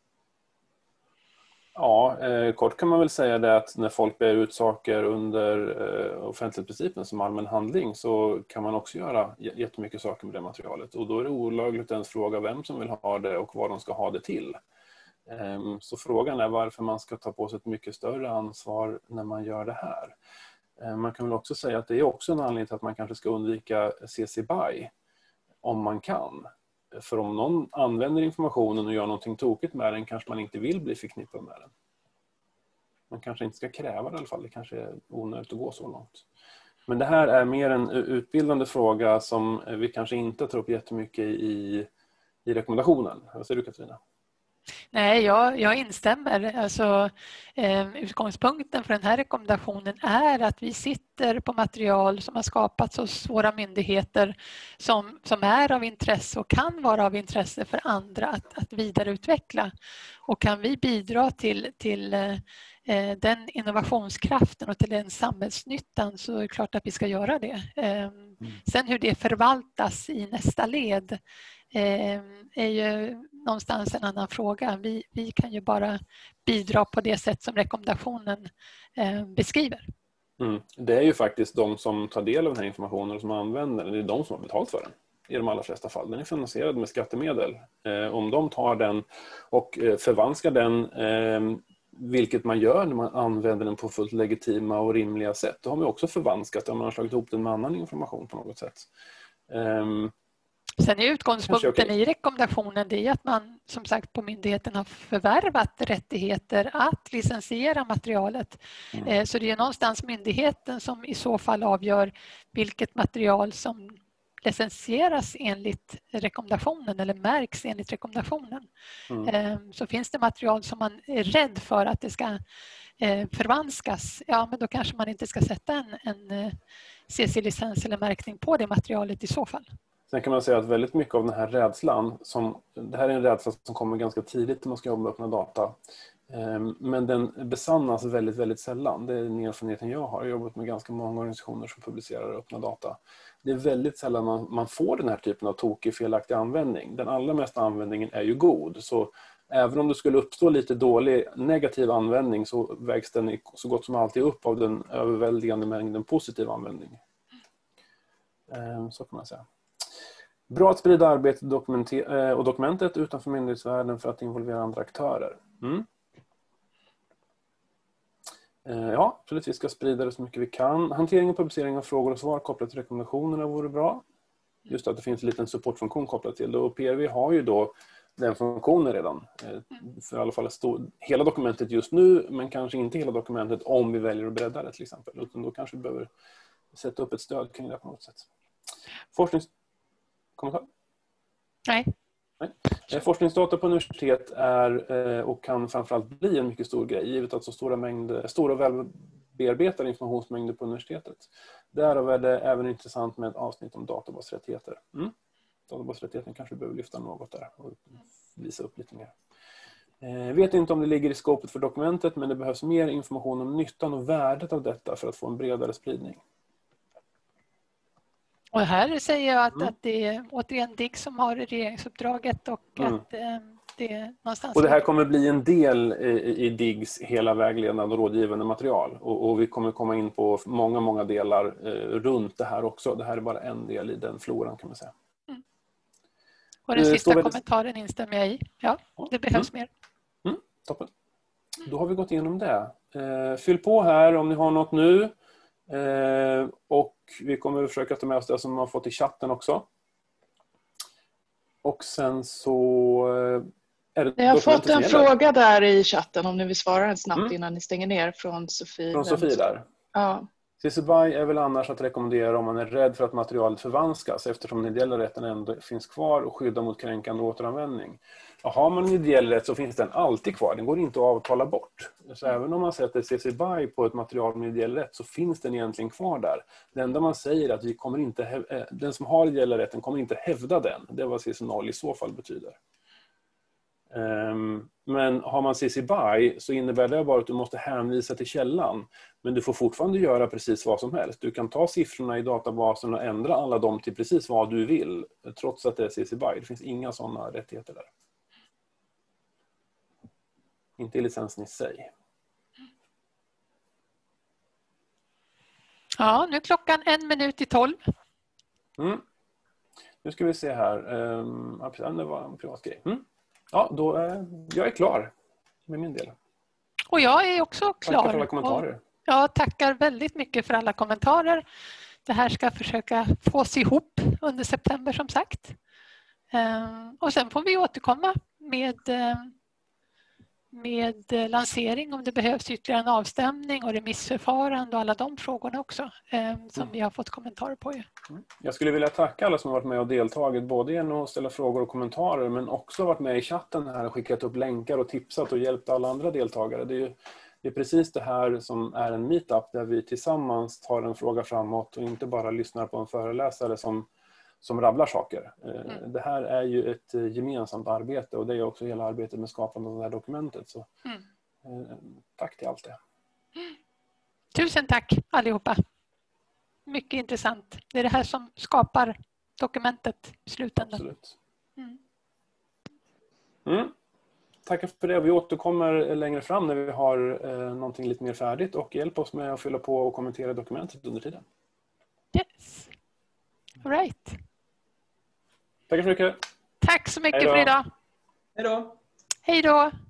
Ja, eh, kort kan man väl säga det att när folk begär ut saker under eh, offentlighetsprincipen som allmän handling så kan man också göra jättemycket saker med det materialet. Och då är det olagligt att ens fråga vem som vill ha det och vad de ska ha det till. Eh, så frågan är varför man ska ta på sig ett mycket större ansvar när man gör det här. Eh, man kan väl också säga att det är också en anledning till att man kanske ska undvika C C B Y om man kan. För om någon använder informationen och gör någonting tokigt med den kanske man inte vill bli förknippad med den. Man kanske inte ska kräva det i alla fall. Det kanske är onödigt att gå så långt. Men det här är mer en utbildande fråga som vi kanske inte tar upp jättemycket i, i rekommendationen. Vad säger du, Katarina? Nej, jag, jag instämmer. Alltså, eh, utgångspunkten för den här rekommendationen är att vi sitter på material som har skapats hos våra myndigheter som, som är av intresse och kan vara av intresse för andra att, att vidareutveckla. Och kan vi bidra till, till eh, den innovationskraften och till den samhällsnyttan så är det klart att vi ska göra det. Eh, Mm. Sen hur det förvaltas i nästa led eh, är ju någonstans en annan fråga. Vi, vi kan ju bara bidra på det sätt som rekommendationen eh, beskriver. Mm. Det är ju faktiskt de som tar del av den här informationen och som använder den, det är de som har betalt för den. I de allra flesta fall. Den är finansierad med skattemedel. Eh, om de tar den och eh, förvanskar den, eh, vilket man gör när man använder den på fullt legitima och rimliga sätt, då har man också förvanskat om man har slagit ihop den med annan information på något sätt. Eh, Sen är utgångspunkten i rekommendationen det är att man som sagt på myndigheten har förvärvat rättigheter att licensiera materialet. Mm. Så det är någonstans myndigheten som i så fall avgör vilket material som licensieras enligt rekommendationen eller märks enligt rekommendationen. Mm. Så finns det material som man är rädd för att det ska förvanskas, ja men då kanske man inte ska sätta en, en C C-licens eller märkning på det materialet i så fall. Sen kan man säga att väldigt mycket av den här rädslan, som, det här är en rädsla som kommer ganska tidigt när man ska jobba med öppna data. Men den besannas väldigt, väldigt sällan. Det är den erfarenheten jag har. Jag har jobbat med ganska många organisationer som publicerar öppna data. Det är väldigt sällan man, man får den här typen av tokig, felaktig användning. Den allra mesta användningen är ju god. Så även om det skulle uppstå lite dålig negativ användning så vägs den så gott som alltid upp av den överväldigande mängden positiv användning. Så kan man säga. Bra att sprida arbetet och dokumentet utanför myndighetsvärlden för att involvera andra aktörer. Mm. Ja, absolut. Vi ska sprida det så mycket vi kan. Hantering och publicering av frågor och svar kopplat till rekommendationerna vore bra. Just att det finns en liten supportfunktion kopplat till det. Och P R V har ju då den funktionen redan. För i alla fall stor, hela dokumentet just nu, men kanske inte hela dokumentet om vi väljer att bredda det till exempel. Utan då kanske vi behöver sätta upp ett stöd kring det på något sätt. Forsknings... Kommentar? Nej. Nej. Forskningsdata på universitet är och kan framförallt bli en mycket stor grej givet att så stora mängder, stora och välbearbetade informationsmängder på universitetet. Därav är det även intressant med ett avsnitt om databasrättigheter. Mm. Databasrättigheten kanske vi behöver lyfta något där och visa upp lite mer. Jag vet inte om det ligger i skopet för dokumentet, men det behövs mer information om nyttan och värdet av detta för att få en bredare spridning. Och här säger jag att, mm. att det är återigen D I G som har regeringsuppdraget och mm. att eh, det är någonstans... Och det här kommer bli en del i, i D I Gs hela vägledande och rådgivande material. Och, och vi kommer komma in på många, många delar eh, runt det här också. Det här är bara en del i den floran kan man säga. Mm. Och den sista kommentaren instämmer jag i. Ja, det behövs mm. mer. Mm. Toppen. Då har vi gått igenom det. Eh, fyll på här om ni har något nu. Eh, och vi kommer att försöka ta med oss det som man har fått i chatten också. Och sen så är det... Jag har fått en fråga där i chatten om ni vill svara den snabbt mm. innan ni stänger ner från Sofie. Från Sofie där. Ja. C C B Y är väl annars att rekommendera om man är rädd för att materialet förvanskas eftersom den ideella rätten ändå finns kvar och skyddar mot kränkande återanvändning. Och har man en ideell rätt så finns den alltid kvar. Den går inte att avtala bort. Så även om man sätter C C B Y på ett material med ideell rätt så finns den egentligen kvar där. Det enda man säger är att vi kommer inte, den som har ideella rätten kommer inte hävda den. Det är vad C C noll i så fall betyder. Men har man C C B Y så innebär det bara att du måste hänvisa till källan. Men du får fortfarande göra precis vad som helst. Du kan ta siffrorna i databasen och ändra alla dem till precis vad du vill. Trots att det är C C B Y. Det finns inga sådana rättigheter där. Inte i licensen i sig. Ja, nu är klockan en minut i tolv. Mm. Nu ska vi se här. Um, det var en privat grej. Mm. Ja, då är jag är klar med min del. Och jag är också klar. Tackar för alla kommentarer. Och jag tackar väldigt mycket för alla kommentarer. Det här ska försöka fås ihop under september som sagt. Och sen får vi återkomma med, med lansering om det behövs ytterligare en avstämning och remissförfarande och alla de frågorna också som mm. vi har fått kommentarer på. Jag skulle vilja tacka alla som har varit med och deltagit både genom att ställa frågor och kommentarer men också varit med i chatten här och skickat upp länkar och tipsat och hjälpt alla andra deltagare. Det är ju det är precis det här som är en meetup där vi tillsammans tar en fråga framåt och inte bara lyssnar på en föreläsare som, som rabblar saker. Mm. Det här är ju ett gemensamt arbete och det är också hela arbetet med skapandet av det här dokumentet. Så, mm. Tack till allt det. Tusen tack allihopa. mycket intressant. Det är det här som skapar dokumentet i slutändan. Absolut. Mm. Mm. Tack för det. Vi återkommer längre fram när vi har eh, någonting lite mer färdigt och hjälp oss med att fylla på och kommentera dokumentet under tiden. Yes. All right. Tack så mycket. Tack så mycket Hejdå. för idag. Hej då. Hej då.